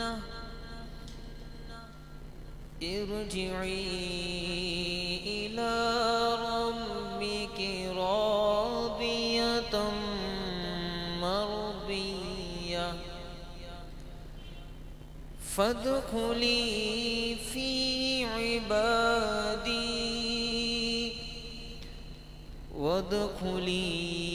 ارجعی إلى ربك راضية مرضية فادخلي في عبادي وادخلي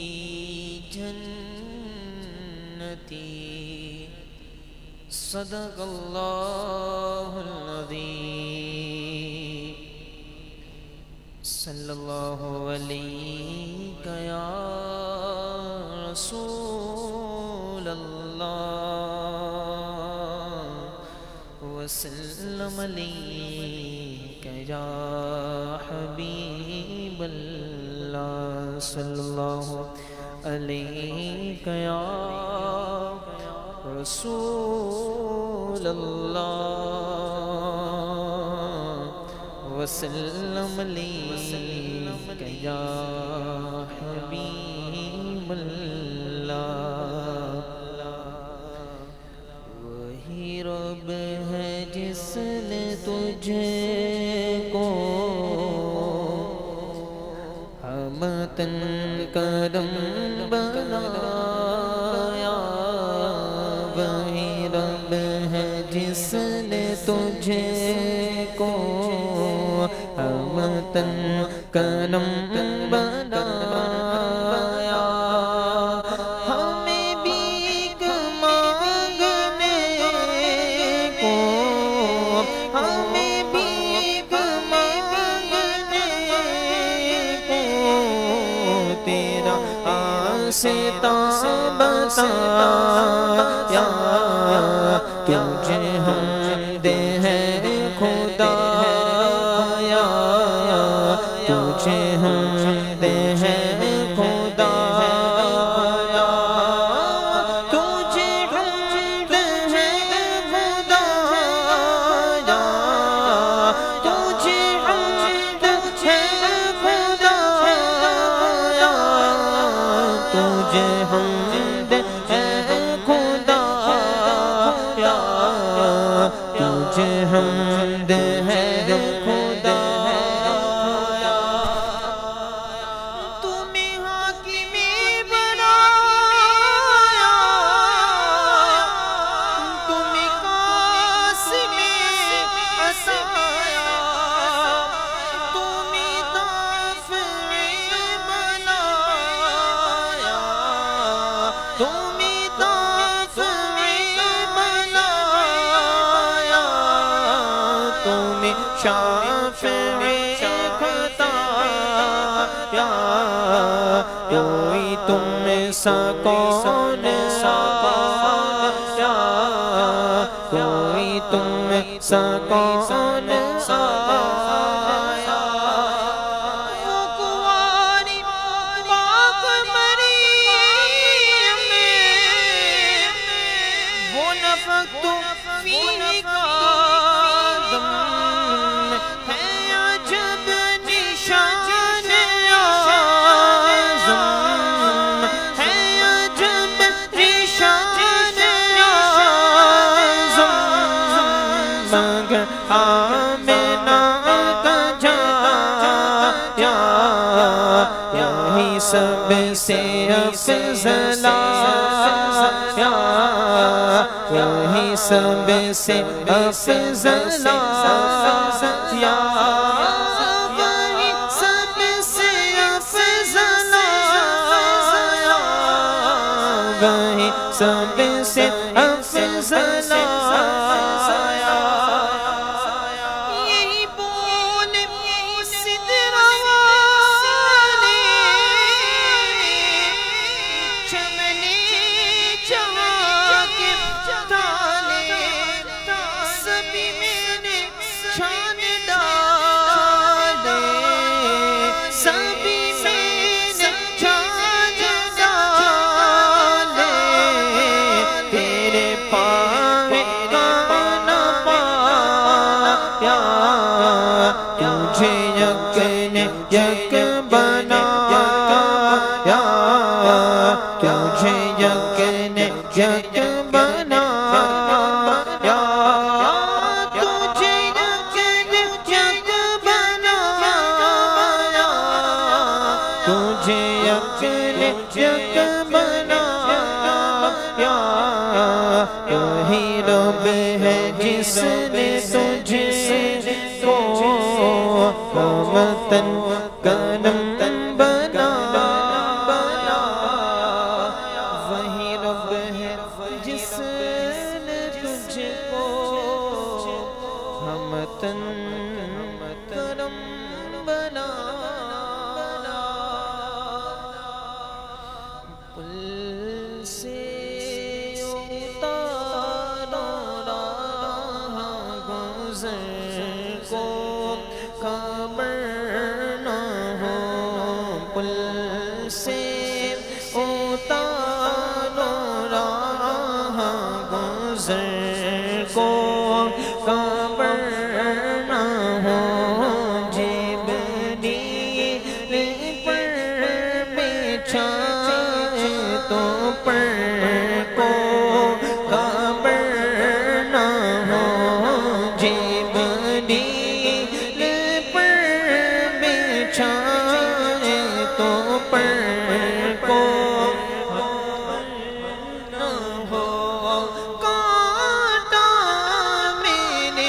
جنتي صدق الله العظيم صلی اللہ علیہ یا رسول اللہ وسلم علیک یا حبیب اللہ صلی اللہ علیہ یا رسول اللہ وسلم علیک یا حبیب اللہ وہی رب ہے جس نے تجھے کو ہمتن کرم بنایا وہی رب ہے جس نے تجھے کو ہمتن کرم بنایا ہمیں بھیک مانگنے کو ہمیں بھیک مانگنے کو تیرا آستاں بتایا تجھے حمد ہے خدا تجھے حمد ہے خدا تجھے حمد ہے خدا تجھے حمد ہے خدا تجھے حمد ہے خدا تجھے حمد ہے خدا کوئی تم سا کون آیا کوئی تم سا کون آیا وہ کنواری پاک مریم وہ نفخت فیہ کا دم ہے عجب نشان آمنہ کا جایا یہی سب سے افضل آیا یہی سب سے افضل آیا وہی سب سے افضل آیا وہی سب سے افضل آیا تیرے پاویں یہی رب ہے جس نے تجھ کو وطن کرم بنا وہی رب ہے جس نے تجھ کو وطن کرم بنا پل سے اتارا راہ گزر کو خبر نہ ہو پل سے اتارا راہ گزر کو خبر نہ ہو جبریل پر بچھائے تو پر کو خبر نہ ہو جبریل پر بچھائے تو پر کو نہ ہو کانٹا میرے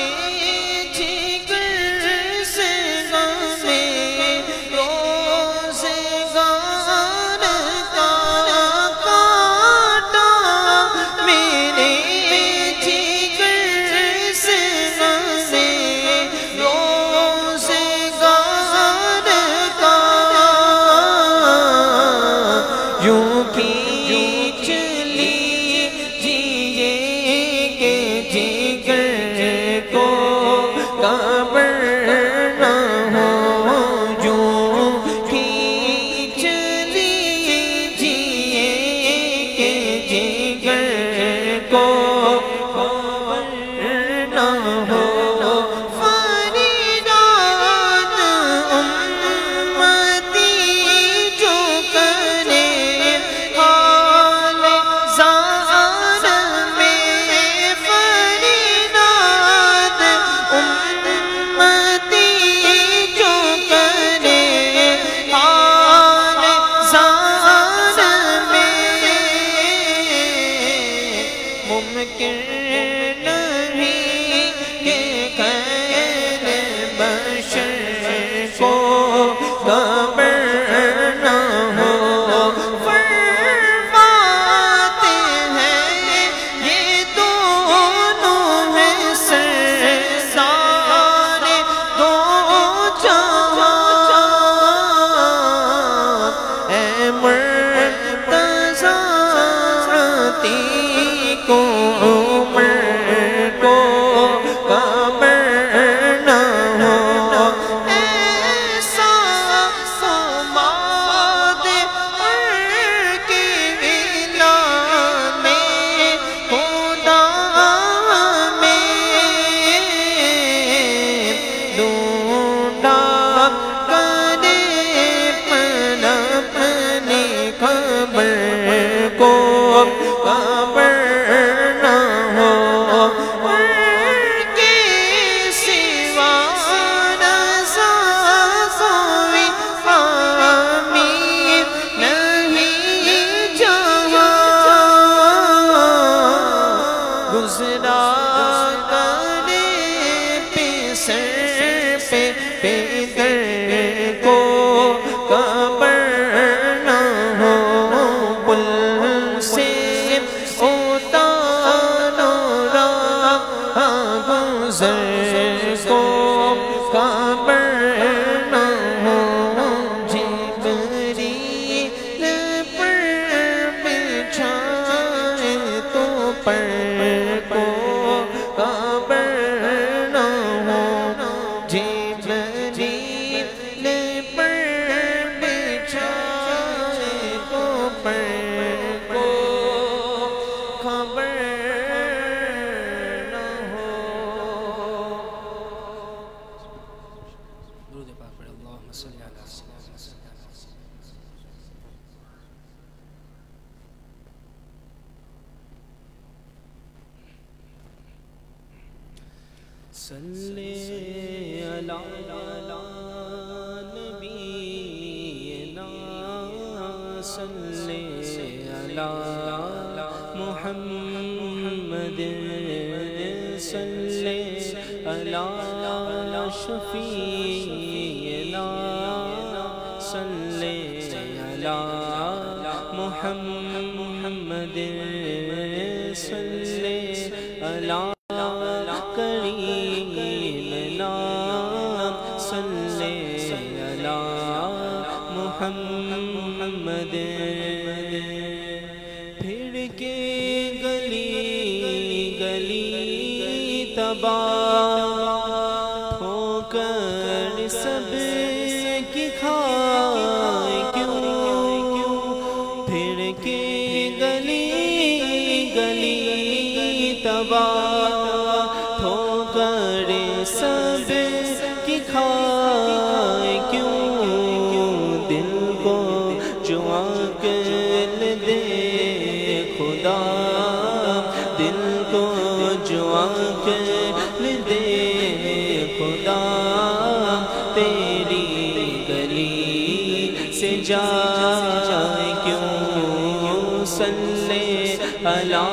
جگر سے غمِ روزگار کا کانٹا میرے جگر سے غمِ روزگار کا یوں کھینچ لیجیے کہ جگر کو خبر نہ ہو یوں کھینچ لیجیے کہ جگر کو خبر نہ ہو فریاد امتی جو کرے حال زار میں فریاد امتی جو کرے حال زار میں ممکن نہیں کہ خیر بشر کو خبر نہ ہو فرماتے ہیں یہ دونوں ہیں سرسار دو جہاں اے مرتضیٰ عتیق عمر کو خبر نہ ہو ایسا سماد پر کی ولا میں خدا میں ڈھونڈا کرے پن اپنی خبر کو خبر نہ ہو ان کے سوا رضا کوئی حامی نہیں جہاں گزرا کرے پسر پہ پیدر کو خبر نہ ہو پل سے اتارا راہ گزر کو خبر نہ ہو جبریل پر بچھائے تو پر کو خبر نہ ہو جبریل پر بچھائے تو پر کو خبر نہ ہو درود پاک پڑھیں اللہم صلی علی صلی علی نبینا صلی علی محمد محمد صلی علی شفیعنا صلی علی محمد صلی علی کریمنا صلی علی محمد پھر کے گلی گلی تباہ ہو کر سب کی کھائے کیوں پھر کے گلی گلی تباہ ہو کر سب کی کھائے کیوں دل کو جو عقل دے خدا دل کو جو عقل دے خدا تیری گلی سے جائے کیوں صلی علی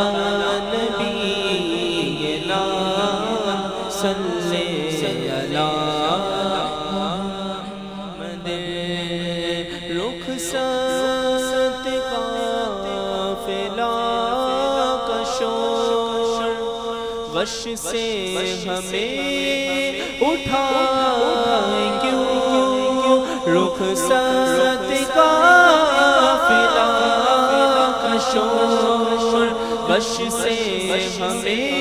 نبینا صلی علی محمد رخصت قافلہ کا شور غش سے ہمیں اٹھائے کیوں رخصت قافلہ کا شور غش سے ہمیں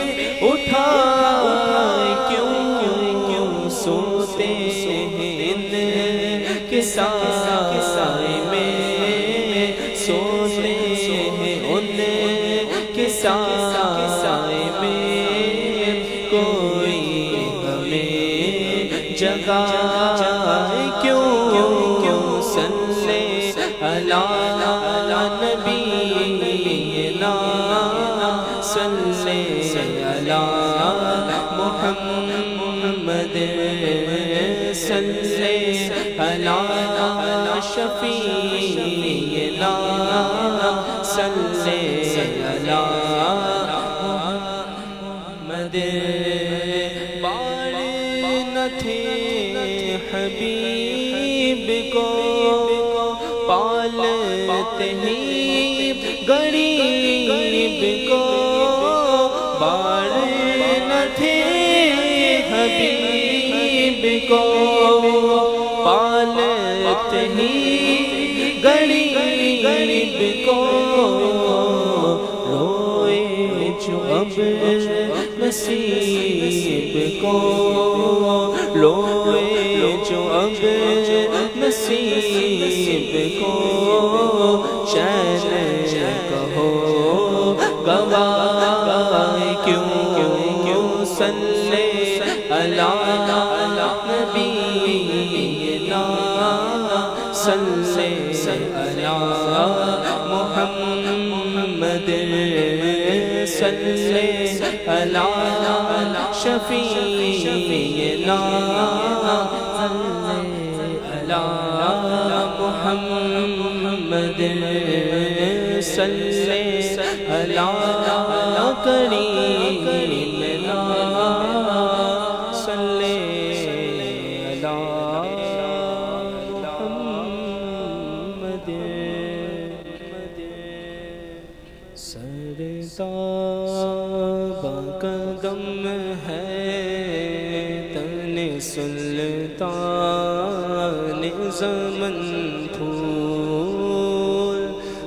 اٹھائے کیوں سوتے ہیں ان کے سائے میں سوتے ہیں ان کے سائے میں کوئی ہمیں جگائے کیوں صلی علی نبینا صلی علی محمد صلی علی شفیعنا صلی علی محمد بار نہ تھے حبیب کو پالتے ہی غریب کو بار نہ تھے حبیب کو پالتے ہی غریب کو روئے جو اب نصیب کو روئے جو اب نصیب کو چین کہو گواہ کیوں صلی علی نبینا صلی علی محمد صلی علی شفیعنا علی محمد صلی علی کریمنا صلی علی محمد سرتاب قدم ہے تن سلطان زمن پھول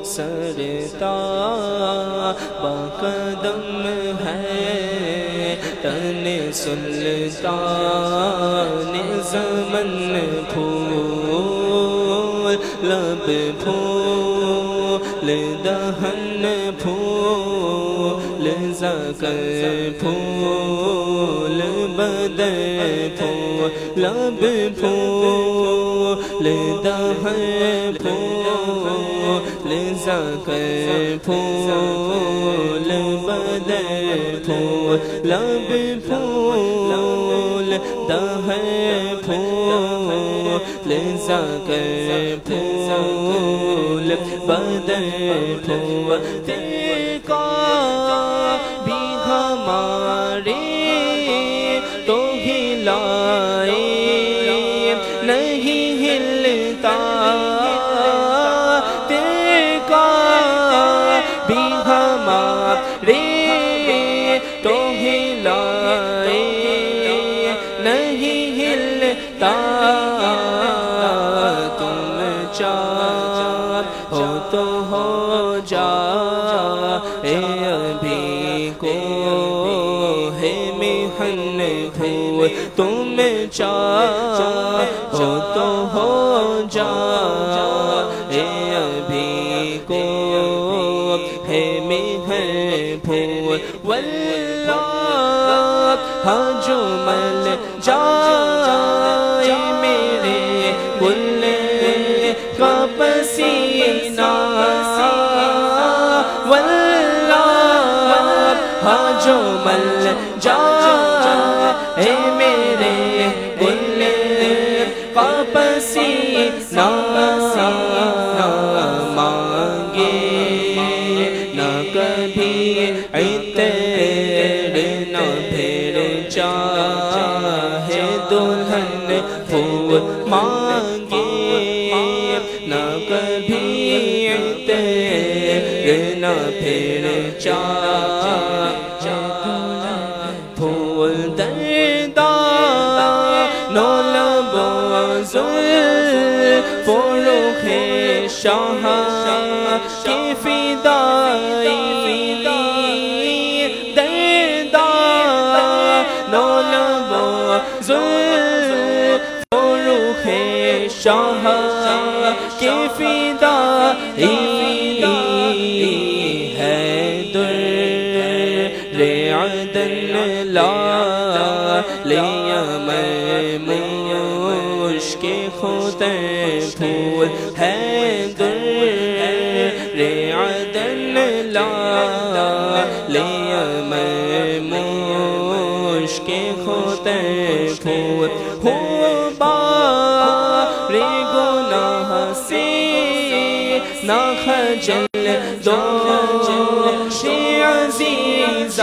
سرتاب قدم ہے تن سلطان زمن پھول لب پھول دہن پھول زکر پھول بدن پھول لب پھول دہن پھول زکر پھول بدن پھول لب پھول دہن پھول زا کر پھول بدر پھول کا بھی ہمارے تو ہلائے نہیں ہلتا کا بھی ہمارے تو ہلائے نہیں ہلتا تم چاہو تو ہو جا اے ابھی کو ہے محن پھول تم چاہو تو ہو جا اے ابھی کو ہے محن پھول واللہ ہاں جو مل جائے میرے گل کا پسینہ واللہ ہاں جو مل جائے میرے گل کا پسینہ مانگے نہ کبھی عطر نہ پھر چاہے دلہن پھول مانگے نہ کبھی عطر نہ پھر چاہے پھول درداں نو لبوں زلف رخ شاہ کی فدائی درداں نو لبوں زلف رخ شاہ کی فدائی ہے در عدن لا لیا میں مشک خود پھول ہے در عدن لا لیا میں مشک خود پھول ہو بار گناہ سے نہ خجل دوش عزیزاں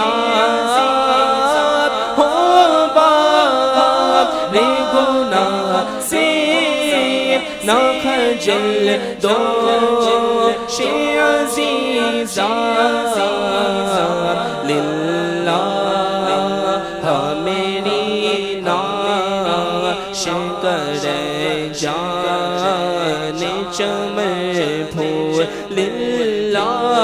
ہو بار گناہ سے نہ خجل دوش عزیزاں للہ میری ناش کرے جان چمن پھول للہ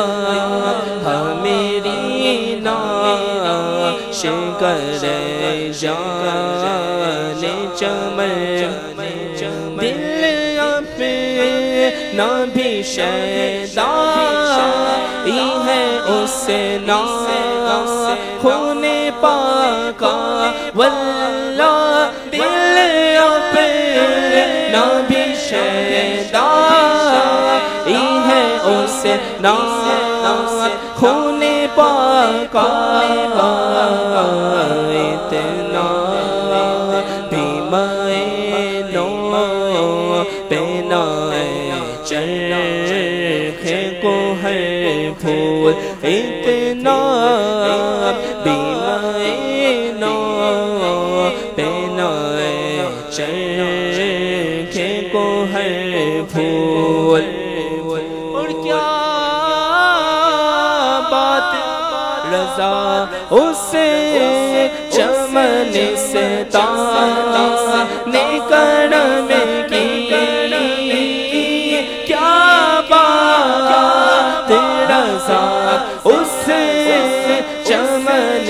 میری ناش کرے جان چمن دل اپنا بھی شیدا ہی ہے اس نام خون پاکا واللہ دل اپنا بھی شیدا ہی ہے اس نام خون پاکا اتنا بھی مینو پہنائے چرخ کو ہے پھول اتنا بھی مینو پہنائے چرخ کو ہے پھول اور کیا بات رضا اس چمن سے نے کرم کی کیا بات رضا اس چمن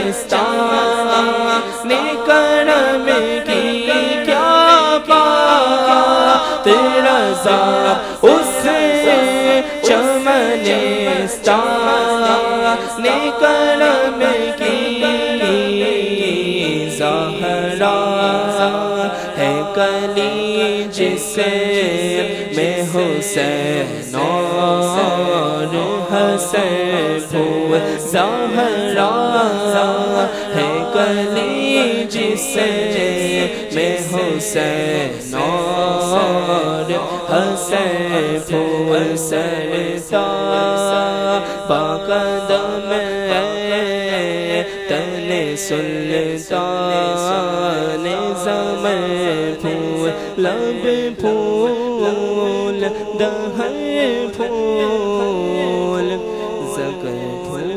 نے کرم کی کیا بات رضا اس چمن نے کرم کی زہرا ہے کلی جسے میں حسین اور حسین پھول زہرا ہے کلی جسے میں حسین اور حسین پھول سرتا قدم تن سلطان زمیں پھول لب پھول دہر پھول زکر پھول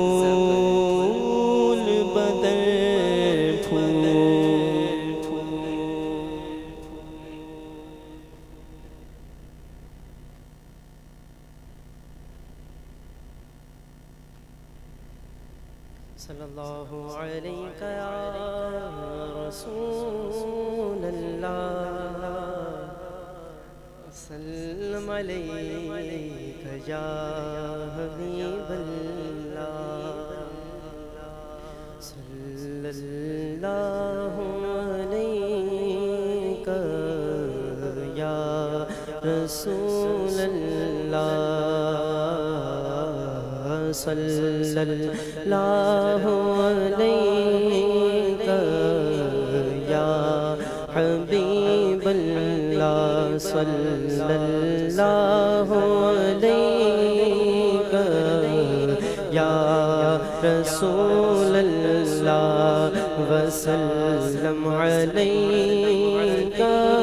بدر پھول صلی اللہ علیہ یا رسول اللہ وسلم علیک یا حبیب اللہ صلی اللہ علیک یا رسول اللہ صلی اللہ علیک یا حبیب اللہ صلی اللہ علیک یا رسول اللہ وسلم علیک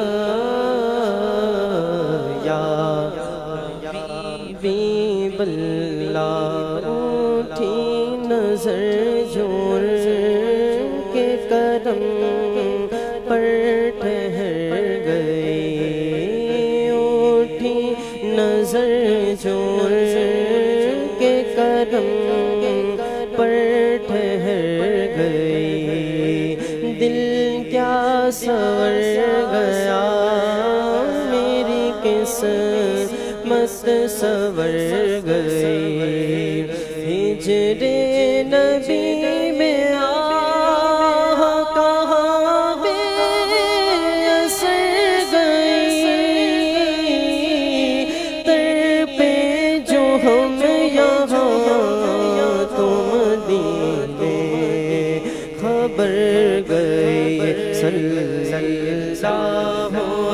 یا حبیب اللہ نظر جوڑ کے کرم پر ٹھہر گئے اٹھی نظر جوڑ کے کرم پر ٹھہر گئے دل کیا سور گیا میری قسمت سور گئی ہجر نبی میں آہ کہاں بے اثر گئی تر پہ جو ہم یہاں تم مدینے خبر گئی صلی اللہ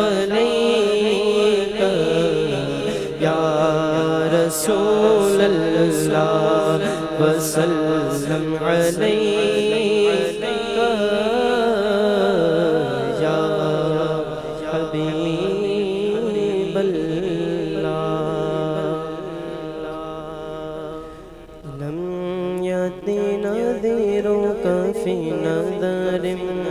علیہ یا رسول اللہ وسلم علیک یا حبیب اللہ لم یأتی نذیرک فی نظر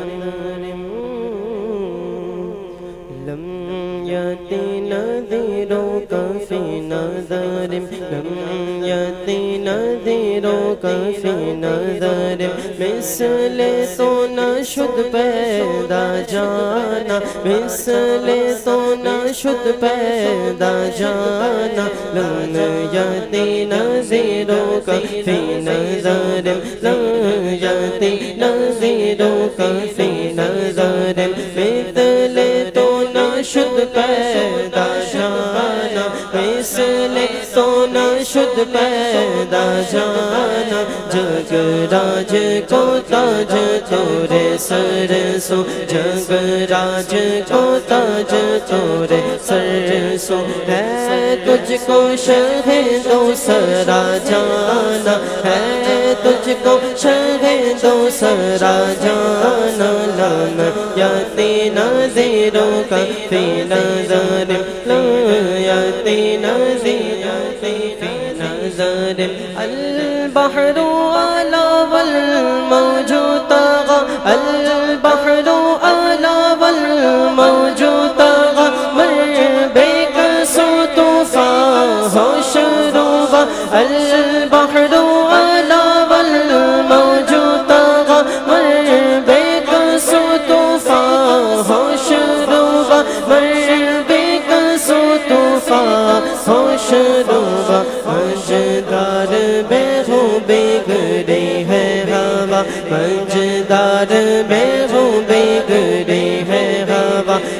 لم یأتی نذیرک فی نظر لم یأتی نذیرک فی نظر مثل تو نہ شد پیدا جانا مثل تو نہ شد پیدا جانا لم یأتی نذیرک فی نظر لم یأتی نذیرک فی نظر مثل تو نہ شد پیدا جانا مثل تو نہ شد پیدا جانا جگ راج کو تاج تورے سر سو جگ راج کو تاج تورے سر سو ہے تجھ کو شہ دو سرا جانا ہے تجھ کو شہ دو سرا جانا لم یأتی نذیرک فی نظر لم یأتی نذیرک فی نظر البحر علا والموج طغى البحر علا والموج طغى مر بك صوت فاحش روبا البحر علا والموج طغى مر بك صوت فاحش روبا مر بك صوت فاحش روبا مجدار بے ہو بگڑی ہے ہوا مجدار بے ہو بگڑی ہے ہوا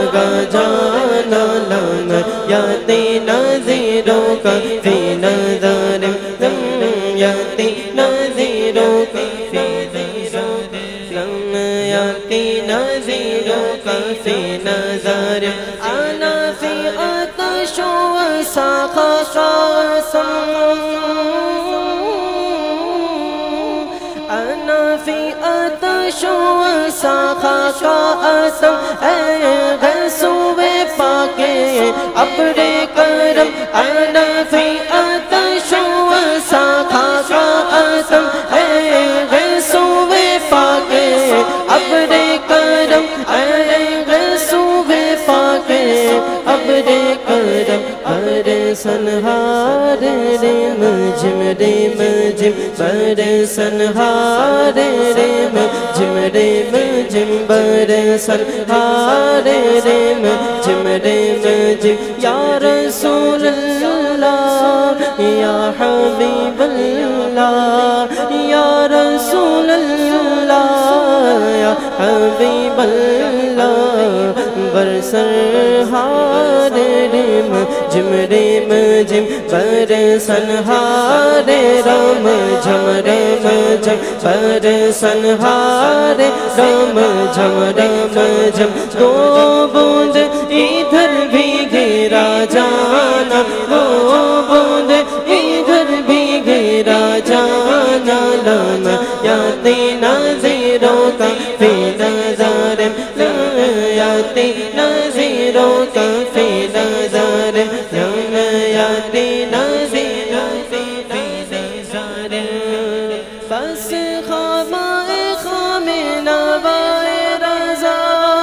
لگا جانا لم یاتی نظیروں کا فی نظر لم یاتی نظیروں کا فی نظر لم یاتی نظیروں کا فی نظر انا فی آتش و ساخا قاسم انا فی آتش و ساخا قاسم اے غیثو پاک ابر کرم انا فی آتش و ساخا قاسم اے غیثو پاک ابر کرم اے غیثو پاک ابر کرم برسنہار ریم جم ریم جم برسنہار ریم جم ریم جم برسنہار ریم جم ریم جم یا رسول اللہ یا حبیب اللہ یا رسول اللہ یا حبیب اللہ برسنہار ریم جم ریم جم برسنہار رام جم رام جم برسنہار رام جم رام جم دو بوند ادھر بھی گرا جانا دو بوند ادھر بھی گرا جانا لم یاتی نظیروں کا فی نظر لم یاتی نظیروں کا فی نظر لم یاتی نظیروں کا فی نظر بس خامائے خام نوائے رضا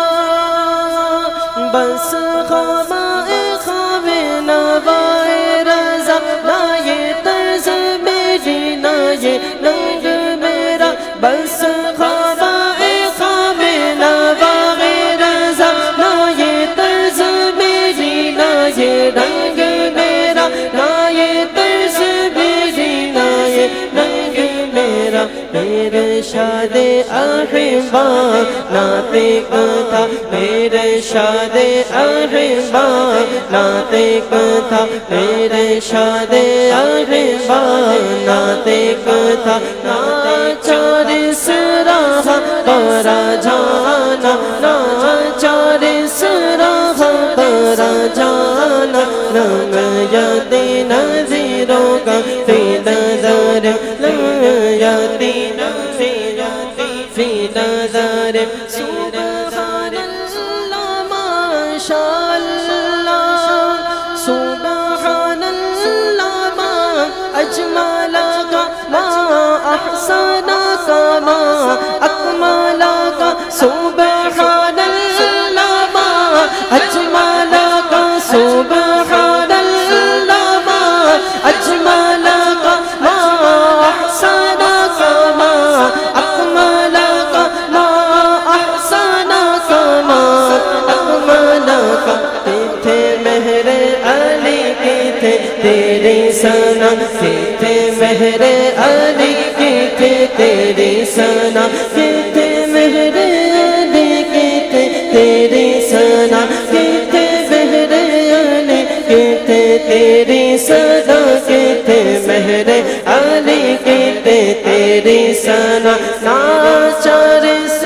بس خامائے خام نوائے رضا نہ یہ طرز میری نہ یہ رنگ میرا بس خامائے خام نوائے رضا نہ یہ طرز میری نہ یہ رنگ میرا نہ یہ طرز میری نہ یہ رنگ میرا میرے شاد احبا ناطق تھا میرے شاد احبا ناطق تھا میرے شاد احبا ناطق تھا ناچار سراہ برا جانا ناچار سراہ برا جانا لم یاتی نظیروں کا فی نظر لم یاتی نظیروں کا فی نظر سبحان اللہ ماشاء اللہ سبحان اللہ ما اجملک ما احسنک ما اکملک سبحان اللہ ما اجملک سبحان اللہ ما اجملک ما احسنک ما اکملک ما احسنک ما اکملک تھے مہر علی کی تھے تیری ثنا تھے مہر علی کی تھے تیری ثنا تھے مہر علی کی تھے تیری ثنا تھے مہر علی کی تھے تیری ثنا تھے مہر علی کی تھے تیری ثنا ناچار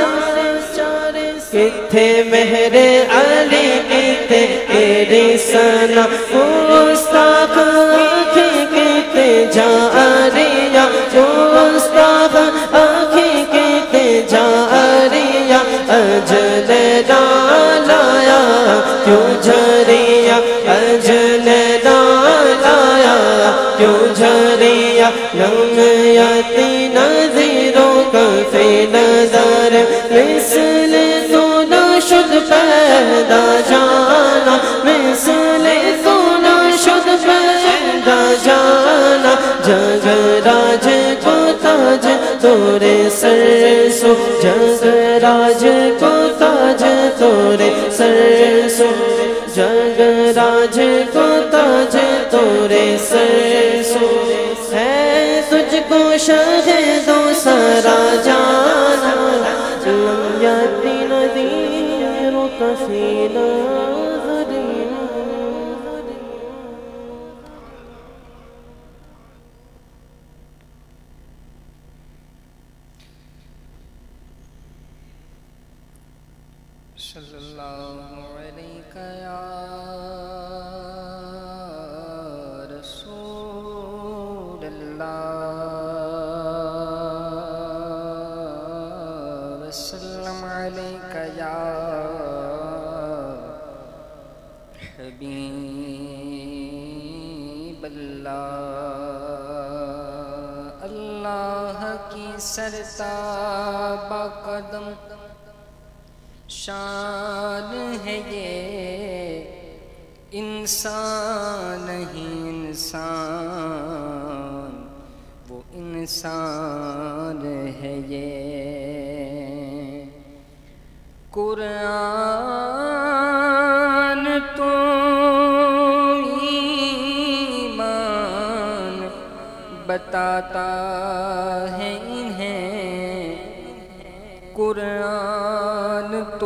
تھے مہر علی کی تھے تیری ثنا گستاخ آنکھیں کی تھے جاریہ گستاخ آنکھیں کی تھے جاریہ اجل لایا کیوں جھریہ اجل لایا کیوں جھریہ لم یاتی نظیروں کا فی نظر مثل تو نہ شد پیدا جانا مثل تو نہ شد پیدا جانا جگ راج کو تاج تورے سر سو جگ راج کو تاج تورے سر سو جگ راج کو تاج تورے سر سو ہے تجھ کو شہد و سرا جانا لم یاتی نظیرک فی نظر علیکہ یا رسول اللہ وسلم علیکہ یا حبیب اللہ اللہ کی سرتاب قدم شان ہے یہ انسان نہیں انسان وہ انسان ہے یہ قرآن تو ایمان بتاتا ہے انہیں قرآن تو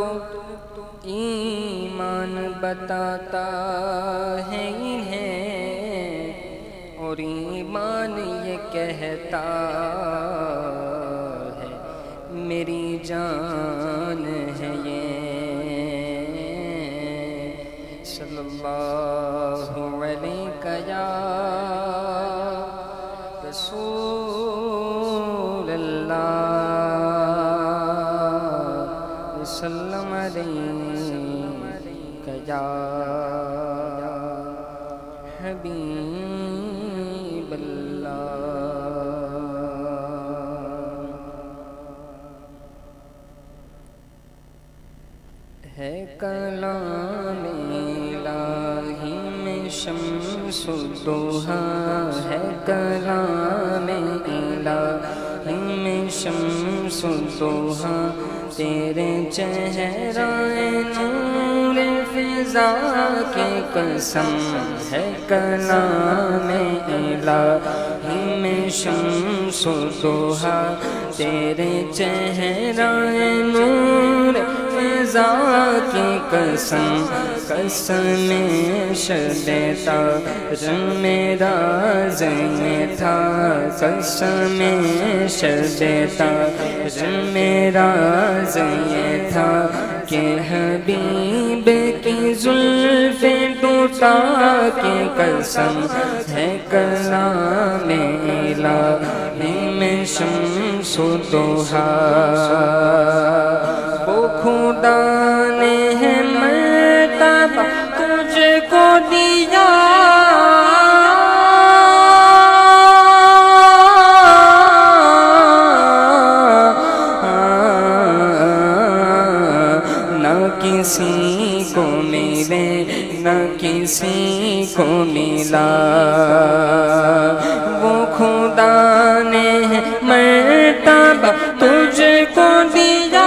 ایمان بتاتا ہے انہیں اور ایمان یہ کہتا ہے میری جان ہے یہ صلی اللہ علیہ یا رسول اللہ وسلم علیکہ یا حبیب اللہ ہے کلام الہی میں شمس الضحیٰ ہے کلام الہی میں شمس الضحیٰ تیرے چہرہ نور فضا کی قسم ہے کلام الہی میں شمس الضحیٰ تیرے چہرہ نور فضا کی قسم قسم شب تاج میرا یہ تھا قسم شب تاج میرا یہ تھا کہ حبیب کی زلفیں ٹوٹا کی قسم ہے کلام الہی میں شمس الضحیٰ وہ خدا نے ہے مرتبہ تجھ کو دیا نہ کسی کو ملے نہ کسی کو ملا وہ خدا نے ہے مرتبہ تجھ کو دیا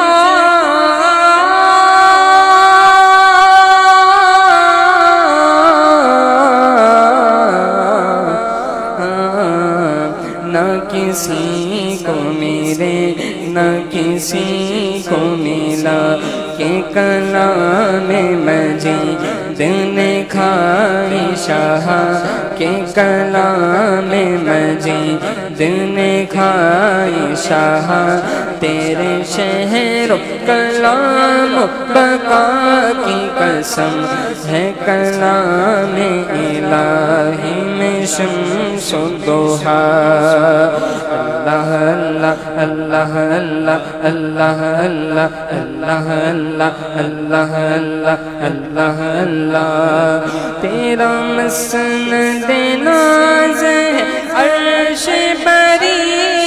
کسی کو ملے نہ کسی کو ملا کہ کلام مجید نے کھائی شاہ کہ کلام مجید نے کھائی شاہ تیرے شہر کلام بقا کی قسم ہے کلام الہی میں شمس الضحیٰ اللہ اللہ اللہ اللہ اللہ اللہ اللہ اللہ اللہ اللہ تیرا مسند ناز ہے عرش بری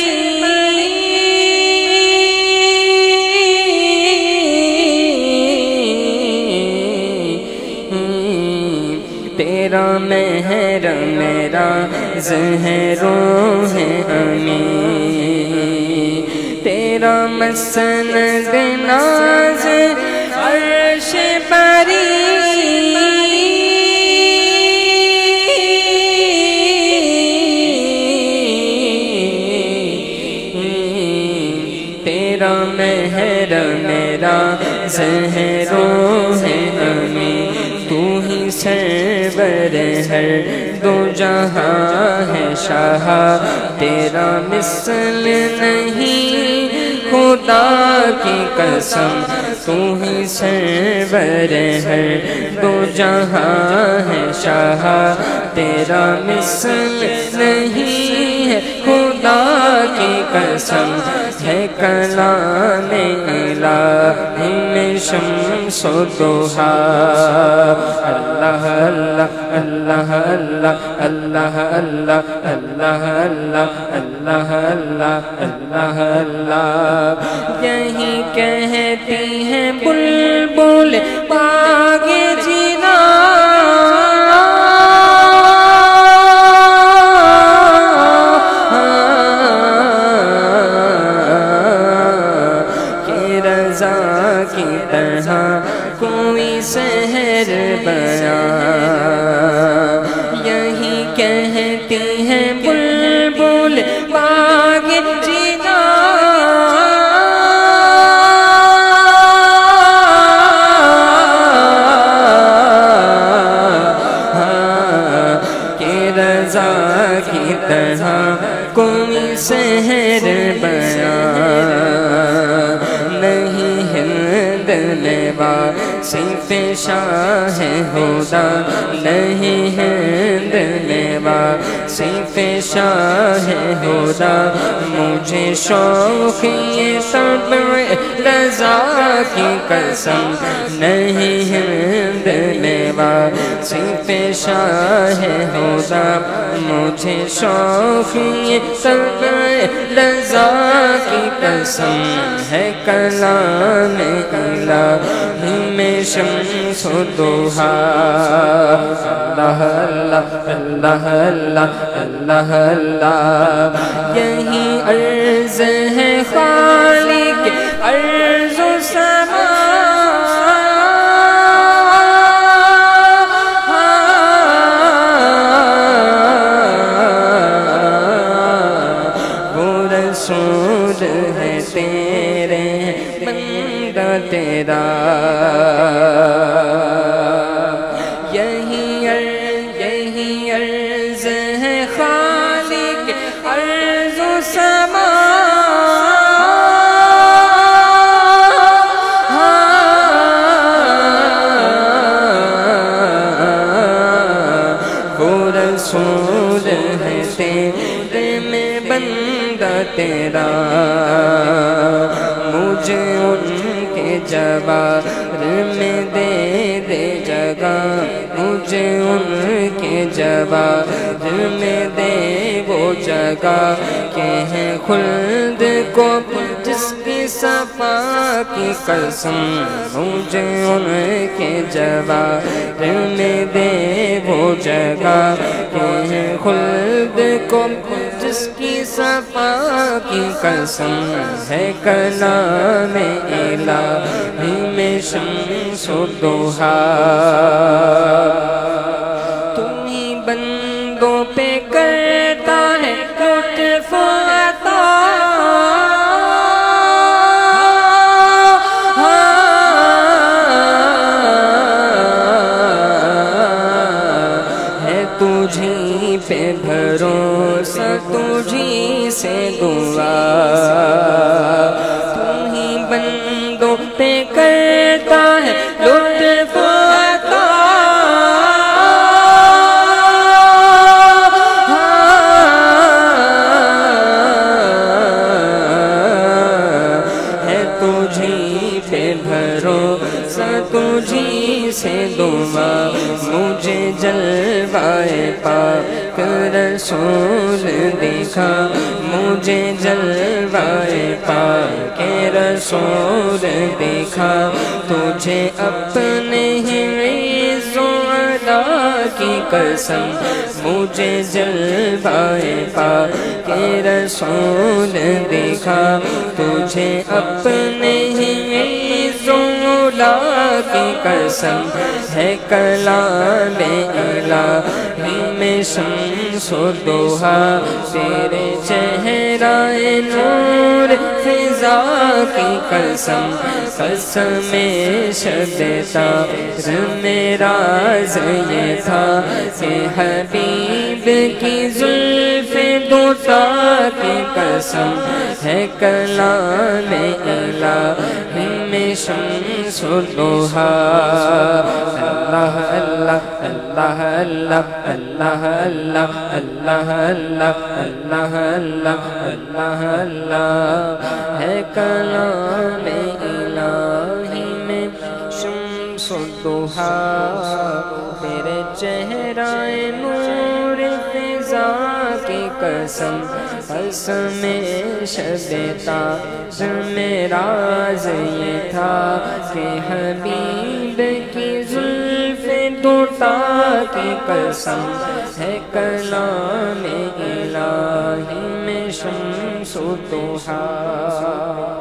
تیرا مہر میرا زہروں ہے امین تیرا مسند ناز عرش بری تیرا مہر میرا زہروں ہے امین تو ہی سرور ہر دو جہاں ہے شاہ تیرا مثل نہیں خدا کی قسم تو ہی سرور ہر دو جہاں ہے شاہ تیرا مثل نہیں ہے خدا کی قسم ہے کلام الہی میں شمس و ضحیٰ اللہ اللہ اللہ اللہ اللہ اللہ اللہ اللہ اللہ اللہ اللہ یہی کہتی ہیں بلبل باغ جینا کی طرح کوئی سحر بیان یہی کہتی ہیں بلبل باغ جینا کہ رضا کی طرح کوئی سحر بیان نہیں ہند لیوا صرف شاہ ہدا نہیں ہند لیوا صرف شاہ ہدا مجھے شوق یہ طبع رضا کی قسم نہیں ہند لیوا صرف شاہ ہدا مجھے شوق یہ طبع رضا کی قسم ہے کلام الہی میں شمس و ضحیٰ اللہ اللہ اللہ اللہ اللہ یہی عرض ہے خالق عرض و سما وہ رسول ہے تیرے بندہ تیرا یہی عرض ہے خالق عرض و سما وہ رسول ہے تیرے میں بندہ تیرا مجھے ان کے جوار میں دے دے جگہ مجھے ان کے جوار میں دے وہ جگہ کہ ہے خلد کو جس کی صفا کی قسم مجھے ان کے جوار میں دے وہ جگہ کہ ہے خلد کو جس کی صفا کی قسم ہے کلام الہی میں شمس و ضحیٰ تم ہی بندوں پہ کرتا ہے لطف و عطا ہے تجھی پہ بھروسہ تجھی سے دعا تم ہی بندوں پہ کرتا ہے لطف و عطا ہے تجھی پہ بھروسہ تجھی سے دعا مجھے جلوائے پاک رسول دکھا مجھے جلوائے پاک رسول دکھا تجھے اپنے ہی عز و علا کی قسم مجھے جلوائے پاک رسول دکھا تجھے اپنے ہی عز و علا کی قسم ہے کلام الہی میں شمس و ضحیٰ تیرے چہرہ نور فضا کی قسم قسم شب تار میرا یہ تھا کہ حبیب کی زلف دوتا کی قسم ہے کلام الہی میں شمس و ضحیٰ اللہ اللہ اللہ اللہ اللہ اللہ اللہ اللہ اللہ اللہ اللہ اللہ ہے کلام الہی میں شمس و ضحیٰ تیرے چہرۂ نور فضا کی قسم قسم شب تاج میں راز یہ تھا کہ حبیب کی زلف دوتا کی قسم ہے کلام الہی میں شمس و ضحیٰ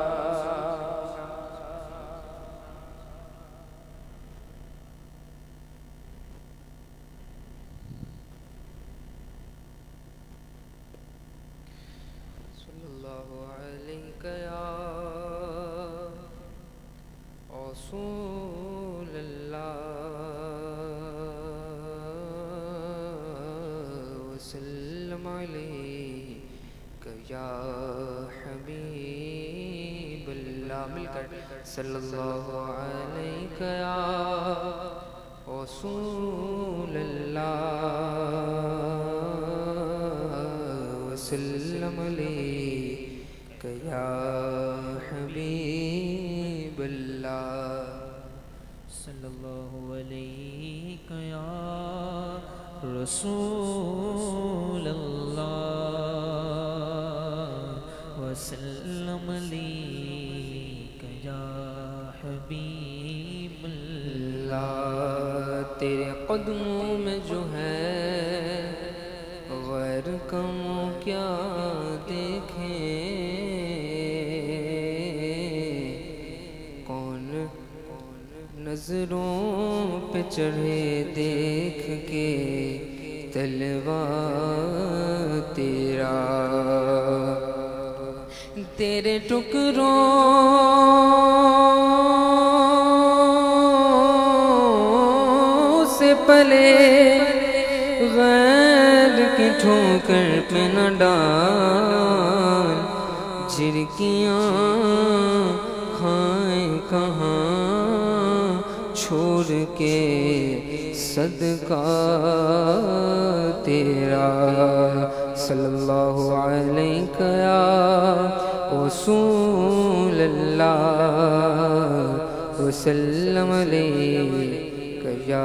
رسول اللہ وسلم علیک یا حبیب اللہ مل کر صلی اللہ علیک یا رسول اللہ وسلم علیک یا حبیب اللہ صلی اللہ علیہ یا رسول اللہ وسلم علیہ یا حبیب اللہ تیرے قدموں میں جو ہے غیر کم کیا دیکھیں نظروں پہ چڑھے دیکھ کے تلوا تیرا تیرے ٹکڑوں سے پلے غیر کی ٹھوکر پہ نہ ڈال جھرکیاں کھائیں کہاں چھوڑ کے صدقہ تیرا صلی اللہ علیہ یا رسول اللہ وسلم علیہ یا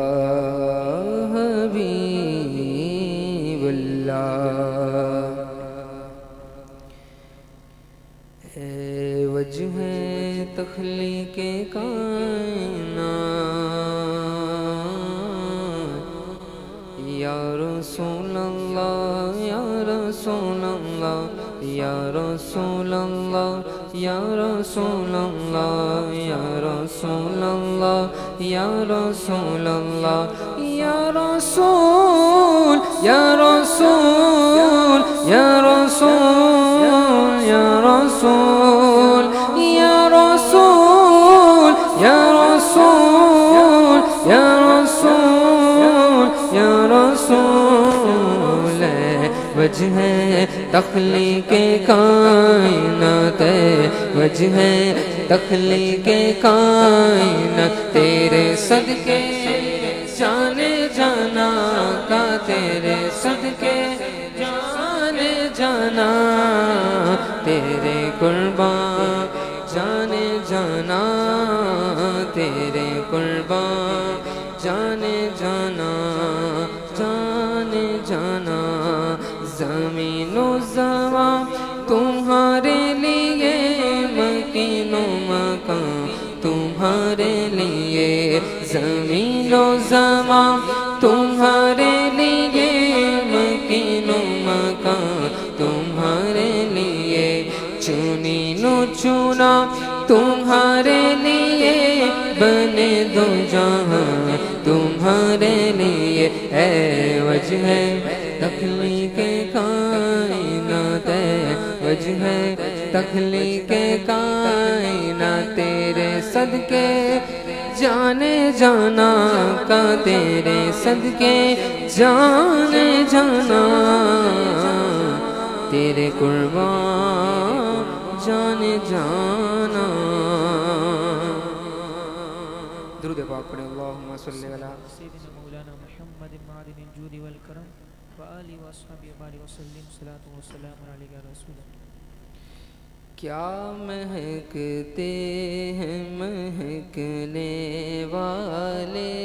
حبیب اللہ اے وجہ تخلیق کائنات یا رسول اللہ یا رسول اللہ یا رسول اللہ یا رسول اللہ یا رسول اللہ یا رسول اللہ یا رسول یا رسول یا رسول یا رسول یا رسول یا رسول یا رسول یا رسول وجہ تخلیق کائنات وجہ تخلیق کائنات تیرے صدقے جانے جانا کا تیرے صدقے جانے جانا تیرے قربان جانے جانا تیرے قربان جانے جانا جانے جانا زمین و زمان تمہارے لیے مکین و مکان تمہارے لیے زمین و زمان تمہارے لیے مکین و مکان تمہارے لیے چنی نو چنا تمہارے لیے بنے دو جہاں تمہارے لیے اے وجہ تخلیق کائنات وجہ تخلیق کائنات تیرے صدقے جانے جانا کا تیرے صدقے جانے جانا تیرے قربان جان جانا. درود پاک پڑھیں. اللہم صلی علی سیدنا مولانا محمد معدن الجود والکرم وآلہ واصحابہ وبارک وسلم. صلاۃ و سلام علیک یا رسول اللہ. کیا مہکتے ہیں مہکنے والے,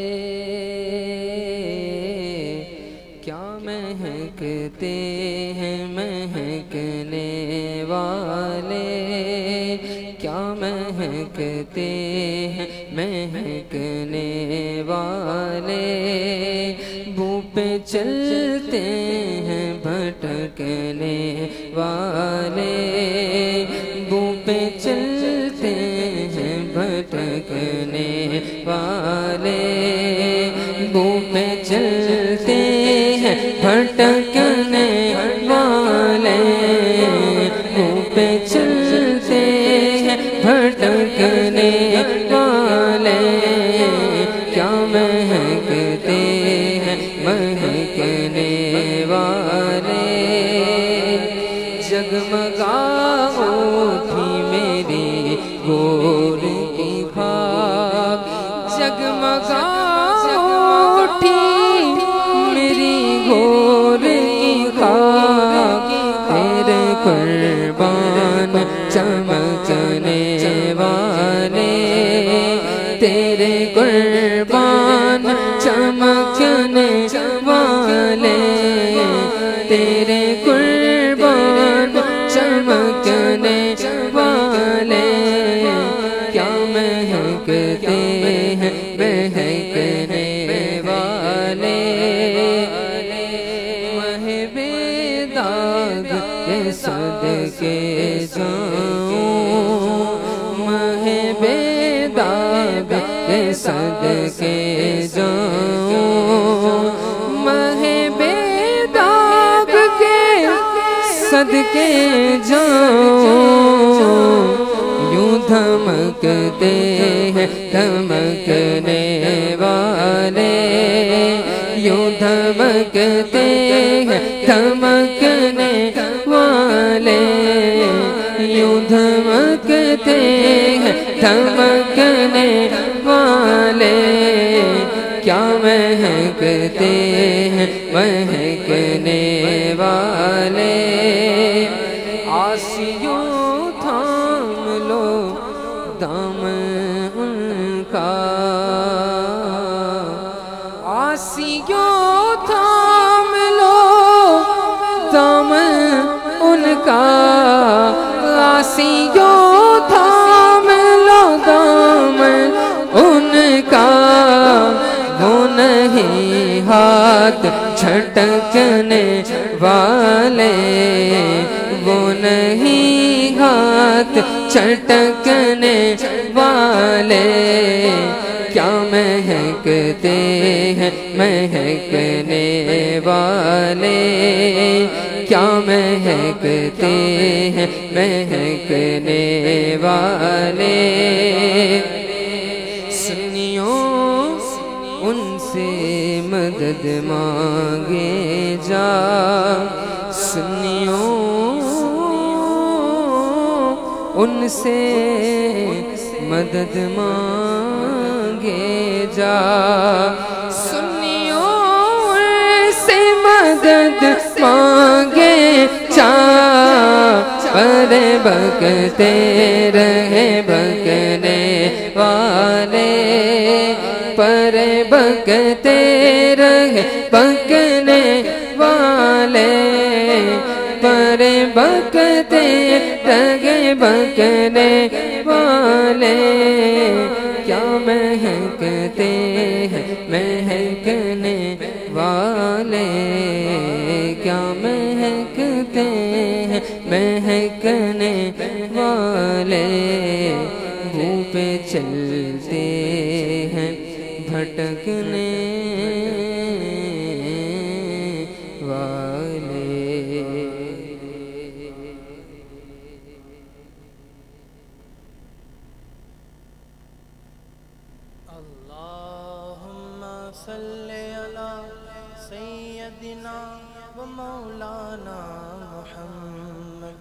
کیا مہکتے ہیں مہکنے والے, کیا مہکتے ہیں مہکنے والے, بو پہ چلتے ہیں بھٹکنے والے, بو پہ چلتے ہیں بھٹکنے والے, بو پہ چلتے ہیں بھٹکنے والے, بو پہ چلتے ہیں بھٹکنے والے, کیا مہکتے ہیں مہکنے والے. جگمگا اٹھی میری گور کی خاک, جگمگا اٹھی میری گور کی خاک, تیرے قربان چمکنے والے, تیرے قربان چمکنے والے, تیرے قربان چمکنے والے, کیا مہکتے ہیں مہکنے والے. مہ بے داغ کے صدقے جاؤں, مہ بے داغ کے صدقے جاؤں, مہ بے داغ کے صدقے جاؤں, یوں دھمکتے ہیں دھمکنے والے, یوں دھمکتے ہیں دھمکنے والے, یوں دھمکتے ہیں دھمکنے والے, کیا مہکتے ہیں مہکنے والے. آسیوں تھام لو دامن ان کا, آسیوں تھام لو دامن ان کا, آسیوں تھام لو دامن ان کا, وہ نہیں ہاتھ چھٹکنے والے, وہ نہیں ہاتھ چھٹکنے والے, کیا مہکتے ہیں مہکنے والے, کیا مہکتے ہیں مہکنے والے. سنیوں ان سے مدد مانگے جا, سنیوں ان سے مدد مانگے جا, سنیوں ان سے مدد مانگے جا, پر بکتے رہے بکنے والے, پر بکتے رہے بکنے والے, پر بکتے رہے بکنے والے, کیا مہکتے ہیں مہکنے والے, کیا مہکتے ہیں مہکنے والے, منہ پہ چلتے ہیں بھٹکنے والے. اللہم صلی علی سیدنا ومولانا محمد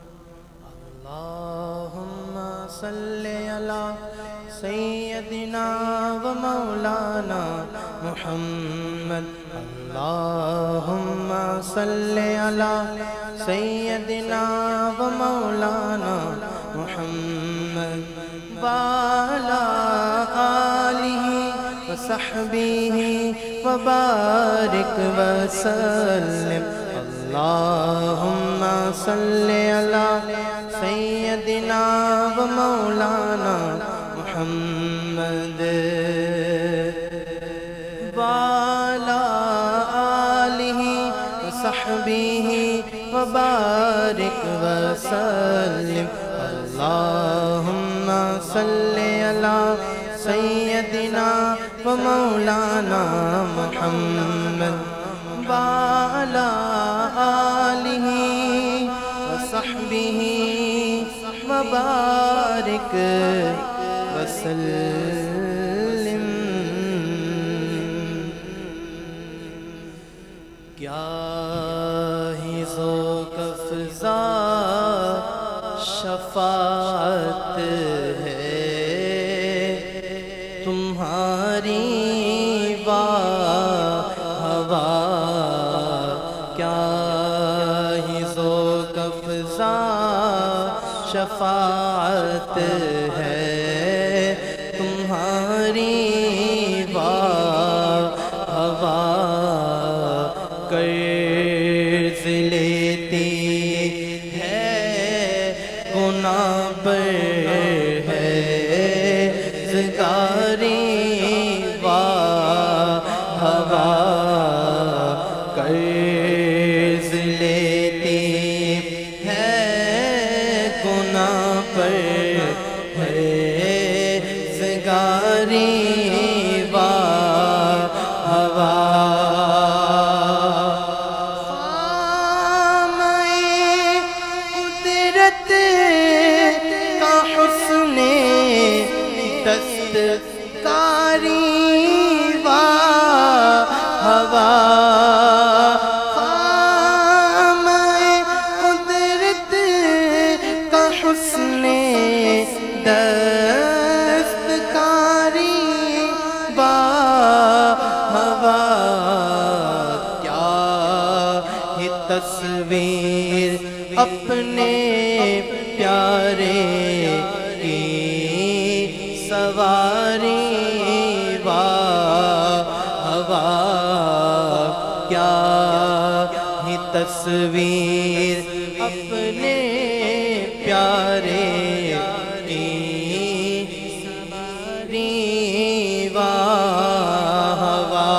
اللهم صل على سيدنا ومولانا محمد اللهم صل على سيدنا ومولانا محمد وعلى آله وصحبه وبارك وسلم اللهم صل على سيدنا ومولانا محمد وعلى آله وصحبه وبارك وسلم اللهم صل على سيدنا ومولانا محمد وعلى آله وصحبه وبارك وسلم کیا ہی ذوق افزا شفاعت ہے تمہاری ہوا کیا ہی ذوق افزا شفاعت ہے تمہاری ہوا قرض لیتی ہے گناہ پر ہے زگاری ہوا قرض لیتی ہے گناہ پر ہے زگاری ہوا دستکاری ہوا خامِ قدرت کا حسن دستکاری ہوا کیا ہی تصویر اپنے پیارے کی سواری ہوا کیا ہی تصویر اپنے پیارے کی سواری ہوا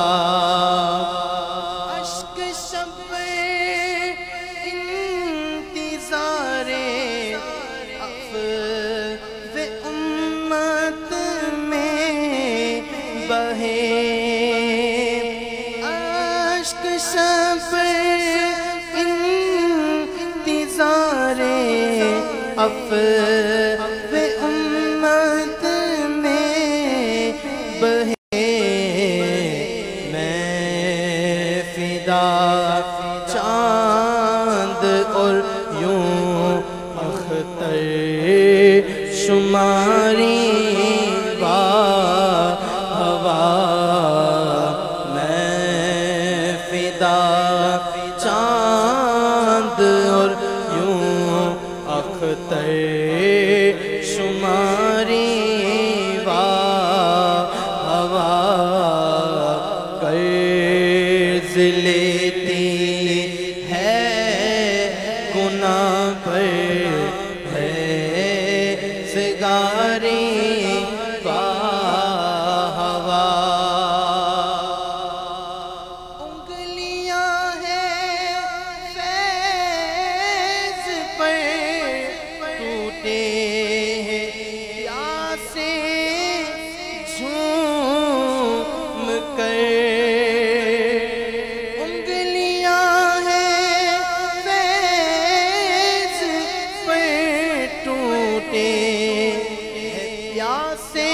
اشک شب انتظار امت میں بہے اشک شب انتظار امت میں بہے میں فدا چاند اور یوں اختر شماری ہوا میں فدا چاند اور یوں اختر شماری ہوا قرض لیتی ہے گناہ پر زگاری ہوا انگلیاں ہیں فیض پر ٹوٹے ہیں پیاسے جھوم کر انگلیاں ہیں فیض پر ٹوٹے پیاسے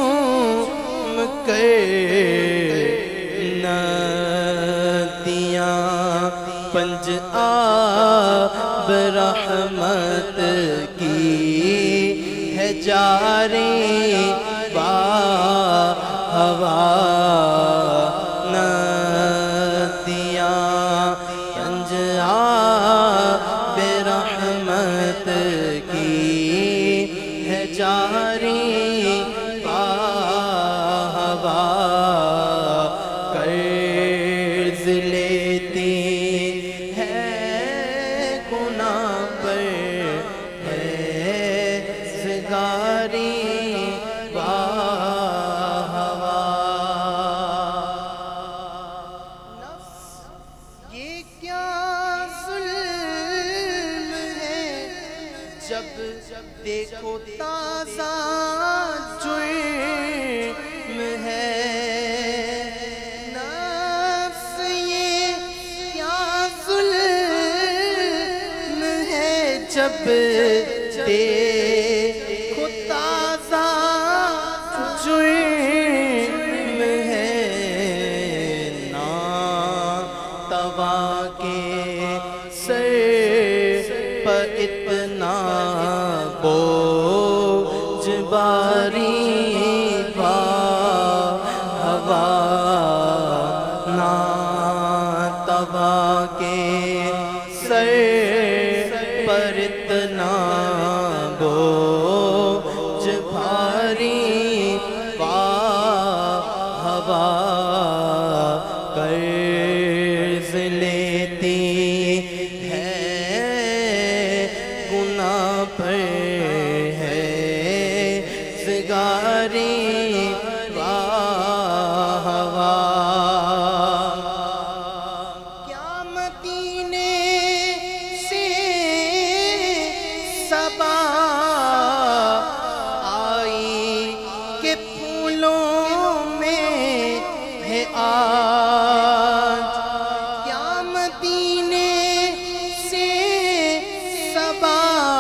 جھوم کر ندیاں پنج آب رحمت کی ہے جاری با ہوا ندیاں پنج آب رحمت کی ہے جاری با ہوا قرض لیتی ہے گناہ پر ہے زگاری با ہوا نفس یہ کیا ظلم ہے جب دیکھو تازہ جرم ہے نفس یہ کیا ظلم ہے جب دیکھو تازہ جرم ہے ناتوا کے سر پر اتنا بوجھ باری با ہوا ناتوا کے سر پر اتنا بوجھ بھاری با ہوا قرض لیتی ہے گناہ پر ہے زگاری با ہوا کیا مدینے سے صبا آئی کہ پھولوں میں ہے آج کیا مدینے سے صبا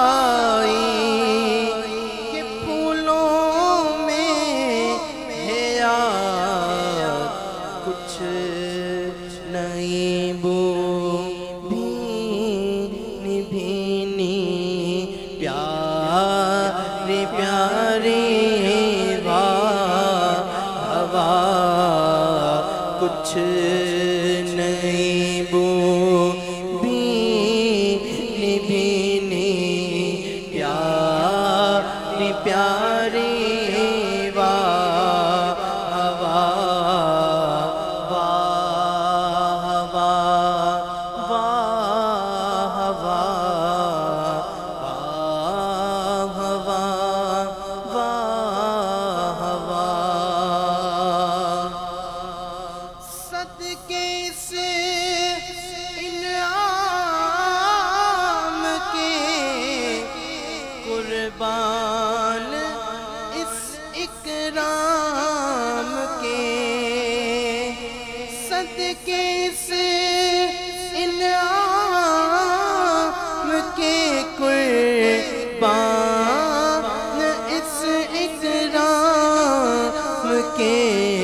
آئی کہ پھولوں میں ہے آج کچھ نئی بو بھینی بھینی پیاری پیاری با ہوا کچھ نئی بو بھینی بھینی پیاری پیاری با ہوا صدقے اس انعام کے قربان اس اکرام کے صدقے اس انعام کے قربان اس اکرام کے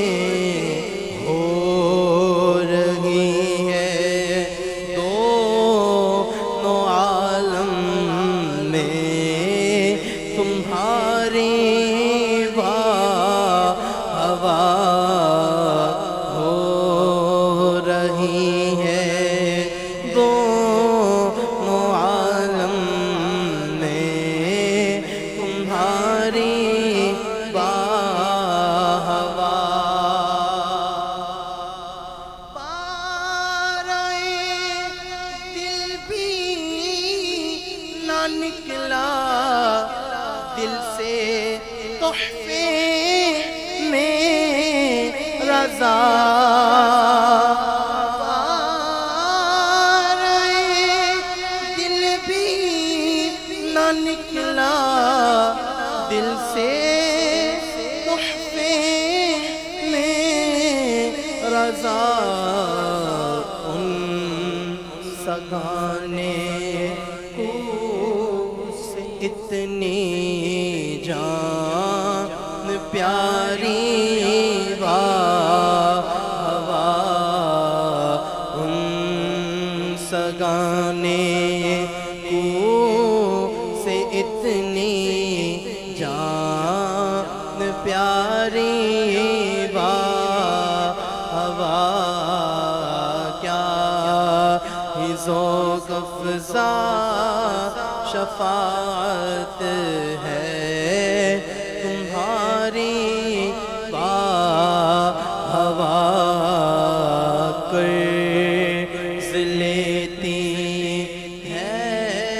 تمہاری با ہوا ہو رہی ہے دونوں عالم میں تمہاری با ہوا پارے دل بھی نہ نکلا دل سے تحفے میں رضا دل بھی نہ نکلا دل سے تحفے میں رضا ان سگانے کو سے اتنی جان پیاری وا ہوا ان شفاعت ہے تمہاری با ہوا قرض لیتی ہے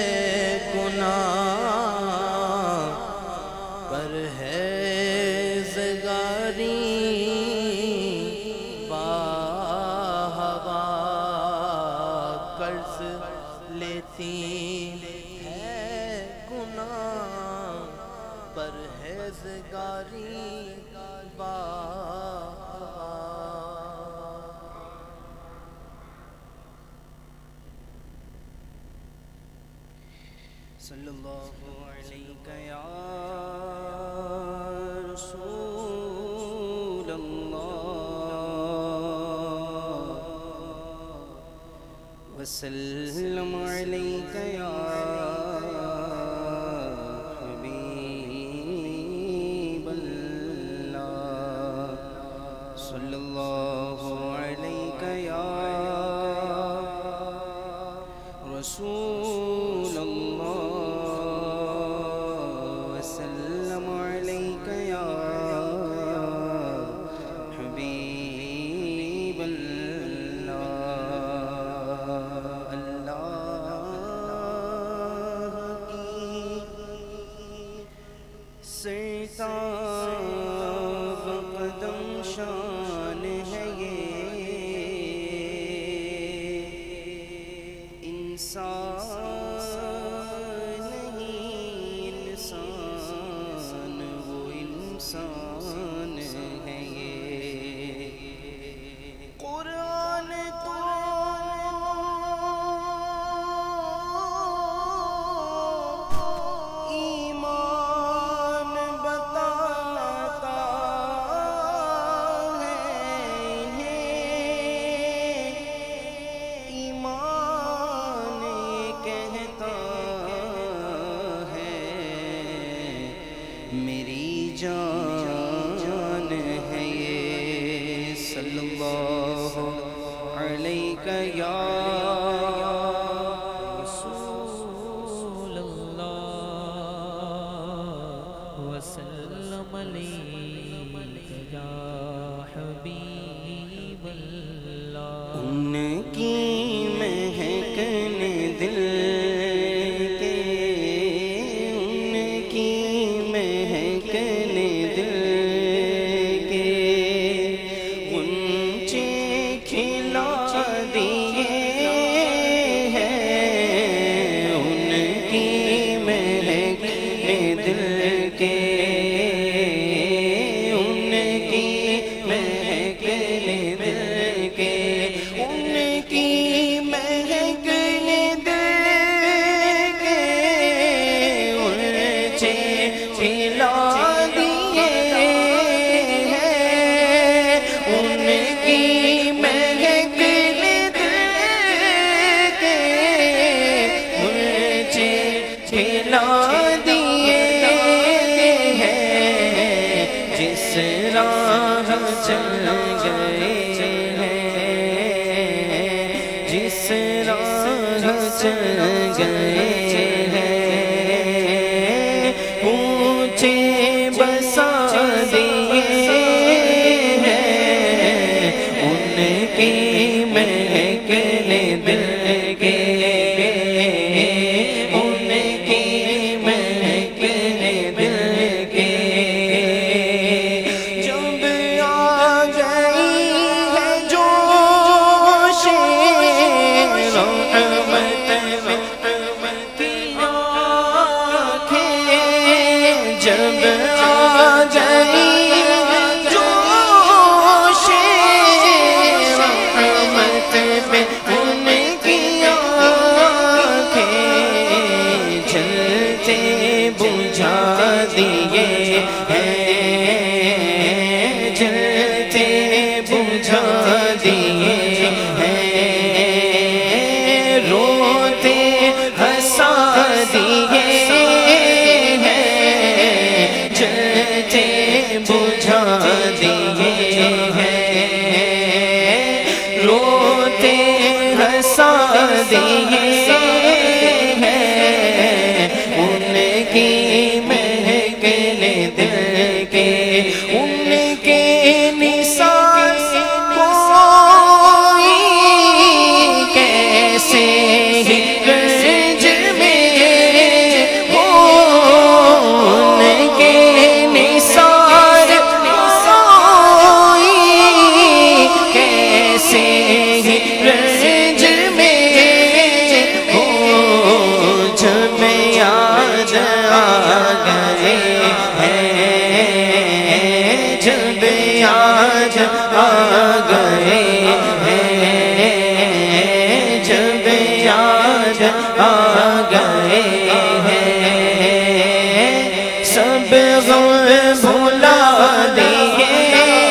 گناہ پر ہے زگاری با ہوا قرض لیتی ہے گناہ پرہیزگاری با صلی اللہ علیہ یا رسول اللہ وسلم علیک یا حبیب اللہ صلی اللہ علیک یا رسول اللہ وسلم علیک یا حبیب سرتاب قدم شان ہے یہ انسان نہیں انسان وہ انسان ہے یہ قرآن تو میری جان ہے یہ صلی اللہ علیہ یا رسول اللہ وسلم علیک یا حبیب اللہ ان کی مہکنے دل چل گئے ہیں جس راہ چل گئے ہیں پوچھے بسا دیے ہیں ان کی مہکنے دل کے ان کی مہکنے دل کے آ گئے ہیں سب غم بھلا دیے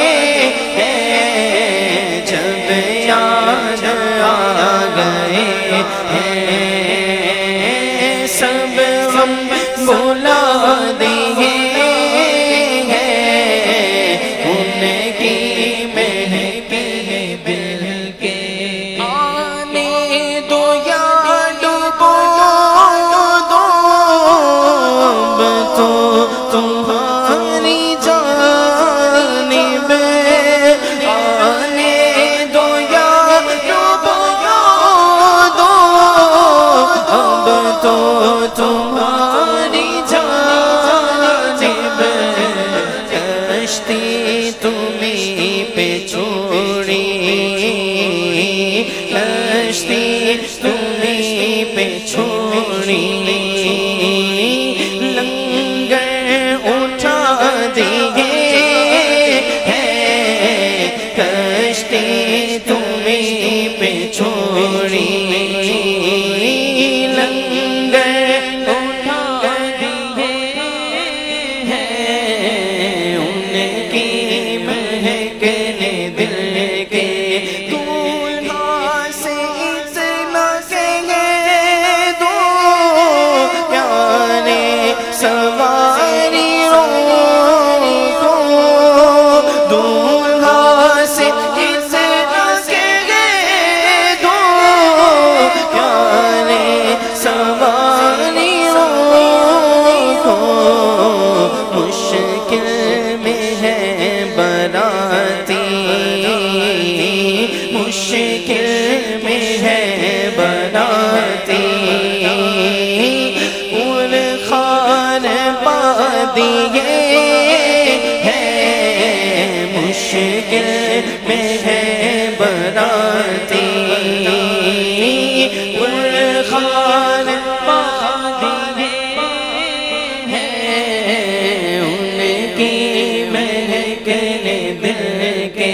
ہیں جب یاد آ گئے ہیں سب غم بھلا دیے ہیں ان کی مہک دل کے آنے دو یا ڈبو دو اب تو تمہاری جانب آنے دو یا ڈبو دو اب تو تمہاری جانب کشتی تمہیں پہ چھوڑی کشتی تمہیں پہ چھوڑی لنگر اٹھا دیے ہیں کشتی تمہیں پہ چھوڑی لنگر اٹھا دیے ہیں ان کی مہک نے دل کے دولہا سے اتنا کہے دو پیارے سواریوں کو دولہا سے اتنا کہے دو پیارے سواریوں کو مشکل میں ہے براتی مشکل میں ہے براتی ان خان پا دیے ہیں مشکل میں ہے براتی ان خان پا دیے ہیں ان کی مہک نے دل کے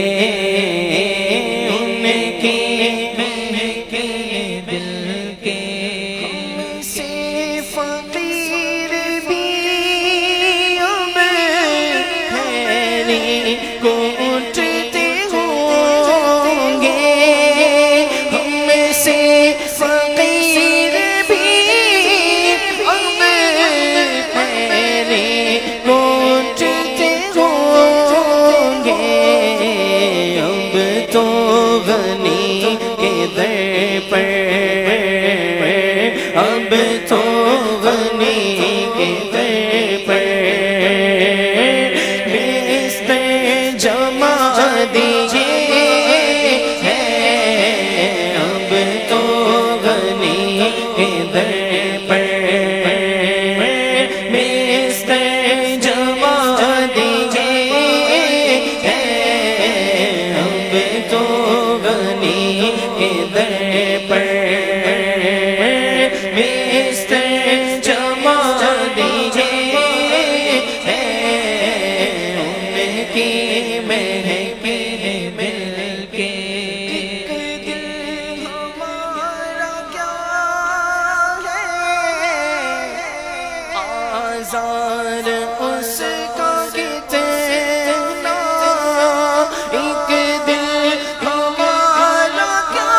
ان کی مہک نے دل کے ہم سے فقیر بھی اب خیری کو اٹھتے ہوں گے ہم سے فقیر بھی اب خیری کو اٹھتے ہوں گے اب تو غنی کے در پر اب تو غنی کے در پر بستر جما دیجیے ہیں اب تو غنی کے در پر بستر جما دیجیے ہیں اب تو غنی کے در پر بستر جما دیجیے ہیں ان کی مہک مل کے ایک دل ہمارا کیا ہے آزار اس کا کتنا ایک دل ہمارا کیا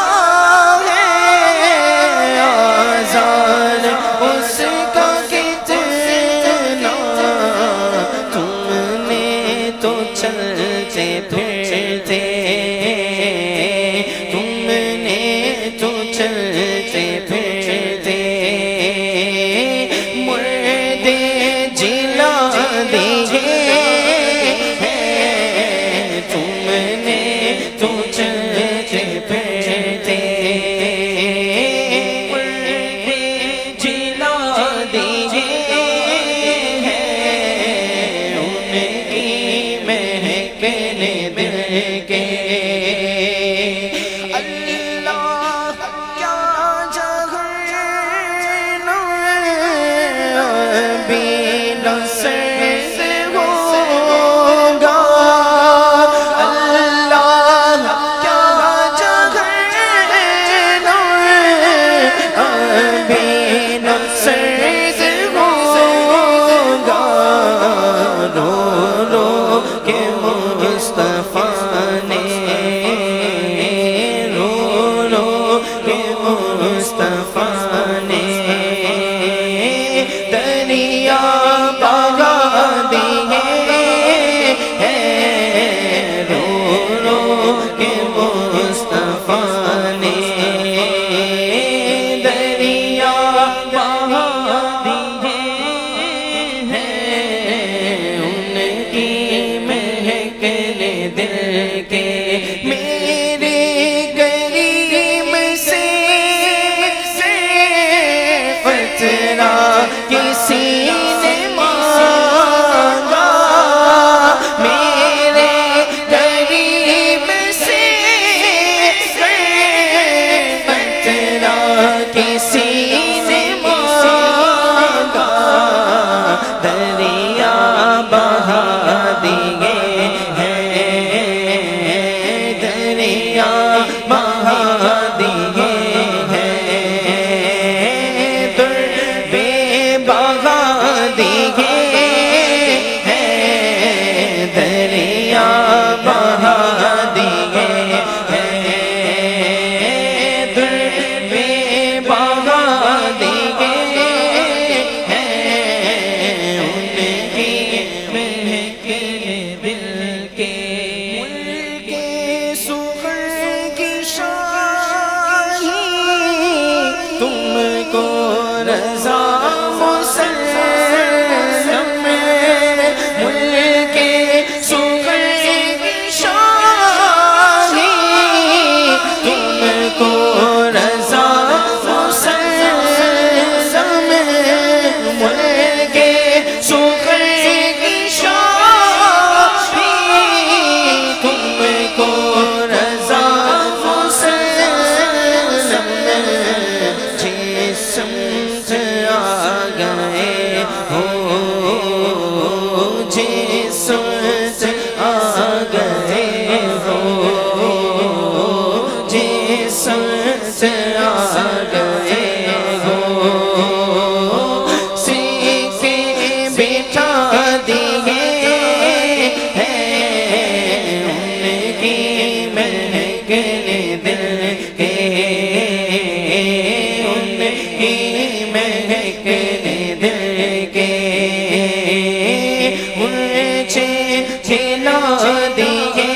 ہے آزار اس کا کتنا تم نے تو چلتے پھرتے تم نے تو چلتے پھرتے مردے جلا دیے ہیں تم نے تو چلتے پھرتے مردے جلا دیے ہیں ان کی مہک نے دل کے اللہ کیا جہنم بھی نصر ہوگا اللہ کیا جہنم دل کے میرے کریم سے فترہ کسی نے مانگا، میرے کریم سے فترہ کسی نے مانگا، دریا بہا دیے ہیں، دریا بہا دیے ہیں، بے بہا دیے ہیں، دریا بہا دیے ہیں، بے بہا دیے ہیں، ان کی مہکنے دل کے ملک سخن کی شاہی تم کو رضا مسلم، ملک سخن کی شاہی تم کو رضا مسلم، ملک سخن کی شاہی تم کو رضا مسلم، جسم سے آ گئے ہو، جسم سے آ گئے ہو، جسم سے آ گئے ہو، سیکھے بٹھا دیے ہیں، ان کی مہکنے دل کے، ان کی مہکنے دل کے، مجھے کھلا دیے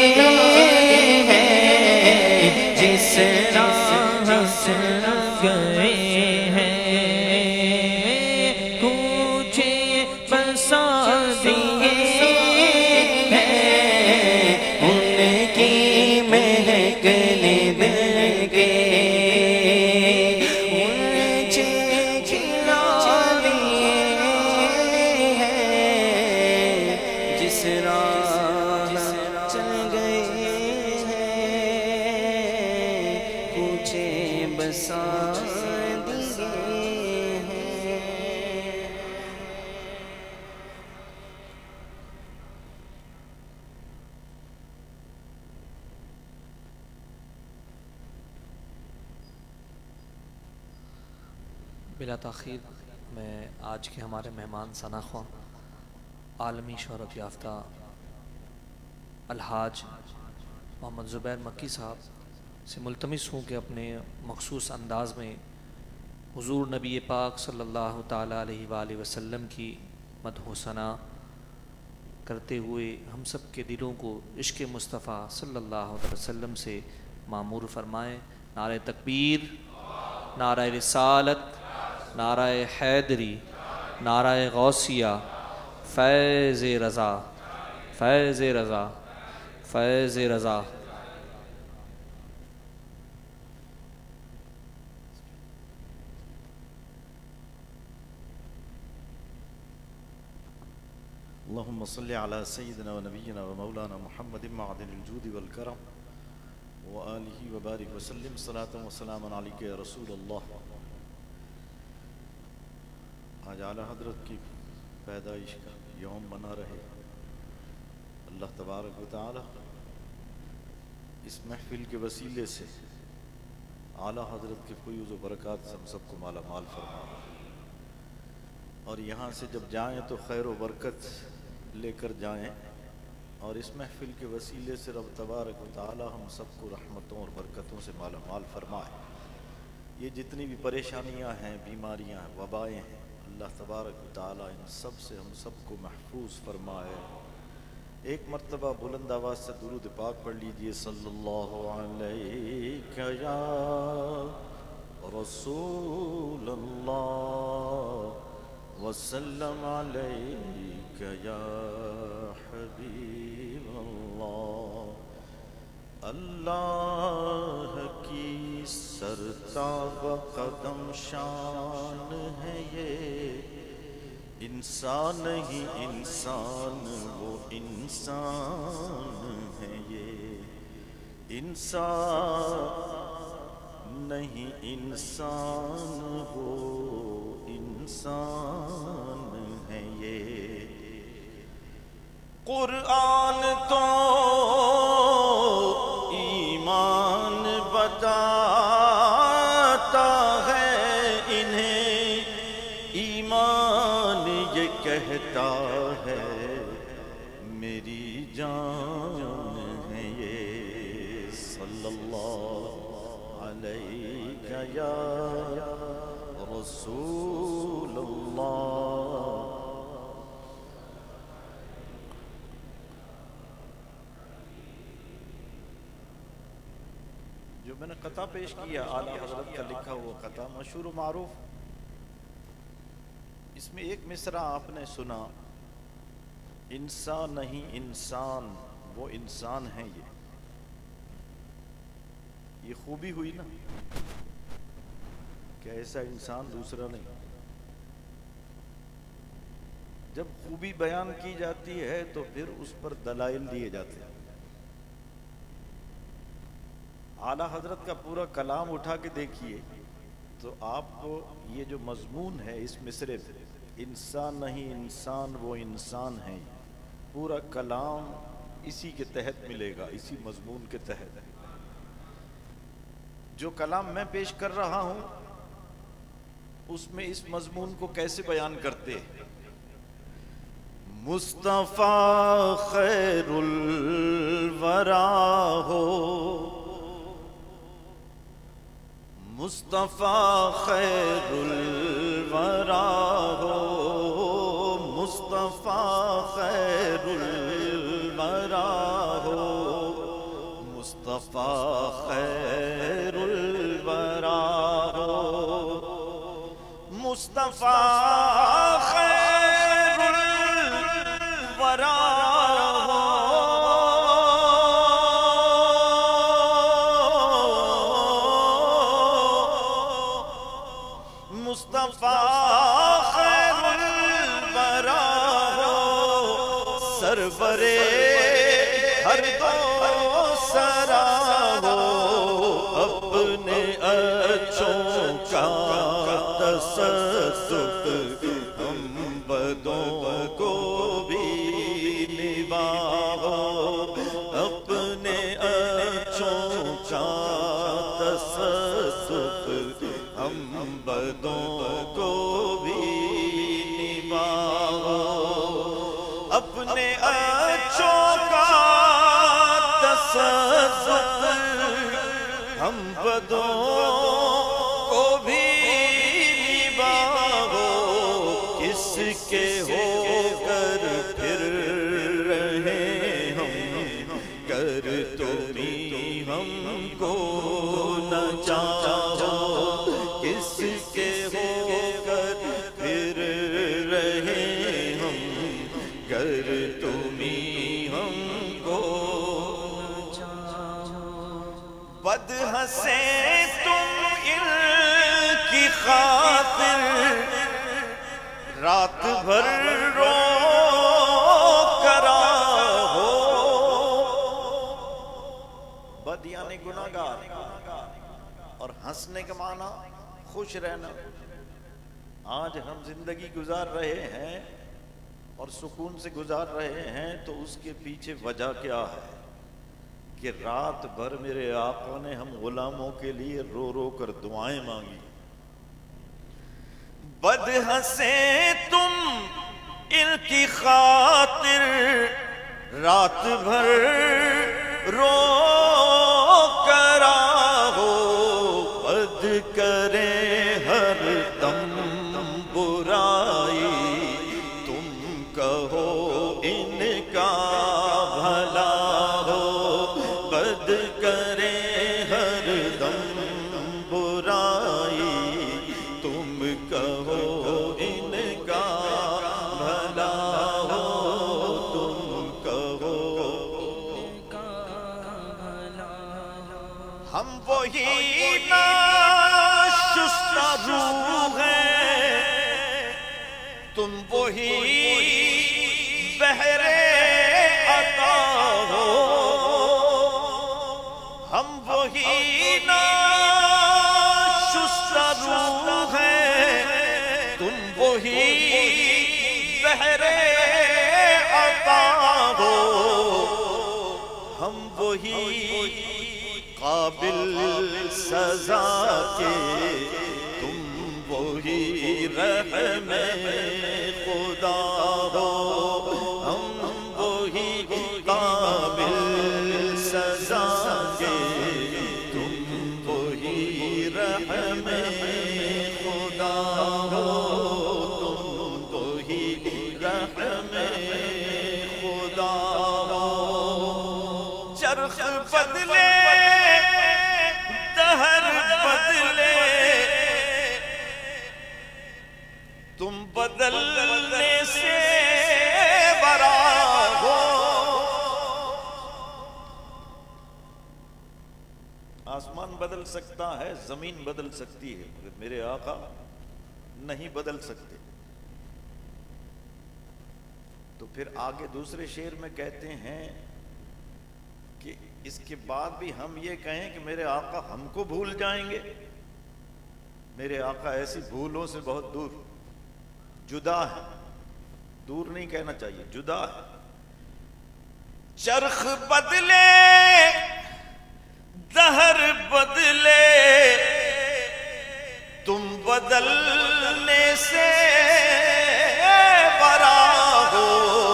ہیں، جس راہ سے گئے ہیں، کوچے بسا دیے ہیں، ان کی مہکنے دل کے، مجھے کھلا دیے ہیں، جس راہ چل گئے ہیں، کوچے بسا دیے ہیں۔ بلا تاخیر میں آج کے ہمارے مہمان ثناخواں عالمی شہرت یافتہ الحاج محمد زبیر مکی صاحب سے ملتمس ہوں کہ اپنے مخصوص انداز میں حضور نبی پاک صلی اللہ تعالیٰ علیہ وآلہ وسلم کی مدح و ثنا کرتے ہوئے ہم سب کے دلوں کو عشق مصطفیٰ صلی اللہ علیہ وسلم سے معمور فرمائیں۔ نعرہ تکبیر، نعرہ رسالت، نعرہ حیدری، نعرہ غوثیہ، فیض رضا، فیض رضا، فیض رضا۔ اللهم صل على سيدنا ونبينا ومولانا محمد معدن الجود والكرم وآله وبارك وسلم صلاة وسلام عليك يا رسول الله۔ آج اعلیٰ حضرت کی پیدائش کا یوم بنا رہے، اللہ تبارک و تعالی اس محفل کے وسیلے سے اعلیٰ حضرت کے فیوز و برکات سے ہم سب کو مالا مال فرمائے، اور یہاں سے جب جائیں تو خیر و برکت لے کر جائیں، اور اس محفل کے وسیلے سے رب تبارک و تعالی ہم سب کو رحمتوں اور برکتوں سے مالا مال فرمائے۔ یہ جتنی بھی پریشانیاں ہیں، بیماریاں ہیں، وبائیں ہیں، اللہ تبارک و تعالی ان سب سے ہم سب کو محفوظ فرمائے۔ ایک مرتبہ بلند آواز سے درود پاک پڑھ لیجئے، صلی اللہ علیہ یا رسول اللہ وسلم علیک یا حبیب اللہ۔ اللہ کی سرتاب قدم شان ہے یہ، انسان نہیں انسان وہ انسان ہے یہ، انسان نہیں انسان وہ انسان ہے یہ۔ قرآن تو ایمان بتاتا ہے انہیں، ایمان یہ کہتا ہے میری جان ہے یہ۔ صلی اللہ علیہ یا رسول اللہ۔ جو میں نے قطع پیش کیا اعلیٰ حضرت کا لکھا ہوا قطع مشہور و معروف، اس میں ایک مصرع آپ نے سنا، انسان نہیں انسان وہ انسان ہے یہ خوبی ہوئی نا کہ ایسا انسان دوسرا نہیں۔ جب خوبی بیان کی جاتی ہے تو پھر اس پر دلائل دیے جاتے ہیں۔ اعلیٰ حضرت کا پورا کلام اٹھا کے دیکھیے تو آپ کو یہ جو مضمون ہے اس مصرے میں، انسان نہیں انسان وہ انسان ہے، پورا کلام اسی کے تحت ملے گا، اسی مضمون کے تحت۔ جو کلام میں پیش کر رہا ہوں اس میں اس مضمون کو کیسے بیان کرتے ہیں؟ مصطفیٰ خیر الورا ہو، مصطفیٰ خیر الورا ہو، مصطفیٰ خیر الورا ہو، مصطفیٰ خیر الورا ہو، مصطفیٰ خیر الورا سرورے ہر دو سرا ہو، اپنے اچھوں کا تصدق ہم بدوں کو بھی نبھاؤ، اپنے اچھوں کا تصدق ہم بدوں کو بھی نبھاؤ، اپنے اچھوں کا تصدق ہم بدوں کو بھی نبھاؤ، کس کے ہو کر پھر رہے ہم، کر تو بھی ہم کو نہ چاہو، کس کے ہو کر پھر رہے ہم، گر تمہیں ہم کو بد ہنسے تم ان کی خاطر، رات بھر رو کرا ہو، بد یعنی گناہگار، اور ہنسنے کا معنی خوش رہنا۔ آج ہم زندگی گزار رہے ہیں اور سکون سے گزار رہے ہیں تو اس کے پیچھے وجہ کیا ہے کہ رات بھر میرے آقا نے ہم غلاموں کے لیے رو رو کر دعائیں مانگی۔ بد ہنسے تم ان کی خاطر، رات بھر رو کرا ہو، بد کرے ہر دم برائی، تم کہو ان کا بھلا ہو، بد کرے ہر دم برائی، تم کہو ان کا بھلا ہو، تم کہو ان کا بھلا ہم وہی ناشستہ روح ہیں، تم وہی بحر عطا ہو، ہم وہی ناشستہ روح ہیں، تم وہی بحر عطا ہو، ہم وہی قابل سزا کے، تم وہی رحم خدا ہو، ہم وہی قابل سزا کے، تم وہی رحم خدا ہو، تم وہی رحم خدا ہو۔ چرخ بدلے دہر بدلے، تم بدلنے سے برا ہو۔ آسمان بدل سکتا ہے، زمین بدل سکتی ہے، مگر میرے آقا نہیں بدل سکتے۔ تو پھر آگے دوسرے شعر میں کہتے ہیں کہ اس کے بعد بھی ہم یہ کہیں کہ میرے آقا ہم کو بھول جائیں گے؟ میرے آقا ایسی بھولوں سے بہت دور، جدا ہے، دور نہیں کہنا چاہیے، جدا ہے۔ چرخ بدلے دہر بدلے، تم بدلنے سے برا ہو،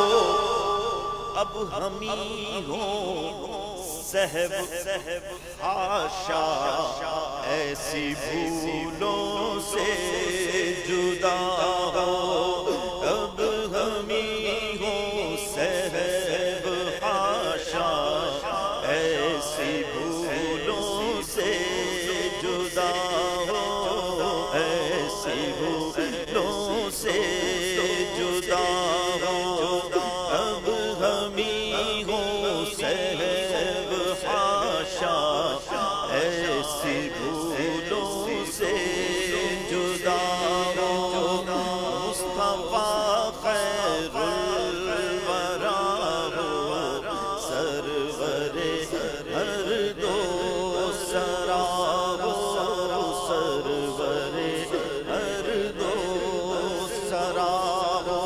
اب ہمیں ہو صحب حاشا ایسی بھولوں سے جدا ہو، اب ہمیں ہو صحب حاشا ایسی بھولوں سے جدا ہو، ایسی بھولوں سے جدا ہو، اب ہمیں ہو صحب حاشا ایسی بھولوں سے جدا ہو۔ مصطفیٰ خیر الورا ہو، سرور ہر دو سرا ہو، سرور ہر دو سرا ہو۔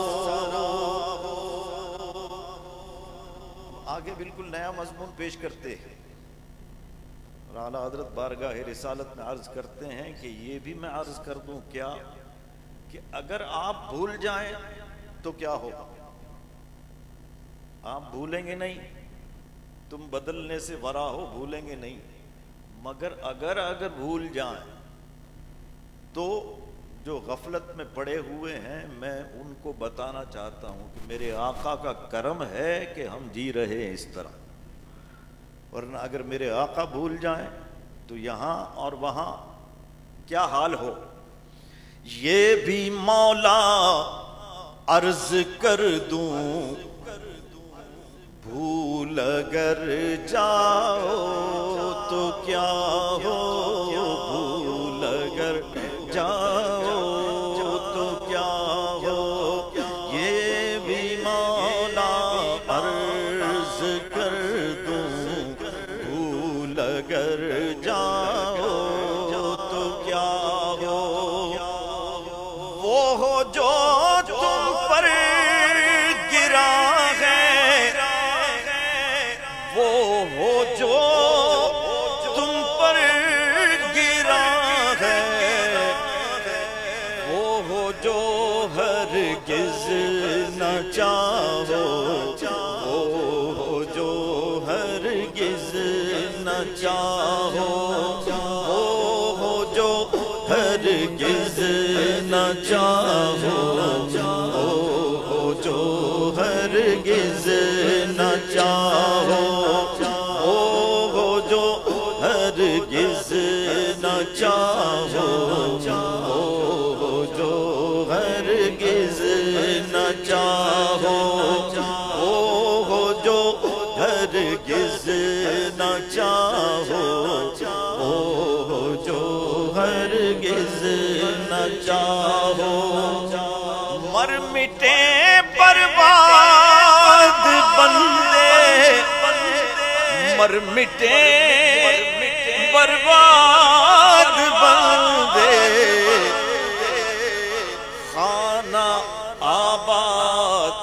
آگے بالکل نیا مضمون پیش کرتے ہیں اور اعلیٰ حضرت بارگاہ رسالت میں عرض کرتے ہیں کہ یہ بھی میں عرض کر دوں کیا کہ اگر آپ بھول جائیں تو کیا ہوگا؟ آپ بھولیں گے نہیں، تم بدلنے سے ورا ہو، بھولیں گے نہیں، مگر اگر بھول جائیں تو جو غفلت میں پڑے ہوئے ہیں میں ان کو بتانا چاہتا ہوں کہ میرے آقا کا کرم ہے کہ ہم جی رہے ہیں اس طرح، ورنہ اگر میرے آقا بھول جائیں تو یہاں اور وہاں کیا حال ہو۔ یہ بھی مولا عرض کر دوں، بھول اگر جاؤ تو کیا ہو، بھول اگر جاؤ تو کیا ہو، یہ بھی مولا عرض کر دوں، بھول اگر جاؤ تو کیا ہو، وہ ہو جو تم پر گرا ہے، وہ ہو جو تم پر گرا ہے، وہ ہو جو ہرگز نہ چاہو، وہ ہو جو ہرگز نہ چاہو، وہ ہو جو ہرگز نہ چاہو، وہ ہو جو ہرگز نہ چاہو، وہ ہو جو ہرگز نہ چاہو، وہ ہو جو ہرگز نہ چاہو، وہ ہو جو ہرگز نہ چاہو وہ جو ہرگز نہ چاہو مر مٹے برباد بندے مر مٹے برباد بندے خانہ آباد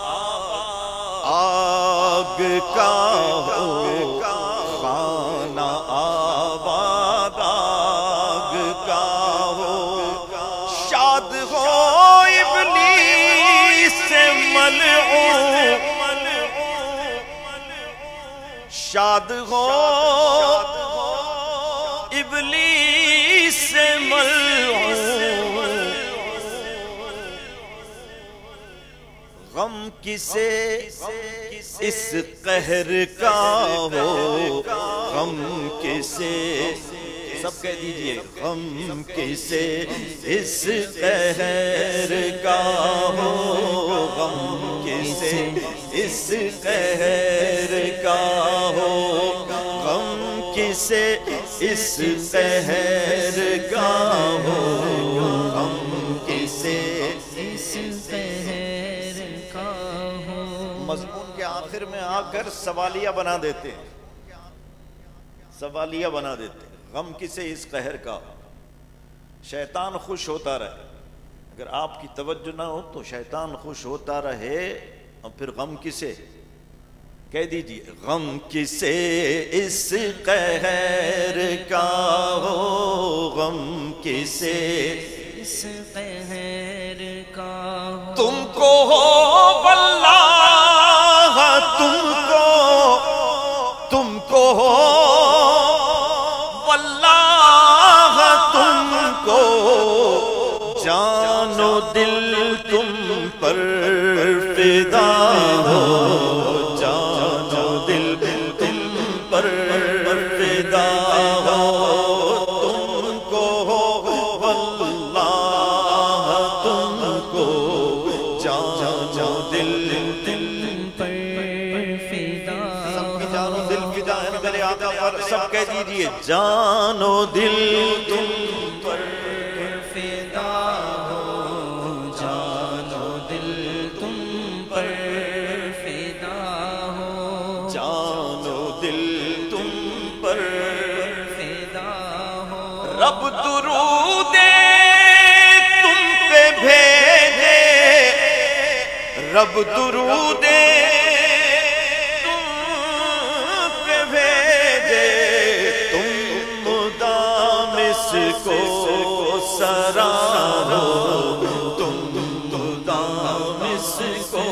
آگ کا ہو خانہ آباد آگ کا ہو شاد ہو ابلیس سے ملعون شاد ہو ابلیس سے ملعون غم کسے اس قہر کا ہو غم کسے سب کہہ دیجئے غم کسے اس قہر کا ہو غم کسے اس قہر کا ہو غم کسے اس قہر کا ہو غم کسے اس قہر کا ہو مضمون کے آخر میں آ کر سوالیہ بنا دیتے ہیں سوالیہ بنا دیتے ہیں غم کسے اس قہر کا ہو شیطان خوش ہوتا رہے اگر آپ کی توجہ نہ ہو تو شیطان خوش ہوتا رہے اور پھر غم کسے کہہ دیجئے غم کسے اس قہر کا ہو غم کسے اس قہر کا ہو تم کو ہو واللہ تم کو ہو واللہ تم کو جان و دل تم پر فدا ہو جان و دل تم پر فدا ہو تم کو ہو واللہ تم کو جان و دل تم پر فدا سب کی جان و دل فدا ہے میرے آقا پر سب کہہ دیجئے جان و دل تم پر فدا ہو جان و دل تم پر فدا ہو جان و دل تم پر فدا ہو رب درود تم پہ بھیجے رب درود تم پہ بھیجے تم مدام اس کو سرارو تم مدام اس کو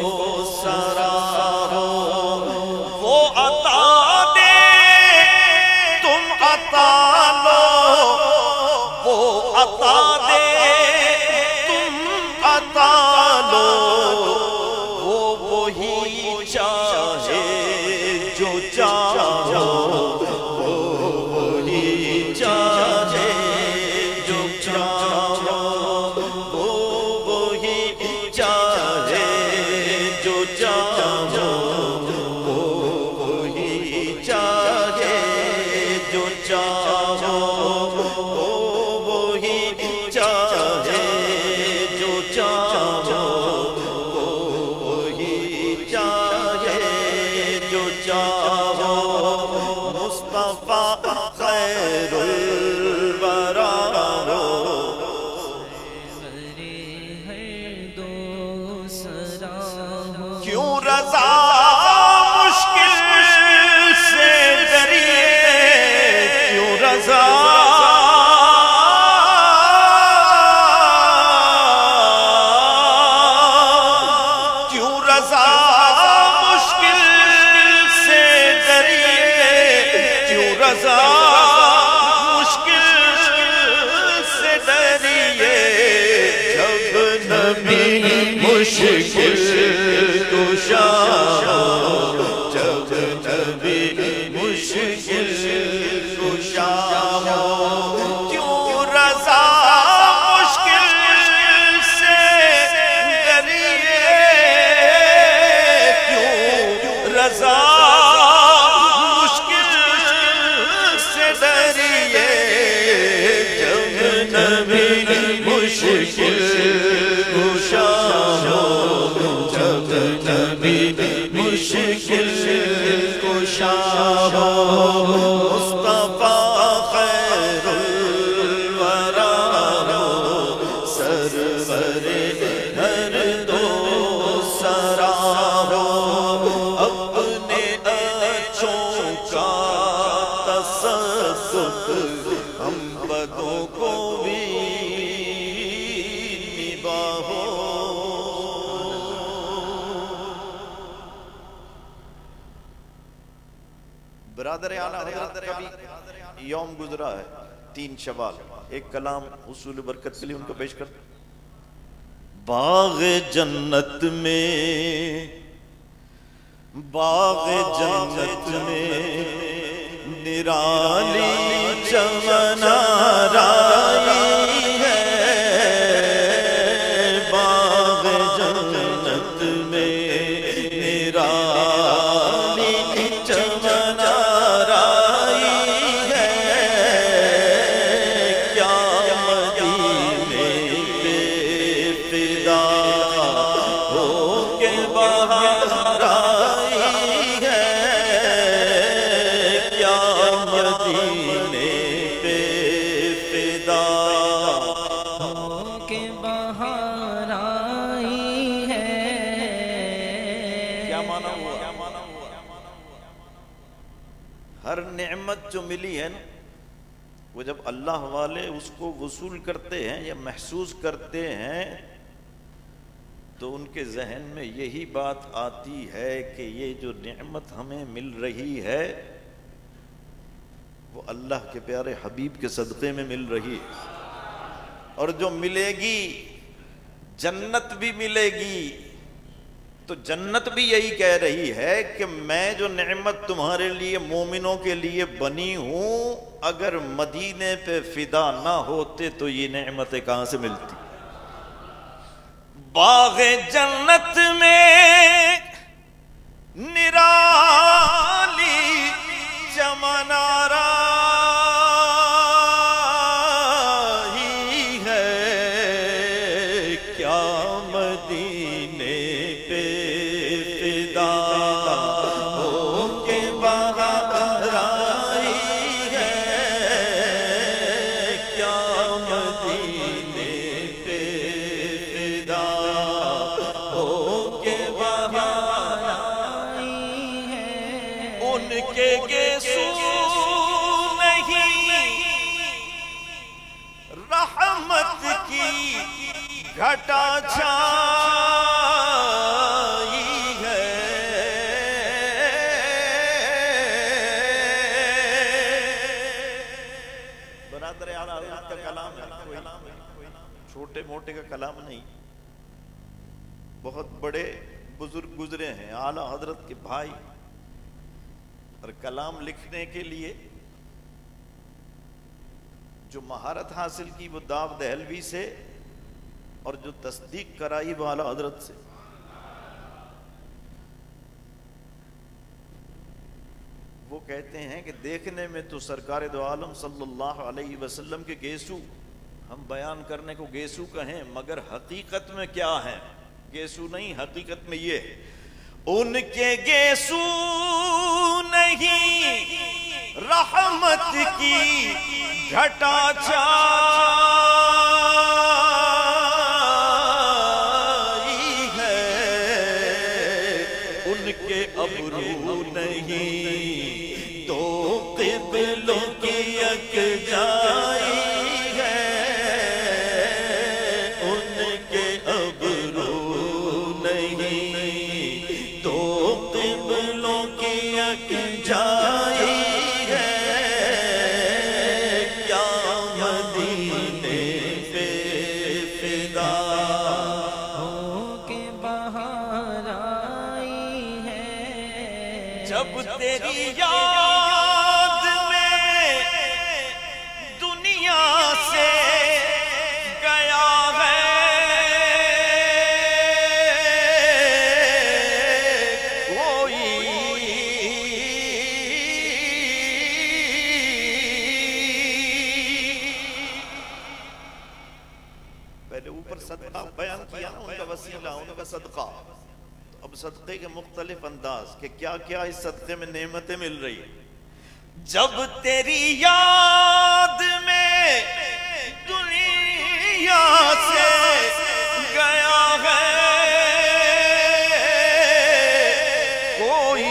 سرارو وہ عطا دے تم عطا لو وہ عطا دے تم عطا لو وہ وہی چاہے جو چاہو وہ وہی چاہے جو چاہو وہ وہی چاہے جو چاہو وہ وہی چاہے جو چاہو وہ وہی چاہے جو چاہو وہ وہی چاہے جو چاہو مصطفیٰ خیر الورا کیوں رضا مشکل سے ڈریے کیوں رضا کیوں رضا مشکل سے ڈریے کیوں رضا مشکل سے ڈریے جب نبی مشکل کشا جب نبی مشکل کشا کیوں رضا مشکل سے ڈریے کیوں رضا مشکل मुश्किल कुशा हो, जब नबी मुश्किल कुशा हो, मुस्तफा खैरुल वरा हो, सरवरे हर दो सरा हो, अपने अच्छों का तसद्दुक़ हम बदों को भी निभाओ। ब्रदर आला हज़रत का भी यौम गुजरा है 3 शवाल। एक कलाम हुसूल बरकत के लिए उनको पेश कर। बाग़ जन्नत में, बाग़ जन्नत में निराली चमनाराई है, बाग़ जन्नत में निराली चमनाराई है, क्या मदीने पे फिदा हो के बाहर आई है, क्या मदीने पे फिदा हो के बाहर आई है। क्या माना हुआ? हर नेमत जो मिली है ना, वो जब अल्लाह वाले उसको वसूल करते हैं या महसूस करते हैं तो उनके जहन में यही बात आती है कि ये जो नेमत हमें मिल रही है वो अल्लाह के प्यारे हबीब के सदक़े में मिल रही है, और जो मिलेगी जन्नत भी मिलेगी। तो जन्नत भी यही कह रही है कि मैं जो नेमत तुम्हारे लिए मोमिनों के लिए बनी हूं, अगर मदीने पे फिदा ना होते तो ये नेमतें कहां से मिलती। बाग़ जन्नत में निराली चमनाराई है, क्या मदीने पे फिदा हो के बाहर आई है, क्या मदीने पे फिदा हो के बाहर आई है। उनके गेसू नहीं रहमत की घटा छाई है, बरादर आला हज़रत का कलाम है, कोई छोटे मोटे का कलाम नहीं। बहुत बड़े बुजुर्ग गुजरे हैं, आला हज़रत के भाई, और कलाम लिखने के लिए जो महारत हासिल की वो दाव दहलवी से, और जो तस्दीक कराई वो आला हज़रत से। वो कहते हैं कि देखने में तो सरकार दो आलम सल्लल्लाहु अलैहि वसल्लम के गेसू हम बयान करने को गेसू कहें, मगर हकीकत में क्या है? गेसू नहीं, हकीकत में ये है उनके गेसू नहीं रहमत की घटा छाई है, उनके अबरू नहीं तो क़िबलों की यकजाई है, उनके अबरू नहीं तो क़िबलों की यकजाई है, क्या मदीने صدقہ بیان کیا نا، ان کا وسیلہ، ان کا صدقہ. اب صدقے کے مختلف انداز کہ کیا کیا اس صدقے میں نعمتیں مل رہی ہیں. جب تیری یاد میں دنیا سے گیا ہے کوئی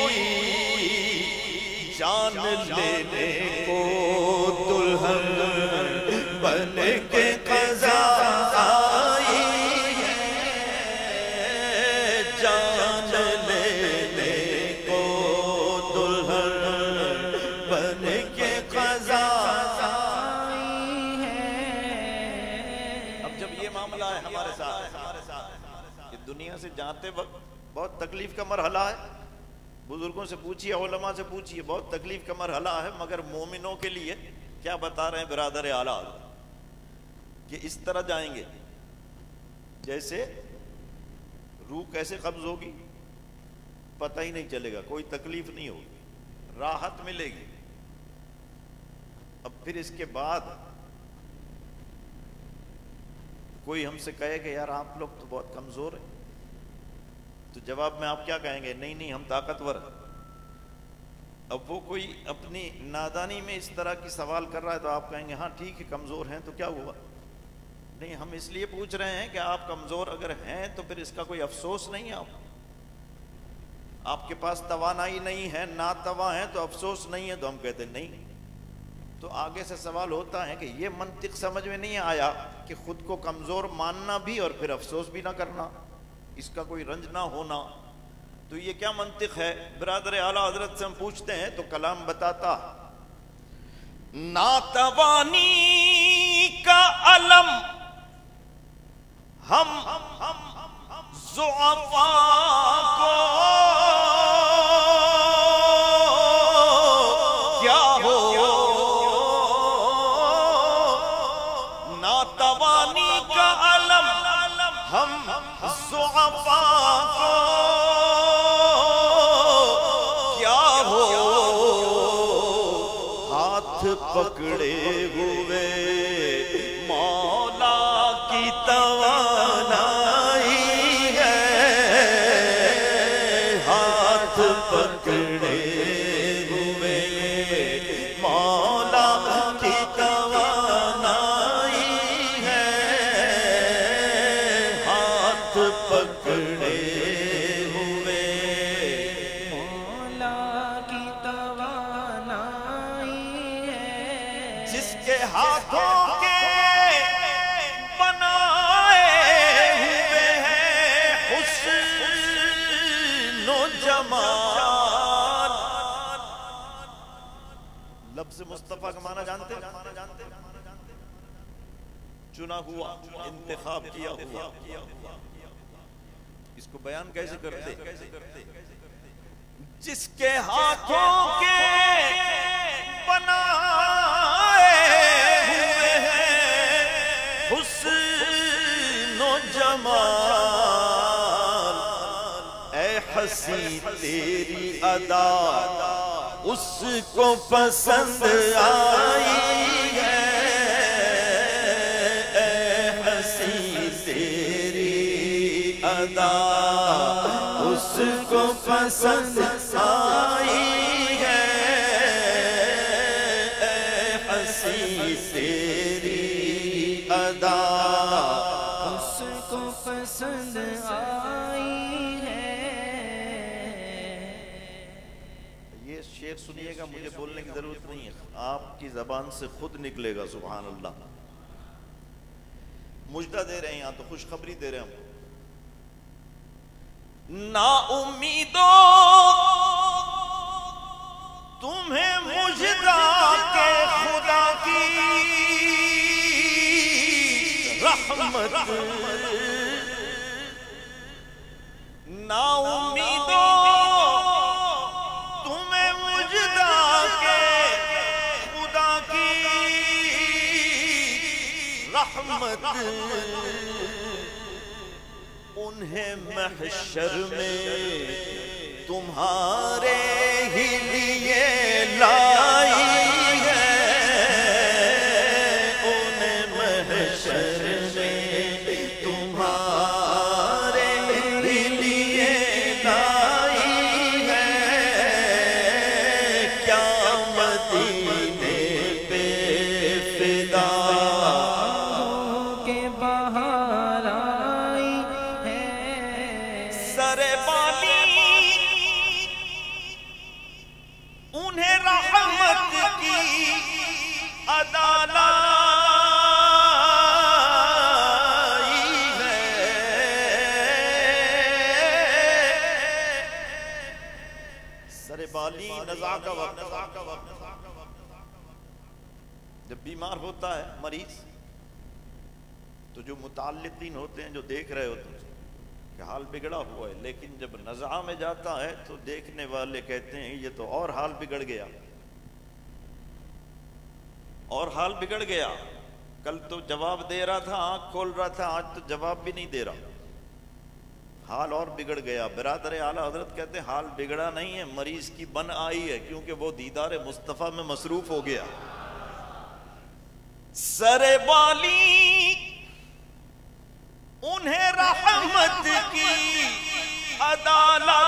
جان لینے کو دلہن بن کے قضا آئی ہے، جان لینے کو دلہن بن کے قضا آئی ہے. اب جب یہ معاملہ ہے ہمارے ساتھ کہ دنیا سے جاتے وقت بہت تکلیف کا مرحلہ ہے. بزرگوں سے پوچھئے، علماء سے پوچھئے، بہت تکلیف کا مرحلہ ہے، مگر مومنوں کے لیے کیا بتا رہے ہیں برادر اعلیٰ کہ اس طرح جائیں گے جیسے روح کیسے قبض ہوگی پتہ ہی نہیں چلے گا، کوئی تکلیف نہیں ہوگی، راحت ملے گی. اب پھر اس کے بعد کوئی ہم سے کہے کہ یار آپ لوگ تو بہت کمزور ہیں، تو جواب میں آپ کیا کہیں گے؟ نہیں نہیں ہم طاقتور ہیں. اب وہ کوئی اپنی نادانی میں اس طرح کی سوال کر رہا ہے تو آپ کہیں گے ہاں ٹھیک ہے کمزور ہیں تو کیا ہوا؟ نہیں، ہم اس لیے پوچھ رہے ہیں کہ آپ کمزور اگر ہیں تو پھر اس کا کوئی افسوس نہیں ہے. آپ کے پاس توانائی نہیں ہے، ناتواں ہیں تو افسوس نہیں ہے. تو ہم کہتے ہیں نہیں. تو آگے سے سوال ہوتا ہے کہ یہ منطق سمجھ میں نہیں آیا کہ خود کو کمزور ماننا بھی اور پھر افسوس بھی نہ کرنا، اس کا کوئی رنج نہ ہونا، تو یہ کیا منطق ہے؟ برادر اعلیٰ حضرت سے ہم پوچھتے ہیں تو کلام بتاتا ناتوانی کا علم ہم ضعفاء کو کیا ہو، ناتوانی کا علم ہم ضعفاء کو کیا ہو، ہاتھ پکڑے ہوئے مولا کی توانائی ہے، ہاتھ پکڑے ہوئے مولا کی توانائی ہے، ہاتھ پکڑے ہوئے مولا کی توانائی ہے، جس کے ہاتھوں کے بنائے ہوئے ہیں حسن و جمال. لفظ مصطفیٰ کا معنی جانتے ہیں؟ چنا ہوا، انتخاب کیا ہوا. اس کو بیان کیسے کرتے؟ جس کے ہاتھوں کے بنائے ہوئے ہیں حسن و جمال، اے حسین تیری ادا اس کو پسند آئی ہے، اے حسین تیری ادا اس کو پسند آئی ہے، اے حسین تیری ادا اس کو پسند آئی ہے. یہ شعر سنیے گا، مجھے بولنے کی ضرورت نہیں ہے، آپ کی زبان سے خود نکلے گا. سبحان اللہ. مجدہ دے رہے ہیں یہاں تو خوشخبری دے رہے ہیں ہم. نا امیدو تمہیں مجدہ کے خدا کی رحمت، نا امیدو تمہیں مجدہ کے خدا کی رحمت، انہیں محشر میں تمہارے ہی لیے لائی ہے، انہیں محشر میں رحمت کی ادا لائی ہے، سر بالی نزا کا وقت، جب بیمار ہوتا ہے مریض تو جو متعلقین ہوتے ہیں، جو دیکھ رہے ہوتے ہیں کہ حال بگڑا ہوا ہے، لیکن جب نزع میں جاتا ہے تو دیکھنے والے کہتے ہیں یہ تو اور حال بگڑ گیا، اور حال بگڑ گیا، کل تو جواب دے رہا تھا، آنکھ کھول رہا تھا، آج تو جواب بھی نہیں دے رہا، حال اور بگڑ گیا۔ برادر اعلیٰ حضرت کہتے ہیں حال بگڑا نہیں ہے، مریض کی بن آئی ہے، کیونکہ وہ دیدار مصطفیٰ میں مصروف ہو گیا۔ سر والی انہیں رحمت کی ادا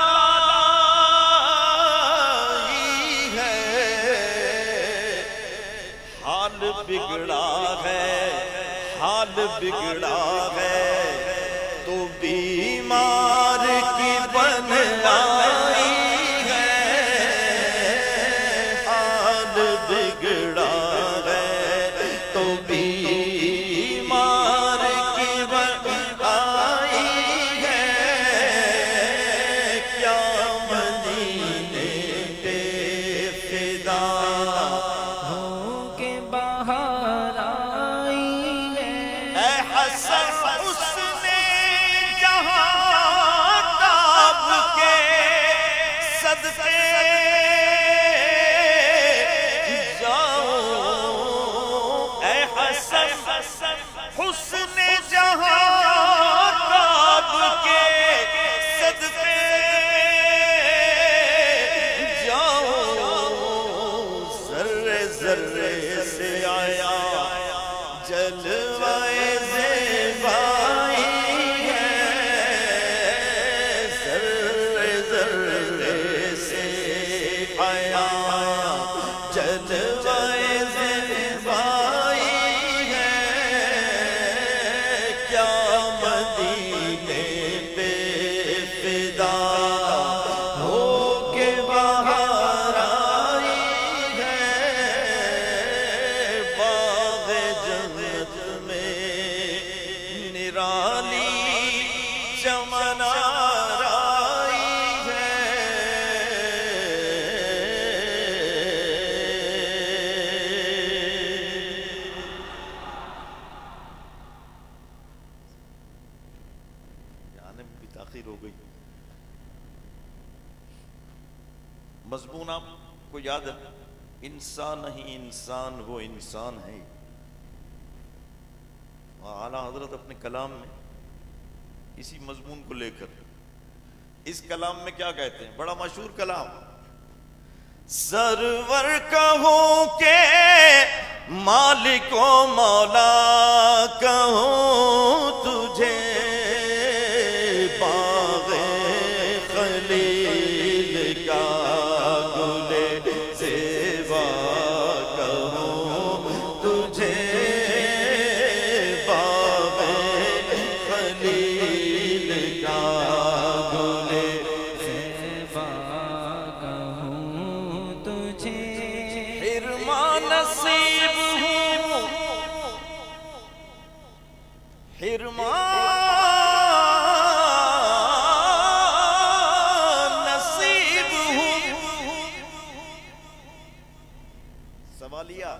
لائی ہے، حال بگڑا ہے، حال بگڑا ہے، تو بیمار کی بن آئی ہے، حال بگڑا ہے تو بیمار کی بن آئی ہے، کیا مدینے پہ فدا ہو کے باہر آئی ہے، اے حسن اس نے جہاں تاب کے صدقے جاؤ، اے حسن حسن جہاں تاب کے صدقے جاؤ، ذرے ذرے سے آیا جلوائے زیبائی ہے، ذرے ذرے سے آیا جلوائے زیبائی ہے، کیا مدینے پہ فدا ہو کے باہر آئی ہے، باغ جنت میں نرالی چمن آرائی ہے۔ آنے میں بھی تاخیر ہو گئی، مضمون آپ کو یاد ہے، انسان نہیں انسان وہ انسان ہے۔ اعلیٰ حضرت اپنے کلام میں اسی مضمون کو لے کر اس کلام میں کیا کہتے ہیں، بڑا مشہور کلام، سرور کہوں کہ مالک و مولا کہوں تجھے، باغ خلیل کا گل زیبا کہوں تجھے، باغ خلیل کا گل زیبا کہوں تجھے، حرمان نصیب ہوں، حرمان نصیب ہوں، سوالیہ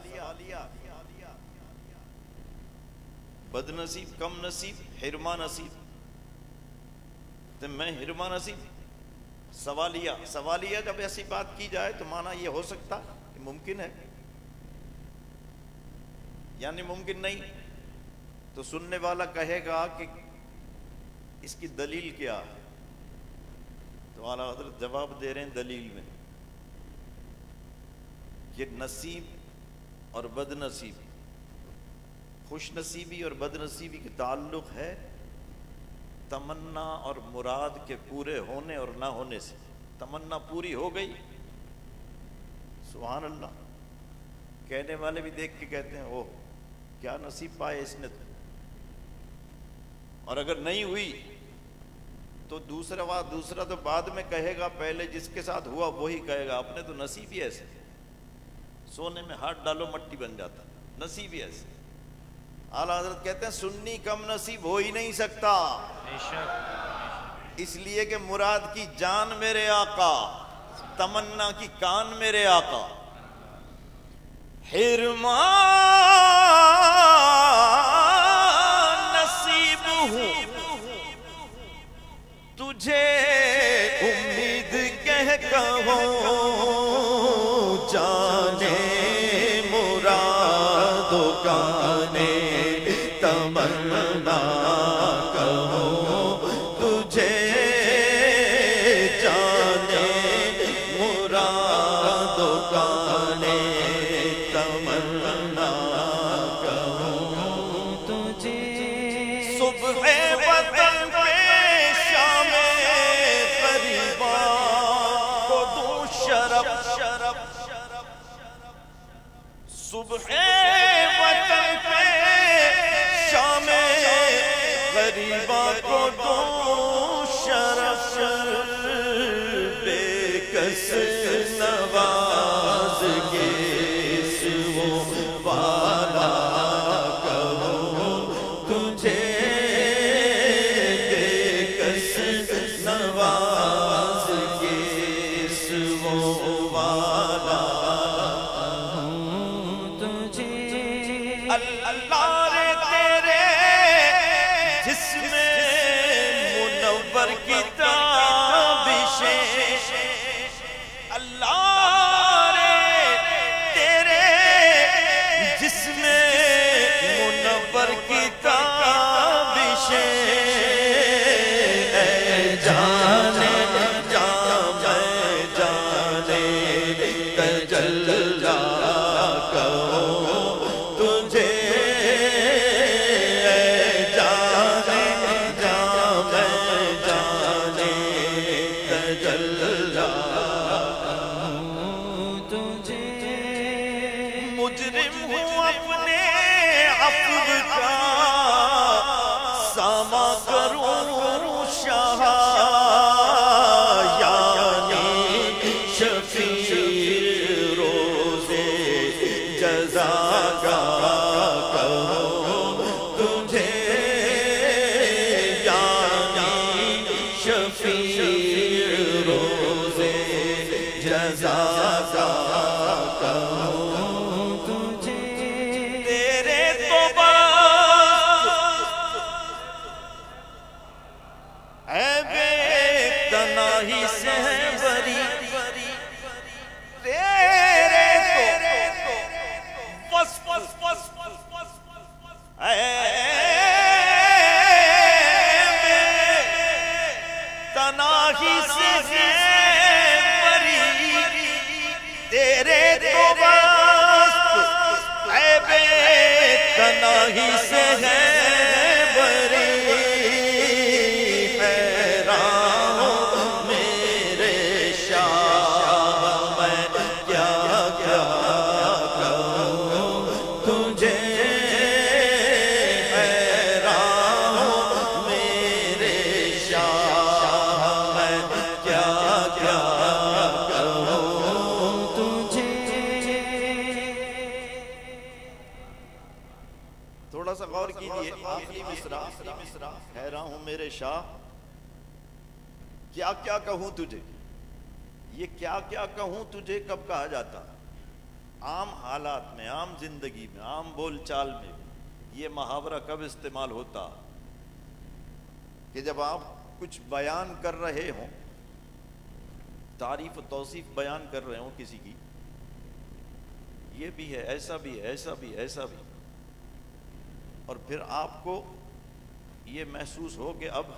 بد نصیب، کم نصیب، حرمان نصیب، تو میں حرمان نصیب۔ سوالیہ جب ایسی بات کی جائے تو معنی یہ ہو سکتا کہ ممکن ہے، یعنی ممکن نہیں، تو سننے والا کہے گا کہ اس کی دلیل کیا ہے، تو اعلیٰ حضرت جواب دے رہے ہیں دلیل میں کہ نصیب اور بد نصیب، خوش نصیبی اور بد نصیبی کے تعلق ہے تمنا اور مراد کے پورے ہونے اور نہ ہونے سے۔ تمنا پوری ہو گئی، سبحان اللہ، کہنے والے بھی دیکھ کے کہتے ہیں اوہ کیا نصیب پائے اس نے تو، اور اگر نہیں ہوئی تو دوسرا تو بعد میں کہے گا، پہلے جس کے ساتھ ہوا وہی کہے گا اپنے تو نصیب ہی ایسے۔ سونے میں ہاتھ ڈالو مٹی بن جاتا، نصیب ہی ایسے۔ اعلیٰ حضرت کہتے ہیں سنی کم نصیب ہو ہی نہیں سکتا، اس لیے کہ مراد کی جان میرے آقا، تمنا کی کان میرے آقا۔ حرمان نصیب ہوں تجھے امید کہہ کہوں، جانے مراد کانے تمنا کہوں تجھے، جانے مراد کانے تمنا کہوں تجھے۔ صبح وطن پہ شام غریباں کو دوں شرف، صبح وطن پہ شام غریباں کو دوں شرف، بے کس نواز کے سو والا کہوں تجھے، بے کس نواز کے سو والا اللہ رے تیرے جسم منور کی تابشیں، اللہ رے تیرے جسم منور کی تابشیں، اے جانے جانے جانے تجلا کہوں تجھے، جانے جانے جانے تجلا تجھے۔ مجرم ہوں اپنے عفو کا ساما کروں شاہ، یعنی شفیع روزے جزا کا کہوں تجھے، یعنی شفیع روزے جزا کا کہوں تجھے۔ تیرے تو بس عیب تنہائی سے بری، تیرے تو بس تنہائی سے بری، تیرے تو بس عیب تنہائی سے ہے بری، حیران ہوں میرے شاہ میں کیا کیا کہوں تجھے، حیران ہوں میرے شاہ میں کیا کیا کہوں تجھے۔ تھوڑا سا غور کیجئے، آخری مصرع، حیران ہوں میرے شاہ کیا کیا کہوں تجھے۔ یہ کیا کیا کہوں تجھے کب کہا جاتا؟ عام حالات میں، عام زندگی میں، عام بول چال میں یہ محاورہ کب استعمال ہوتا؟ کہ جب آپ کچھ بیان کر رہے ہوں، تعریف و توصیف بیان کر رہے ہوں کسی کی، یہ بھی ہے، ایسا بھی ہے، ایسا بھی، ایسا بھی، اور پھر آپ کو یہ محسوس ہو کہ اب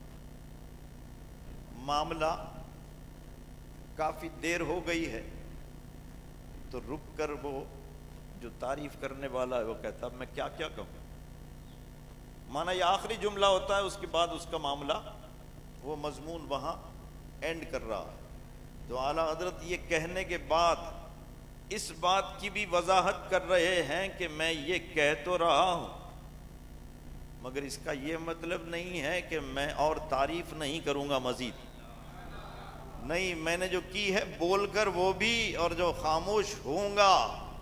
معاملہ کافی دیر ہو گئی ہے، تو رک کر وہ جو تعریف کرنے والا ہے وہ کہتا اب میں کیا کیا کہوں، مانا یہ آخری جملہ ہوتا ہے، اس کے بعد اس کا معاملہ وہ مضمون وہاں اینڈ کر رہا ہے۔ تو اعلیٰ حضرت یہ کہنے کے بعد اس بات کی بھی وضاحت کر رہے ہیں کہ میں یہ کہہ تو رہا ہوں، مگر اس کا یہ مطلب نہیں ہے کہ میں اور تعریف نہیں کروں گا مزید، نہیں، میں نے جو کی ہے بول کر وہ بھی، اور جو خاموش ہوں گا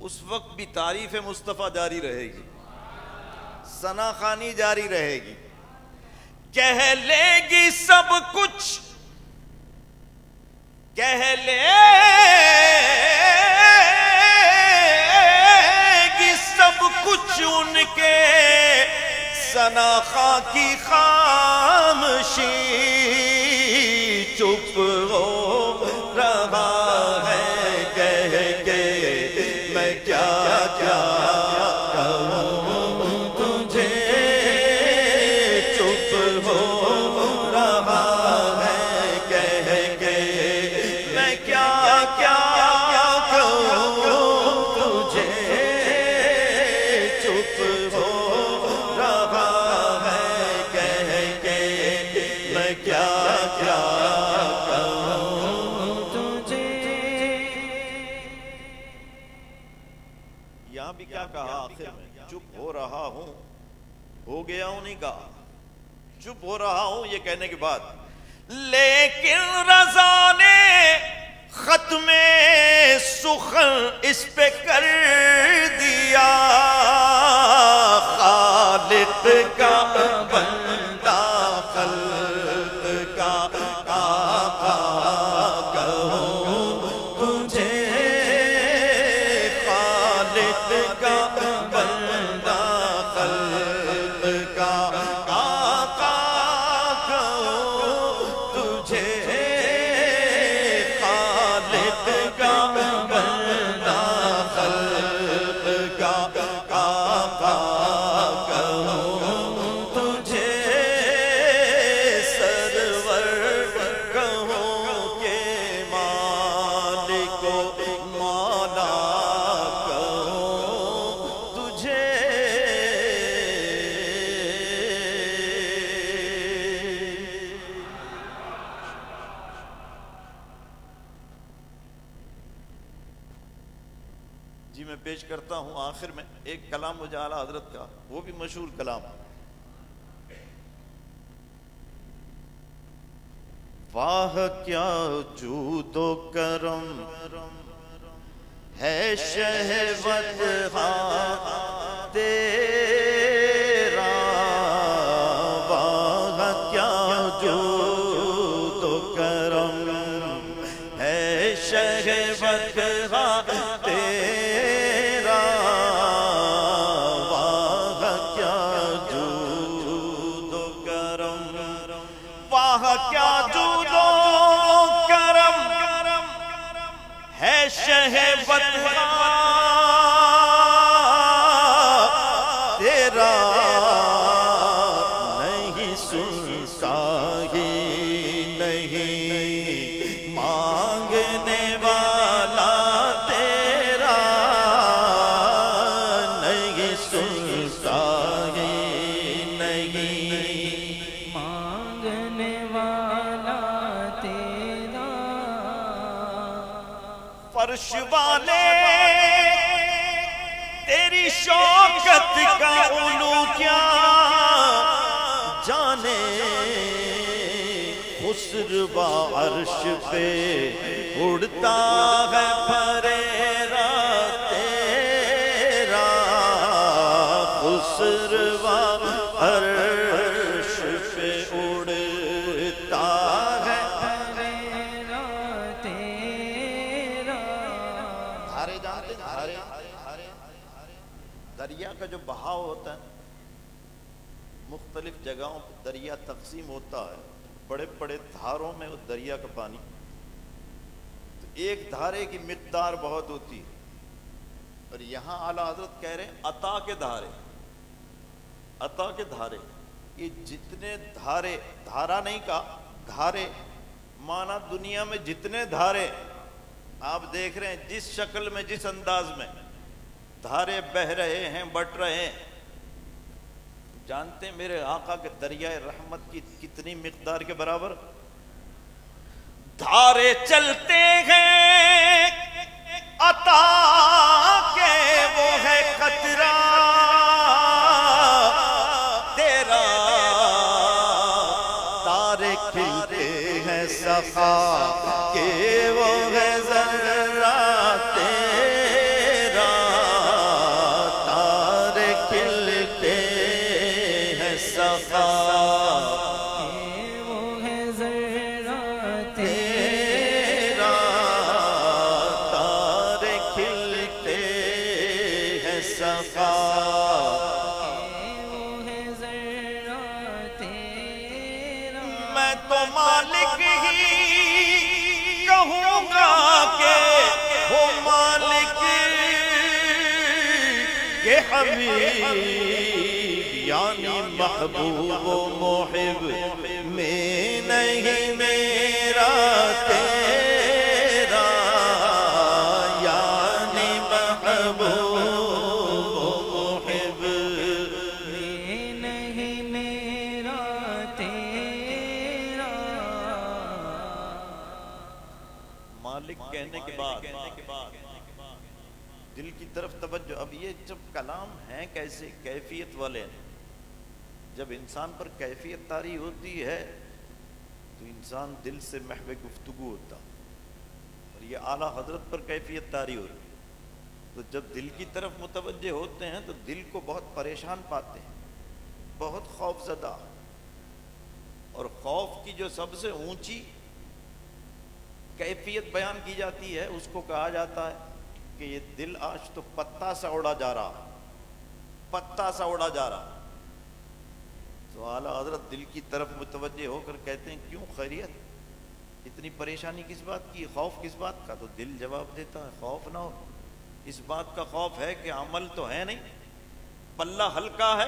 اس وقت بھی تعریف مصطفیٰ جاری رہے گی، ثنا خوانی جاری رہے گی، کہہ لے گی سب کچھ، کہہ لے گی سب کچھ ان کے ثنا خواں کی خاموشی، چپ ہو رہا ہے کہہ کے میں کیا کیا کہوں تجھے، چپ ہو رہا ہے کہہ کے میں کیا کیا کہوں تجھے، چپ ہو رہا ہے کہہ کے میں کیا کیا کہوں تجھے۔ یہاں بھی کیا کہا آخر میں، چپ ہو رہا ہوں، ہو گیا ہوں نہیں کہا، چپ ہو رہا ہوں یہ کہنے کے بعد، لیکن رضا نے ختم سخن اس پہ کر دیا، خالق کا بندہ خلق کا آقا کہوں تجھے، خالق کا بندہ خلق کا آقا کہوں تجھے، خالق کا بندہ خلق کا آقا کہوں تجھے، سرور کہوں کہ مالک و مولا کہوں تجھے۔ جی میں پیش کرتا ہوں آخر میں ایک کلام مجھے اعلیٰ حضرت کا، وہ بھی مشہور کلام، واہ کیا جود و کرم ہے شہوت تیرا، واہ کیا جود و کرم ہے شہوت تیرا، واہ کیا جود و کرم، واہ کیا جود و کرم ہے شہوت تیرا، نہیں سنتا ہی نہیں مانگنے والا تیرا، نہیں سنتا ہی نہیں مانگنے والا تیرا، فرش والے تیری شوکت کا علو کیا جانے، خسروا عرش پہ اڑتا ہے پھریرا تیرا، خسروا عرش پہ اڑتا ہے تیرا تیرا۔ دھارے جانتے دھارے، دریا کا جو بہاؤ ہوتا ہے مختلف جگہوں پہ دریا تقسیم ہوتا ہے، بڑے بڑے دھاروں میں اس دریا کا پانی، تو ایک دھارے کی مقدار بہت ہوتی ہے، اور یہاں اعلیٰ حضرت کہہ رہے ہیں عطا کے دھارے، عطا کے دھارے، یہ جتنے دھارے، دھارا نہیں کہا دھارے، مانا دنیا میں جتنے دھارے آپ دیکھ رہے ہیں، جس شکل میں جس انداز میں دھارے بہ رہے ہیں بٹ رہے ہیں، جانتے ہیں میرے آقا کے دریائے رحمت کی کتنی مقدار کے برابر؟ دھارے چلتے ہیں عطا کے وہ ہے قطرہ تیرا، تارے کھلتے ہیں صفا کے وہ ہے ذرہ تیرا، سخا میں تو مالک ہی کہوں گا کہ وہ مالک کے حبیب یعنی محبوب و محب میں نہیں میرا تیرا یعنی محبوب و محب میں نہیں میرا تیرا. مالک کہنے کے بعد دل کی طرف توجہ. اب یہ جب کلام ہیں کیسے کیفیت والے ہیں. جب انسان پر کیفیت طاری ہوتی ہے تو انسان دل سے محو گفتگو ہوتا، اور یہ اعلیٰ حضرت پر کیفیت طاری ہوتی. تو جب دل کی طرف متوجہ ہوتے ہیں تو دل کو بہت پریشان پاتے ہیں، بہت خوف زدہ. اور خوف کی جو سب سے اونچی کیفیت بیان کی جاتی ہے اس کو کہا جاتا ہے کہ یہ دل آج تو پتا سا اڑا جا رہا، پتا سا اڑا جا رہا. تو اعلیٰ حضرت دل کی طرف متوجہ ہو کر کہتے ہیں کیوں خیریت، اتنی پریشانی کس بات کی، خوف کس بات کا؟ تو دل جواب دیتا ہے خوف نہ ہو، اس بات کا خوف ہے کہ عمل تو ہے نہیں، پلہ ہلکا ہے،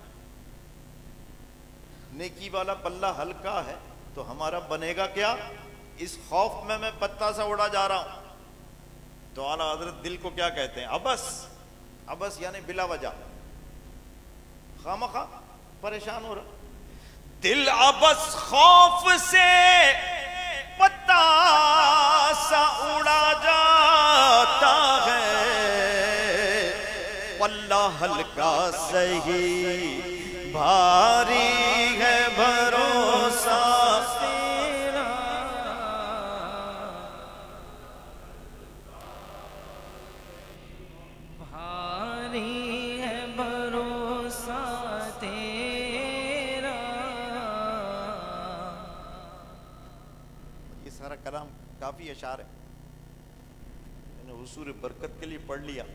نیکی والا پلہ ہلکا ہے، تو ہمارا بنے گا کیا؟ اس خوف میں پتا سا اڑا جا رہا ہوں. تو اعلیٰ حضرت دل کو کیا کہتے ہیں؟ ابس. ابس یعنی بلا وجہ، خامخواہ پریشان ہو رہا. دل ابس خوف سے پتا سا اڑا جاتا ہے، پلہ ہلکا سہی بھاری ہے بھروسہ تیرا. بھاری ہے بھروسہ تیرا. یہ سارا کلام کافی اشعار ہے، میں نے حضور برکت کے لیے پڑھ لیا.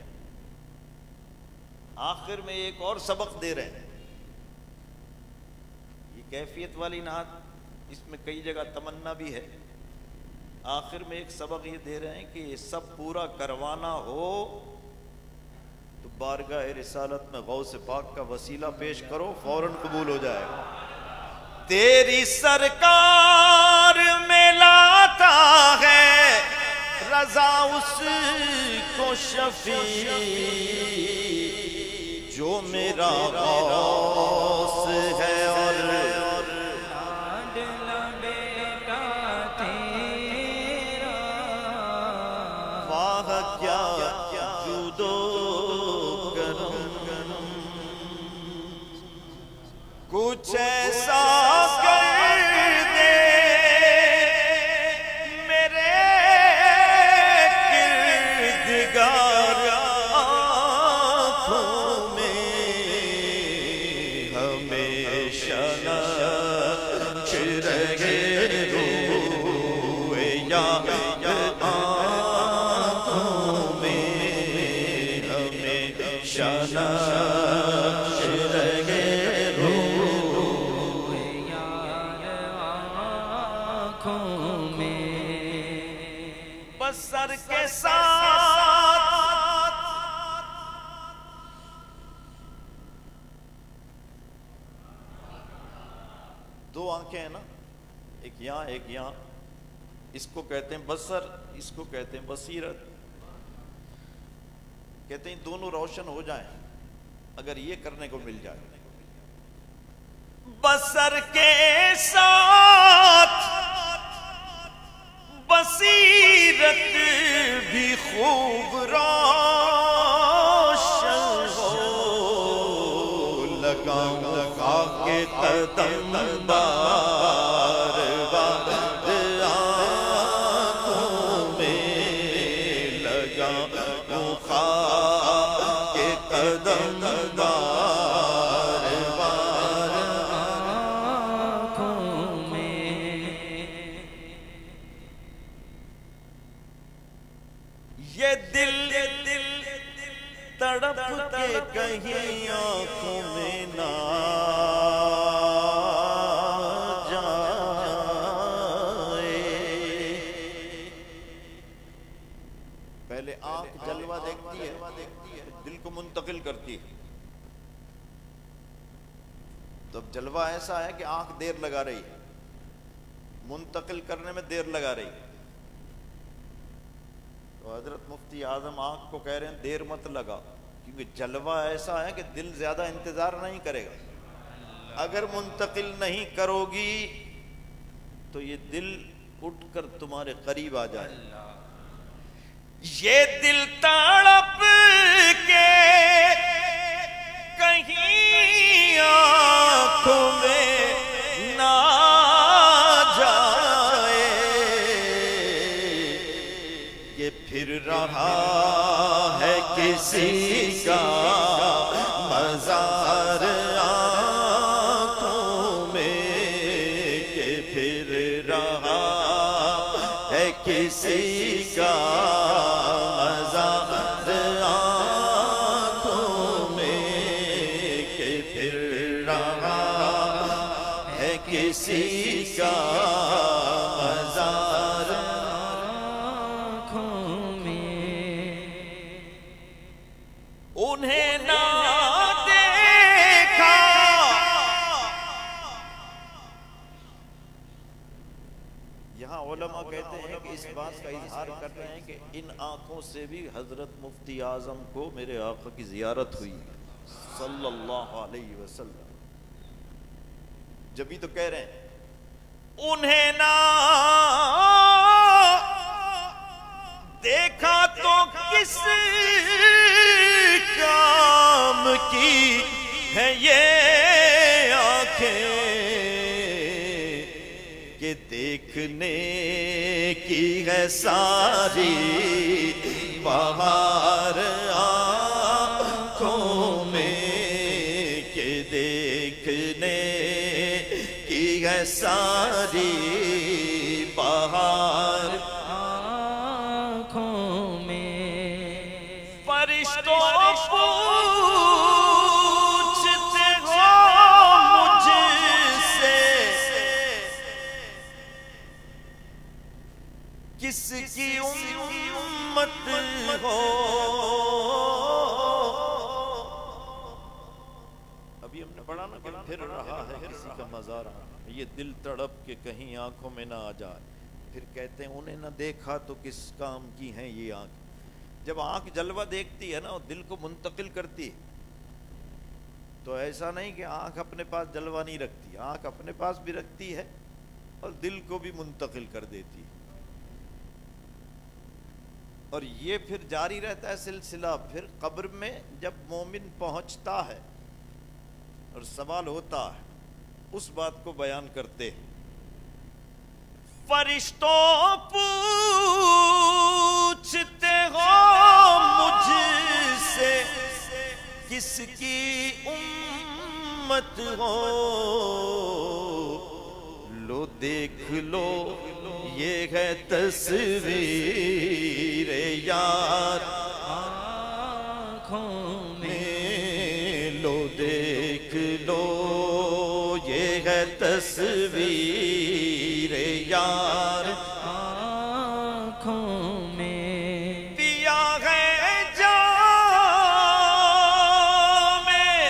آخر میں ایک اور سبق دے رہے ہیں. یہ کیفیت والی نعت، اس میں کئی جگہ تمنا بھی ہے. آخر میں ایک سبق یہ دے رہے ہیں کہ یہ سب پورا کروانا ہو تو بارگاہ رسالت میں غوث پاک کا وسیلہ پیش کرو، فوراً قبول ہو جائے گا. تیری سرکار میں لاتا ہے رضا اس کو شفیع جو میرا غوث ہے، اور لاڈلا بیٹا تیرا. واہ کیا جودو کرم، کچھ ایسا کر دے میرے کردگار آنکھوں میں ہمیشہ نقش رہے روح یاد آنکھوں میں ہمیشہ نقش رہے روح یاد آنکھوں میں. بسر کے ساتھ دو آنکھیں ہیں نا، ایک یہاں ایک یہاں، اس کو کہتے ہیں بصر، اس کو کہتے ہیں بصیرت. کہتے ہیں دونوں روشن ہو جائیں اگر یہ کرنے کو مل جائے. بصر کے ساتھ بصیرت بھی خوب روشن ہو، لگاؤں لگا کے قدم بار بار آنکھوں میں، لگاؤں خواہ کے قدم بار بار آنکھوں میں. یہ دل تڑپ کے کہیں آنکھوں میں نہ جائے. پہلے آنکھ جلوہ دیکھتی ہے، دل کو منتقل کرتی ہے. تو اب جلوہ ایسا ہے کہ آنکھ دیر لگا رہی ہے، منتقل کرنے میں دیر لگا رہی ہے. تو حضرت مفتی اعظم آنکھ کو کہہ رہے ہیں دیر مت لگا، کیونکہ جلوہ ایسا ہے کہ دل زیادہ انتظار نہیں کرے گا. اگر منتقل نہیں کرو گی تو یہ دل اٹھ کر تمہارے قریب آ جائے. یہ دل تڑپ کے کہیں آنکھوں میں نہ جائے، یہ پھر رہا ہے کسی کا مزار آنکھوں میں، کہ پھر رہا ہے کسی کا کسی کا مزار آنکھوں میں. انہیں نہ دیکھا یہاں علماء کہتے ہیں کہ اس بات کا اظہار کر رہے ہیں کہ ان آنکھوں سے بھی حضرت مفتی اعظم کو میرے آقا کی زیارت ہوئی صلی اللہ علیہ وسلم. جبھی تو کہہ رہے ہیں انہیں نہ دیکھا تو کس کام کی ہے یہ آنکھیں کہ دیکھنے کی ہے ساری بہار آنکھوں میں، کہ دیکھنے ہے ساری بہار آنکھوں میں. فرشتوں پوچھتے ہو مجھ سے کس کی امت ہو. ابھی ہم نے پڑھا نا کہ پھر رہا ہے کسی کا مزار، یہ دل تڑپ کے کہیں آنکھوں میں نہ آ جائے. پھر کہتے ہیں انہیں نہ دیکھا تو کس کام کی ہیں یہ آنکھ. جب آنکھ جلوہ دیکھتی ہے نا اور دل کو منتقل کرتی ہے تو ایسا نہیں کہ آنکھ اپنے پاس جلوہ نہیں رکھتی، آنکھ اپنے پاس بھی رکھتی ہے اور دل کو بھی منتقل کر دیتی ہے. اور یہ پھر جاری رہتا ہے سلسلہ. پھر قبر میں جب مومن پہنچتا ہے اور سوال ہوتا ہے اس بات کو بیان کرتے ہیں. فرشتوں پوچھتے ہو مجھ سے کس کی امت ہو. لو دیکھ لو یہ ہے تصویر یار آنکھوں میں. لو دیکھ لو یہ ہے تصویر یار آنکھوں میں. پیا ہے جام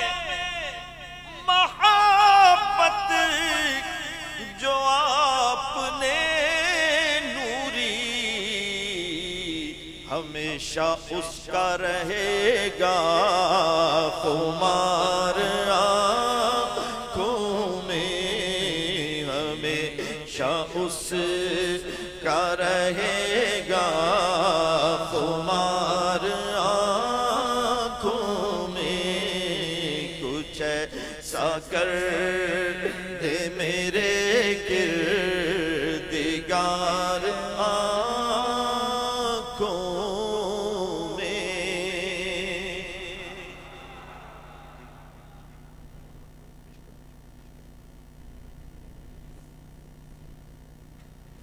محبت جو آپ نے نوری، ہمیشہ اس کا رہے گا خمار آنکھوں میں، ہمیشہ اس کا رہے گا خمار آنکھوں میں. کچھ ایسا کر دے میرے کردگار آنکھوں میں.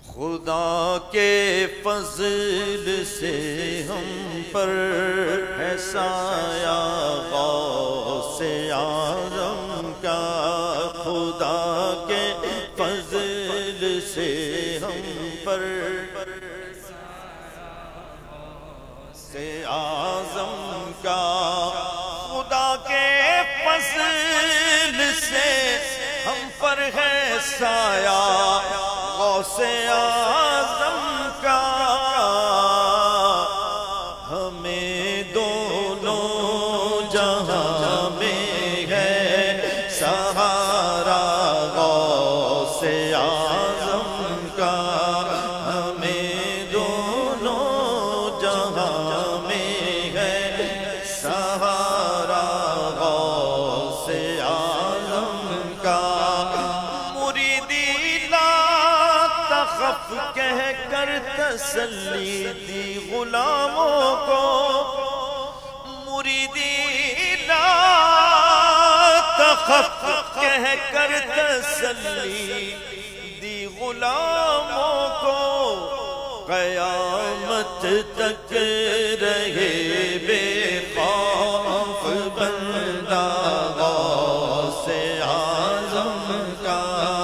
خدا کے فضل سے ہم پر ہے سایہ غوث اعظم کا، خدا کے فضل سے ہم پر سے اعظم کا، خدا کے فضل سے ہم پر ہے سایہ غوث اعظم کا، ہمیں دونوں جہاں میں ہے سہارا غوث اعظم کا، ہمیں دونوں جہاں میں ہے سہارا غوث اعظم کا، مریدی لا تخف کہہ کر تسلی دی غلاموں کو، مریدی لا تخف کہہ کر تسلی دی غلاموں کو، قیامت تک رہے بے خوف بندہ غوث اعظم کا،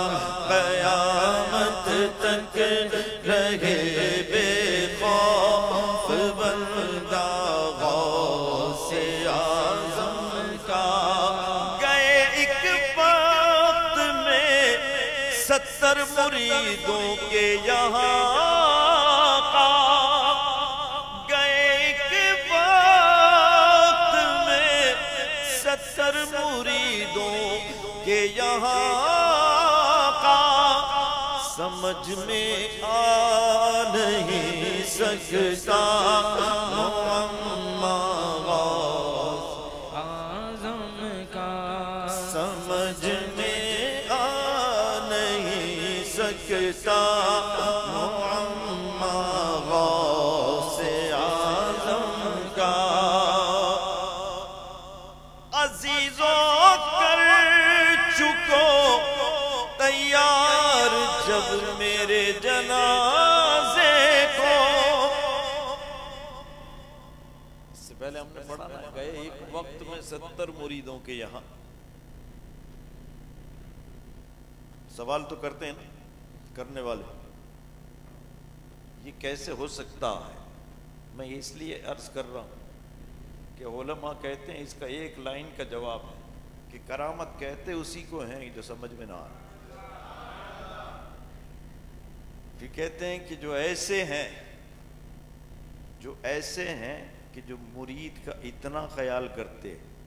قیامت تک رہے بے خوف بندہ غوث اعظم کا، گئے ایک وقت میں 70 مریدوں کے یہاں کا، گئے ایک وقت میں 70 مریدوں کے یہاں کا، سمجھ میں آ نہیں سکتا معمہ غوث اعظم کا، سمجھ میں آ نہیں سکتا معمہ غوث اعظم کا، عزیزوں کر چکو تیار جب میرے جنازے کو، اس سے پہلے ہم نے پڑھا نا، گئے ایک وقت میں 70 مریدوں کے یہاں، سوال تو کرتے ہیں نا کرنے والے، یہ کیسے ہو سکتا ہے؟ میں اس لیے عرض کر رہا ہوں کہ علماء کہتے ہیں اس کا ایک لائن کا جواب ہے کہ کرامت کہتے اسی کو ہیں جو سمجھ میں نہ آئے، پھر کہتے ہیں کہ جو ایسے ہیں کہ جو مرید کا اتنا خیال کرتے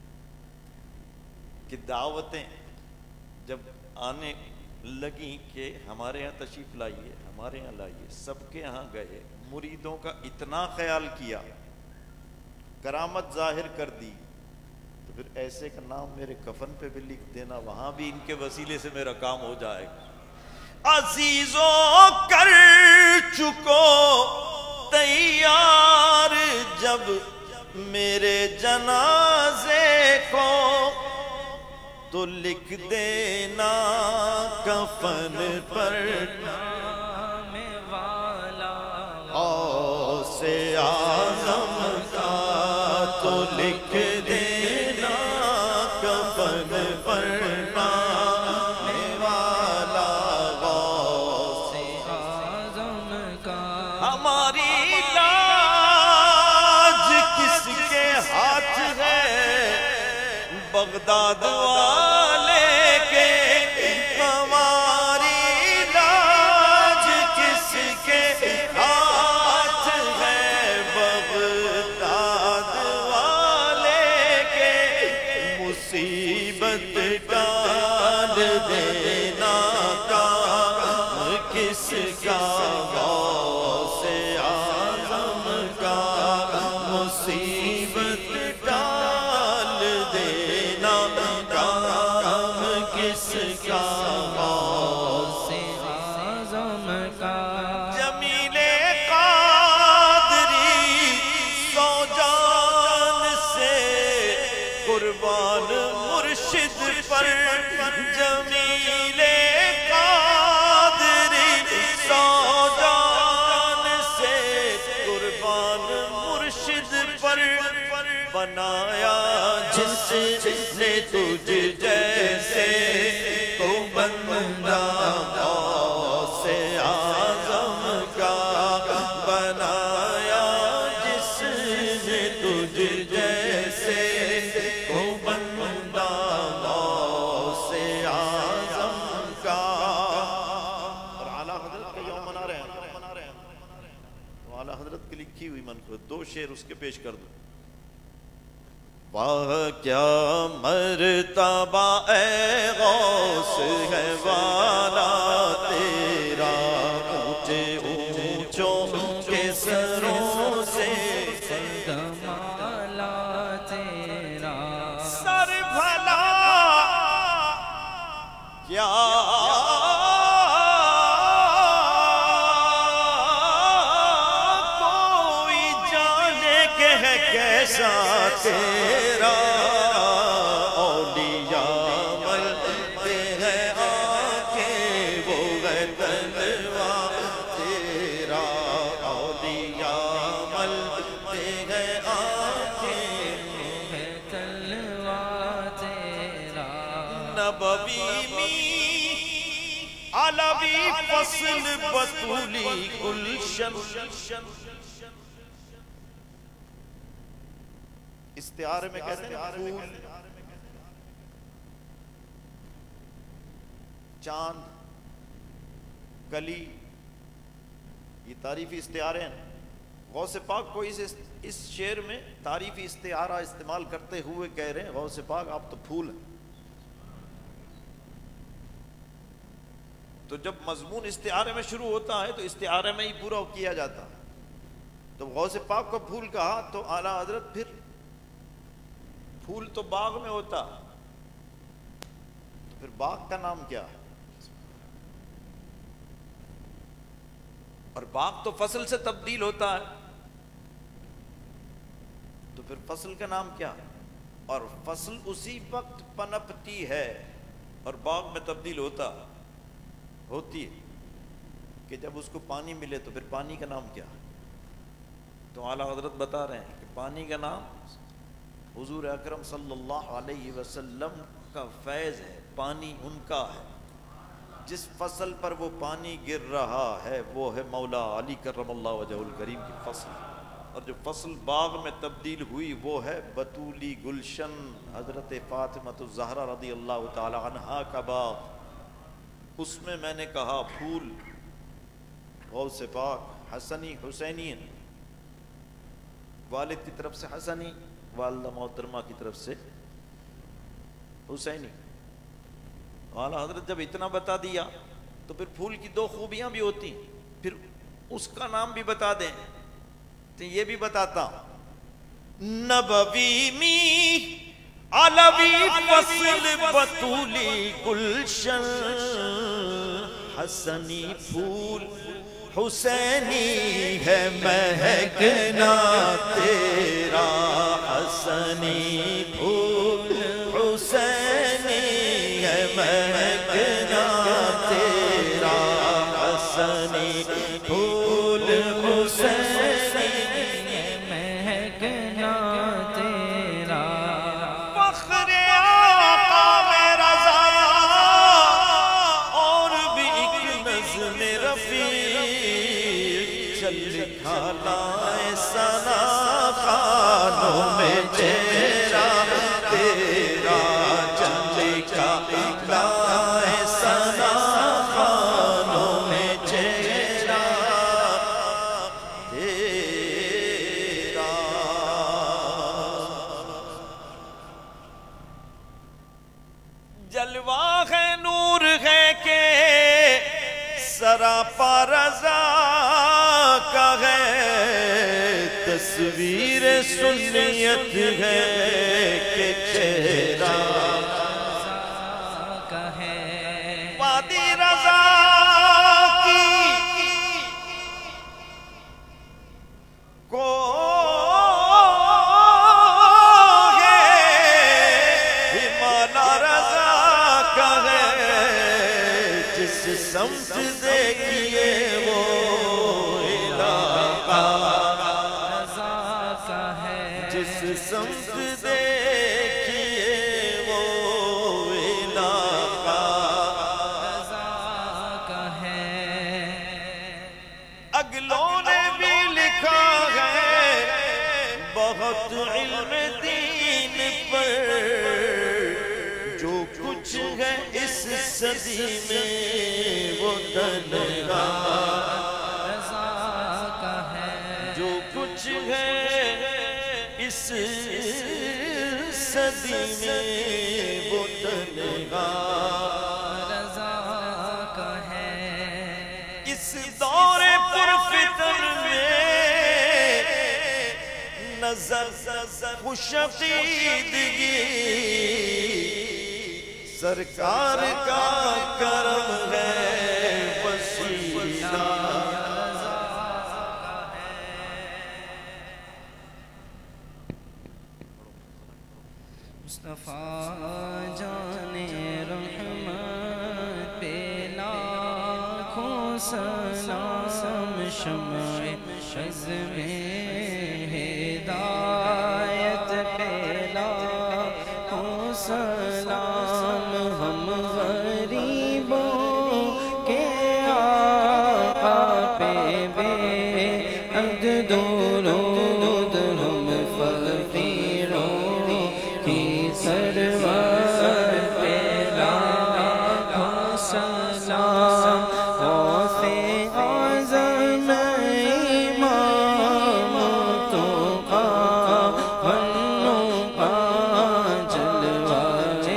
کہ دعوتیں جب آنے لگیں کہ ہمارے ہاں تشریف لائیے، ہمارے ہاں لائیے، سب کے ہاں گئے، مریدوں کا اتنا خیال کیا، کرامت ظاہر کر دی، تو پھر ایسے کا نام میرے کفن پہ بھی لکھ دینا، وہاں بھی ان کے وسیلے سے میرا کام ہو جائے گا۔ عزیزوں کر چکو تیار جب میرے جنازے کو، تو لکھ دینا کفن پر نام والا غوث اعظم کا، تو لکھ دینا کفن پر نام والا غوث اعظم کا، ہماری لاج کس کے ہاتھ ہے بغداد والے کے، ہماری لاج کس کے ہاتھ ہے بغداد والے کے، مصیبت ڈال دینا کام کس کا غوث اعظم کا، مصیبت ڈال دینا کام کس کا غوث اعظم کا، جمیل قادری سو جان سے قربان مرشد پر، جمیل قادری سو جان سے قربان مرشد پر، بنایا جس نے تجھ جیسے کو بندہ غوث اعظم کا بنایا جس نے تجھ جیسے کو بندہ غوث اعظم کا. اور اعلیٰ حضرت کا یوم منا رہے ہیں تو اعلیٰ حضرت کی لکھی ہوئی منقبت 2 شعر اس کے پیش کر دو. واہ کیا مرتبہ اے غوث ہے والا تیرا اونچے اونچوں کے سروں سے کمالا تیرا سر بھلا کیا کوئی جانے کہ ہے کیسا تیرا اولیاء ملتے ہیں آنکھیں وہ ہے تلوار تیرا اولیاء ملتے ہیں آنکھیں ہے تلوار تیرا نبوی می علوی فصل بطولی گلشن. استعارے میں کہتے ہیں پھول چاند کلی یہ تعریفی استعارے ہیں. غوث پاک کو اس شعر میں تعریفی استعارہ استعمال کرتے ہوئے کہہ رہے ہیں غوث پاک آپ تو پھول ہیں. تو جب مضمون استعارے میں شروع ہوتا ہے تو استعارے میں ہی پورا کیا جاتا ہے. تو غوث پاک کو پھول کہا تو اعلیٰ حضرت پھر پھول تو باغ میں ہوتا تو پھر باغ کا نام کیا ہے؟ اور باغ تو فصل سے تبدیل ہوتا ہے تو پھر فصل کا نام کیا ہے؟ اور فصل اسی وقت پنپتی ہے اور باغ میں تبدیل ہوتی ہے کہ جب اس کو پانی ملے تو پھر پانی کا نام کیا ہے؟ تو اعلیٰ حضرت بتا رہے ہیں کہ پانی کا نام حضور اکرم صلی اللہ علیہ وسلم کا فیض ہے. پانی ان کا ہے. جس فصل پر وہ پانی گر رہا ہے وہ ہے مولا علی کرم اللہ وجہ الکریم کی فصل. اور جو فصل باغ میں تبدیل ہوئی وہ ہے بطولی گلشن حضرت فاطمہ الزہرا رضی اللہ تعالی عنہا کا باغ. اس میں میں نے کہا پھول غوث پاک حسنی حسینی والد کی طرف سے حسنی والدہ محترمہ کی طرف سے حسینی. اعلیٰ حضرت جب اتنا بتا دیا تو پھر پھول کی 2 خوبیاں بھی ہوتی ہیں. پھر اس کا نام بھی بتا دیں تو یہ بھی بتاتا ہوں نبوی می علوی فصل بطولی گلشن حسنی پھول حسینی ہے مہکنا تیرا حسنی پھول حسینی ہے مہکنا تیرا حسنی پھول حسینی ہے مہکنا تیرا فخر آقا میں رضا اور بھی ایک نظم رفیع چل کھالائے سنا خانوں میں چہرہ تیرا چل کھالائے سنا خانوں میں چہرہ تیرا. جلوہ ہے نور ہے کہ سراپا رضا کا ہے تصویر سنیت ہے کہ چہرہ کا ہے وادی رضا کی کو ہمالا رضا کا ہے جس سمت دیکھیے وہ علاقہ رضا کا ہے جس سمت سمت دیکھیے وہ علاقہ کا ہے، اگلوں نے بھی لکھا ہے بہت علم دین پر، جو کچھ ہے اس صدی میں وہ تنہا کا ہے، جو کچھ ہے اس صدی میں وہ تنہا کا ہے، اس دور پر فتن میں نظر خوش عقیدگی سرکار کا کرم ہے وسیلہ۔ مصطفیٰ جان رحمت پہ لاکھوں سلام، شمع عزم ہدایت پہ لاکھوں سلام، ہم غریبوں کے آقا پہ بے عدد درود، ہم فقیروں کی سرور پہ لاکھوں سلام، غوث اعظم امام تقیٰ والنقیٰ، جلوہ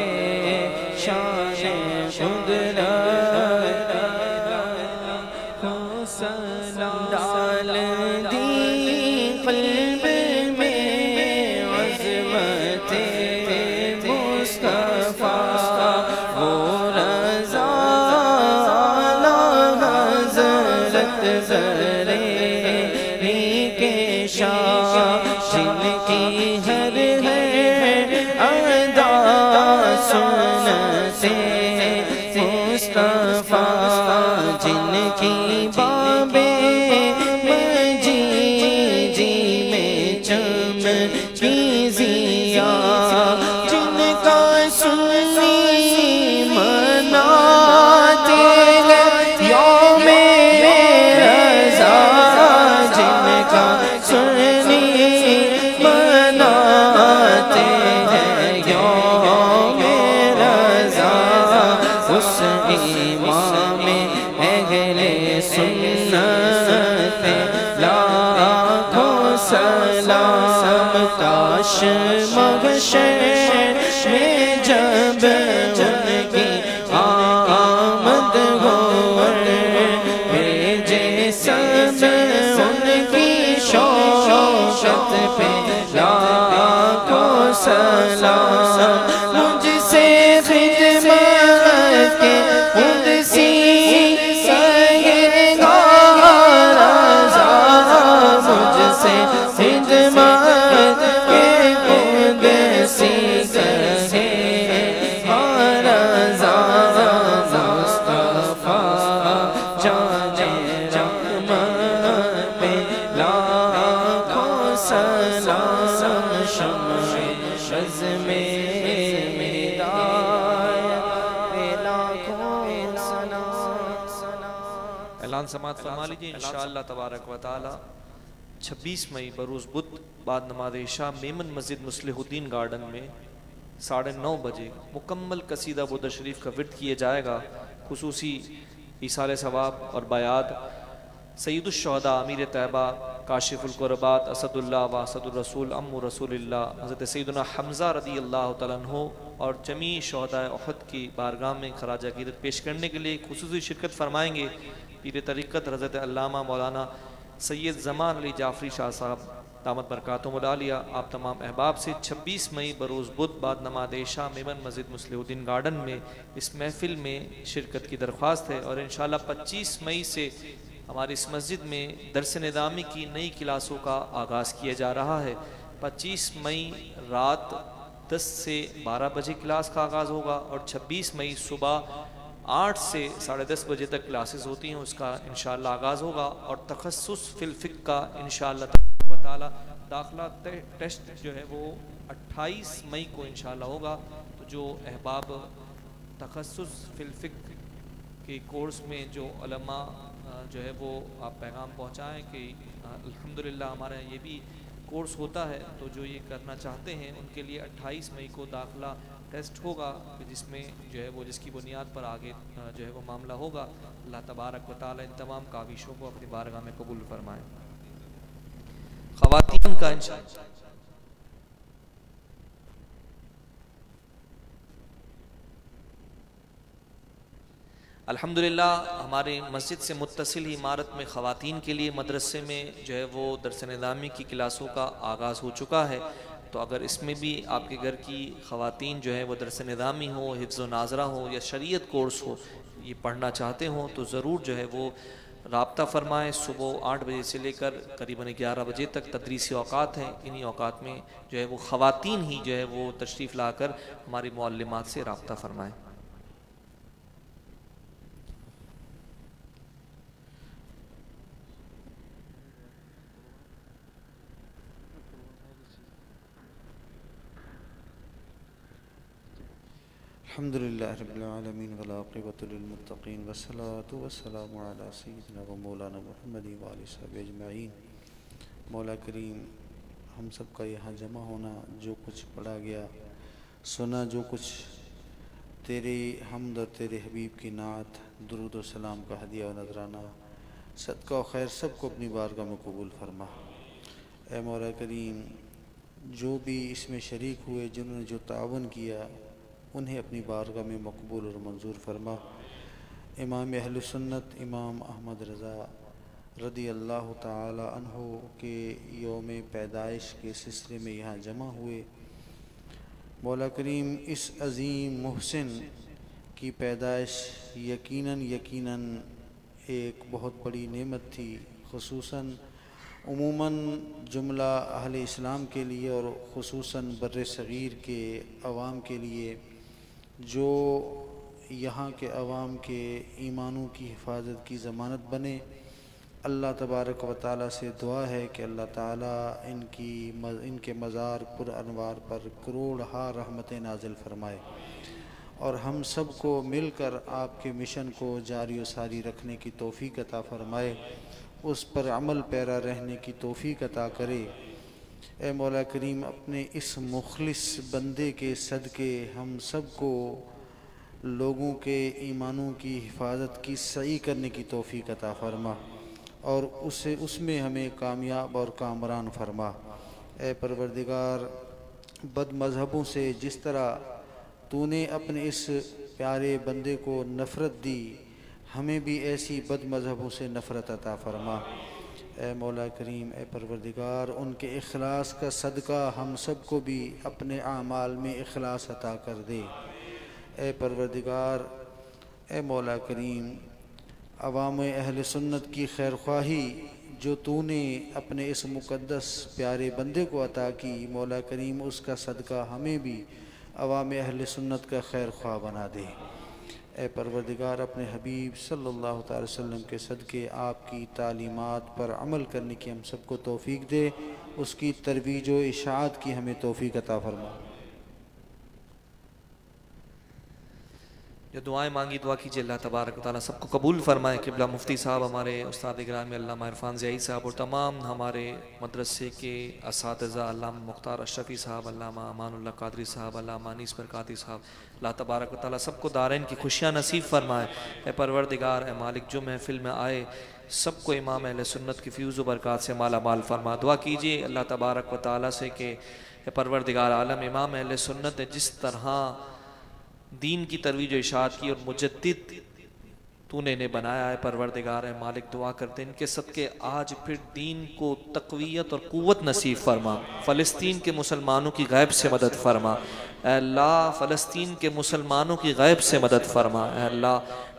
شان قدرت لاکھوں سلام، ڈال دی قلب میں عظمت مصطفیٰ، وہ رضا حضرت زرینی کے شاہ، جن کی ہر ہے ادا سنت مصطفیٰ، جن کی بابیں مجی میں چمکی ضیا، جن کا سنی مناتے ہیں یوم رضا، جن کا سنی مناتے ہیں یوم رضا، اس امام اہل سنت لاکھوں سلام، کاش محشر میں جب ان کی آمد ہو، بھیجے سب ان کی شوقت پہ لاکھوں سلام، مجھ سے خدمت کے قدسی کہے گا رضا، مجھ سے خدمت کے قدسی کہے گا رضا، مصطفیٰ جان رحمت پہ لاکھوں سلام، شمع عزم ہدایت پہ لاکھوں سلام۔ اعلان سماعت فرما لیجیے انشاءاللہ تبارک و تعالی 26 مئی بروز بدھ بعد نماز عشاء میمن مسجد مصلح الدین گارڈن میں 9:30 بجے مکمل قصیدہ بدھ شریف کا ورد کیا جائے گا۔ خصوصی ایصال ثواب اور بیعت سید الشہداء امیر طیبہ کاشف القربات اسد اللہ و اسد الرسول ام رسول اللہ حضرت سیدنا حمزہ رضی اللہ تعالیٰ عنہ اور جمیع شہداء احد کی بارگاہ میں خراج عقیدت پیش کرنے کے لیے خصوصی شرکت فرمائیں گے پیر طریقت حضرت علامہ مولانا سید زمان علی جعفری شاہ صاحب دامت برکاتہم العالیہ۔ آپ تمام احباب سے 26 مئی بروز بدھ بعد نماز عشاء میمن مسجد مصلح الدین گارڈن میں اس محفل میں شرکت کی درخواست ہے، اور انشاءاللہ 25 مئی سے ہماری اس مسجد میں درس نظامی کی نئی کلاسوں کا آغاز کیا جا رہا ہے۔ 25 مئی رات 10 سے 12 بجے کلاس کا آغاز ہوگا، اور 26 مئی صبح 8 سے 10:30 بجے تک کلاسز ہوتی ہیں، اس کا انشاءاللہ آغاز ہوگا، اور تخصص فی الفقہ کا انشاءاللہ تعالی داخلہ ٹیسٹ جو ہے وہ 28 مئی کو انشاءاللہ ہوگا. تو جو احباب تخصص فی الفقہ کے کورس میں جو علماء جو ہے وہ آپ پیغام پہنچائیں کہ الحمدللہ ہمارے یہ بھی کورس ہوتا ہے، تو جو یہ کرنا چاہتے ہیں ان کے لیے 28 مئی کو داخلہ ٹیسٹ ہوگا، جس میں جو ہے وہ جس کی بنیاد پر آگے جو ہے وہ معاملہ ہوگا. اللہ تبارک و تعالی ان تمام کاوشوں کو اپنی بارگاہ میں قبول فرمائے. خواتین کا انشاءاللہ الحمدللہ ہماری مسجد سے متصل ہی عمارت میں خواتین کے لیے مدرسے میں جو ہے وہ درس نظامی کی کلاسوں کا آغاز ہو چکا ہے. تو اگر اس میں بھی آپ کے گھر کی خواتین جو ہے وہ درس نظامی ہو، حفظ و ناظرہ ہو یا شریعت کورس ہو، یہ پڑھنا چاہتے ہوں تو ضرور جو ہے وہ رابطہ فرمائیں. صبح 8 بجے سے لے کر قریباً 11 بجے تک تدریسی اوقات ہیں. انہی اوقات میں جو ہے وہ خواتین ہی جو ہے وہ تشریف لا کر ہماری معلمات سے رابطہ فرمائیں. الحمدللہ رب العالمین والعاقبۃ للمتقین والصلاۃ والسلام علی سیدنا و مولانا محمد وآلہ وصحبہ اجمعین. مولا کریم ہم سب کا یہاں جمع ہونا، جو کچھ پڑھا گیا سنا، جو کچھ تیرے حمد اور تیرے حبیب کی نعت، درود و سلام کا ہدیہ و نذرانہ، صدقہ و خیر سب کو اپنی بارگاہ میں قبول فرما. اے مولا کریم جو بھی اس میں شریک ہوئے، جنہوں نے جو تعاون کیا، انہیں اپنی بارگاہ میں مقبول اور منظور فرما. امام اہل سنت امام احمد رضا رضی اللہ تعالی عنہ کے یوم پیدائش کے سلسلے میں یہاں جمع ہوئے. مولا کریم اس عظیم محسن کی پیدائش یقیناً ایک بہت بڑی نعمت تھی، خصوصاً عموماً جملہ اہل اسلام کے لیے اور خصوصاً بر صغیر کے عوام کے لیے، جو یہاں کے عوام کے ایمانوں کی حفاظت کی ضمانت بنے. اللہ تبارک و تعالیٰ سے دعا ہے کہ اللہ تعالیٰ ان کے مزار پر انوار پر کروڑہا رحمتیں نازل فرمائے، اور ہم سب کو مل کر آپ کے مشن کو جاری و ساری رکھنے کی توفیق عطا فرمائے، اس پر عمل پیرا رہنے کی توفیق عطا کرے. اے مولا کریم اپنے اس مخلص بندے کے صدقے ہم سب کو لوگوں کے ایمانوں کی حفاظت کی سعی کرنے کی توفیق عطا فرما، اور اس میں ہمیں کامیاب اور کامران فرما. اے پروردگار بد مذہبوں سے جس طرح تو نے اپنے اس پیارے بندے کو نفرت دی، ہمیں بھی ایسی بد مذہبوں سے نفرت عطا فرما. اے مولا کریم اے پروردگار ان کے اخلاص کا صدقہ ہم سب کو بھی اپنے اعمال میں اخلاص عطا کر دے. اے پروردگار اے مولا کریم عوام اہل سنت کی خیر خواہی جو تو نے اپنے اس مقدس پیارے بندے کو عطا کی، مولا کریم اس کا صدقہ ہمیں بھی عوام اہل سنت کا خیر خواہ بنا دے. اے پروردگار اپنے حبیب صلی اللہ تعالی وسلم کے صدقے آپ کی تعلیمات پر عمل کرنے کی ہم سب کو توفیق دے، اس کی ترویج و اشاعت کی ہمیں توفیق عطا فرما. جو دعائیں مانگی دعا کیجیے اللہ تبارک و تعالیٰ سب کو قبول فرمائے. قبلہ مفتی صاحب، ہمارے استاد گرامی علامہ عرفان زیائی صاحب، اور تمام ہمارے مدرسے کے اساتذہ، علامہ مختار اشرفی صاحب، علامہ امان اللہ قادری صاحب، علامہ انیس برکاتی صاحب، اللہ تبارک و تعالیٰ سب کو دارین کی خوشیاں نصیب فرمائے. اے پروردگار اے مالک جو محفل میں آئے سب کو امام اہل سنت کی فیوز و برکات سے مالا مال فرما. دعا کیجیے اللہ تبارک و تعالیٰ سے کہ اے پروردگار عالم امام اہل سنت نے جس طرح دین کی ترویج و اشاعت کی اور مجدد تو نے انہیں بنایا ہے، پروردگار ہے مالک دعا کرتے ان کے صدقے آج پھر دین کو تقویت اور قوت نصیب فرما. فلسطین کے مسلمانوں کی غیب سے مدد فرما. اے اللہ فلسطین کے مسلمانوں کی غیب سے مدد فرما. اے اللہ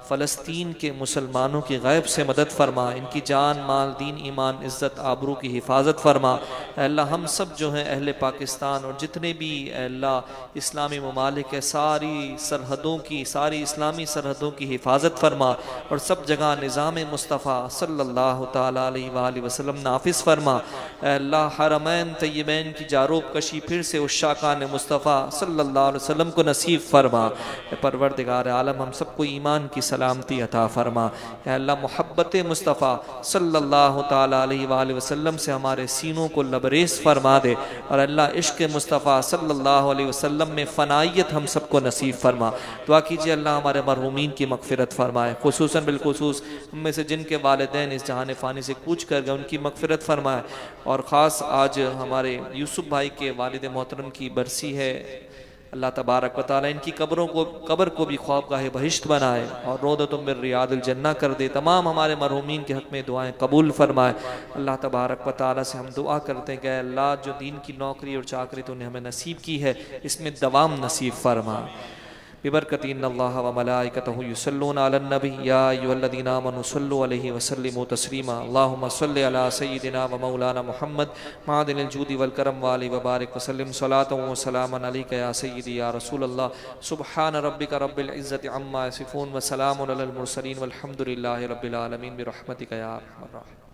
فلسطین کے مسلمانوں کی غیب سے مدد فرما، ان کی جان مال دین ایمان عزت آبرو کی حفاظت فرما۔ اے اللہ ہم سب جو ہیں اہل پاکستان اور جتنے بھی اے اللہ اسلامی ممالک ہے، ساری سرحدوں کی، ساری اسلامی سرحدوں کی حفاظت فرما، اور سب جگہ نظام مصطفیٰ صلی اللہ تعالیٰ علیہ وآلہ وسلم نافذ فرما۔ اے اللہ حرمین طیبین کی جاروب کشی پھر سے عشاقان مصطفیٰ صلی اللہ علیہ وسلم کو نصیب فرما۔ اے پروردگار عالم ہم سب کو ایمان کی سلامتی عطا فرما۔ اے اللہ محبت مصطفیٰ صلی اللہ تعالیٰ علیہ وآلہ وسلم سے ہمارے سینوں کو لبریز فرما دے، اور اللہ عشق مصطفیٰ صلی اللہ علیہ وسلم میں فنائیت ہم سب کو نصیب فرما۔ دعا کیجئے اللہ ہمارے مرحومین کی مغفرت فرمائے، خصوصاً بالخصوص ہم میں سے جن کے والدین اس جہان فانی سے کوچ کر گئے ان کی مغفرت فرمائے، اور خاص آج ہمارے یوسف بھائی کے والد محترم کی برسی ہے، اللہ تبارک و تعالیٰ ان کی قبر کو بھی خوابگاہ بہشت بنائے اور روضۃ من ریاض الجنہ کر دے، تمام ہمارے مرحومین کے حق میں دعائیں قبول فرمائے۔ اللہ تبارک و تعالیٰ سے ہم دعا کرتے ہیں کہ اے اللہ جو دین کی نوکری اور چاکری تو نے ہمیں نصیب کی ہے اس میں دوام نصیب فرما۔ ببرکت ان اللہ و ملائکتہ یصلون علی النبی یا ایھا الذین آمنوا صلوا علیہ وسلموا تسلیما۔ اللہم صل علی سیدنا و مولانا محمد معدن الجود والکرم وآلہ وبارک وسلم صلاۃ و سلاما علیک یا سیدی یا رسول اللہ۔ سبحان ربک رب العزۃ عما یصفون وسلام علی المرسلین والحمد للہ رب العالمین برحمتک یا ارحم الراحمین۔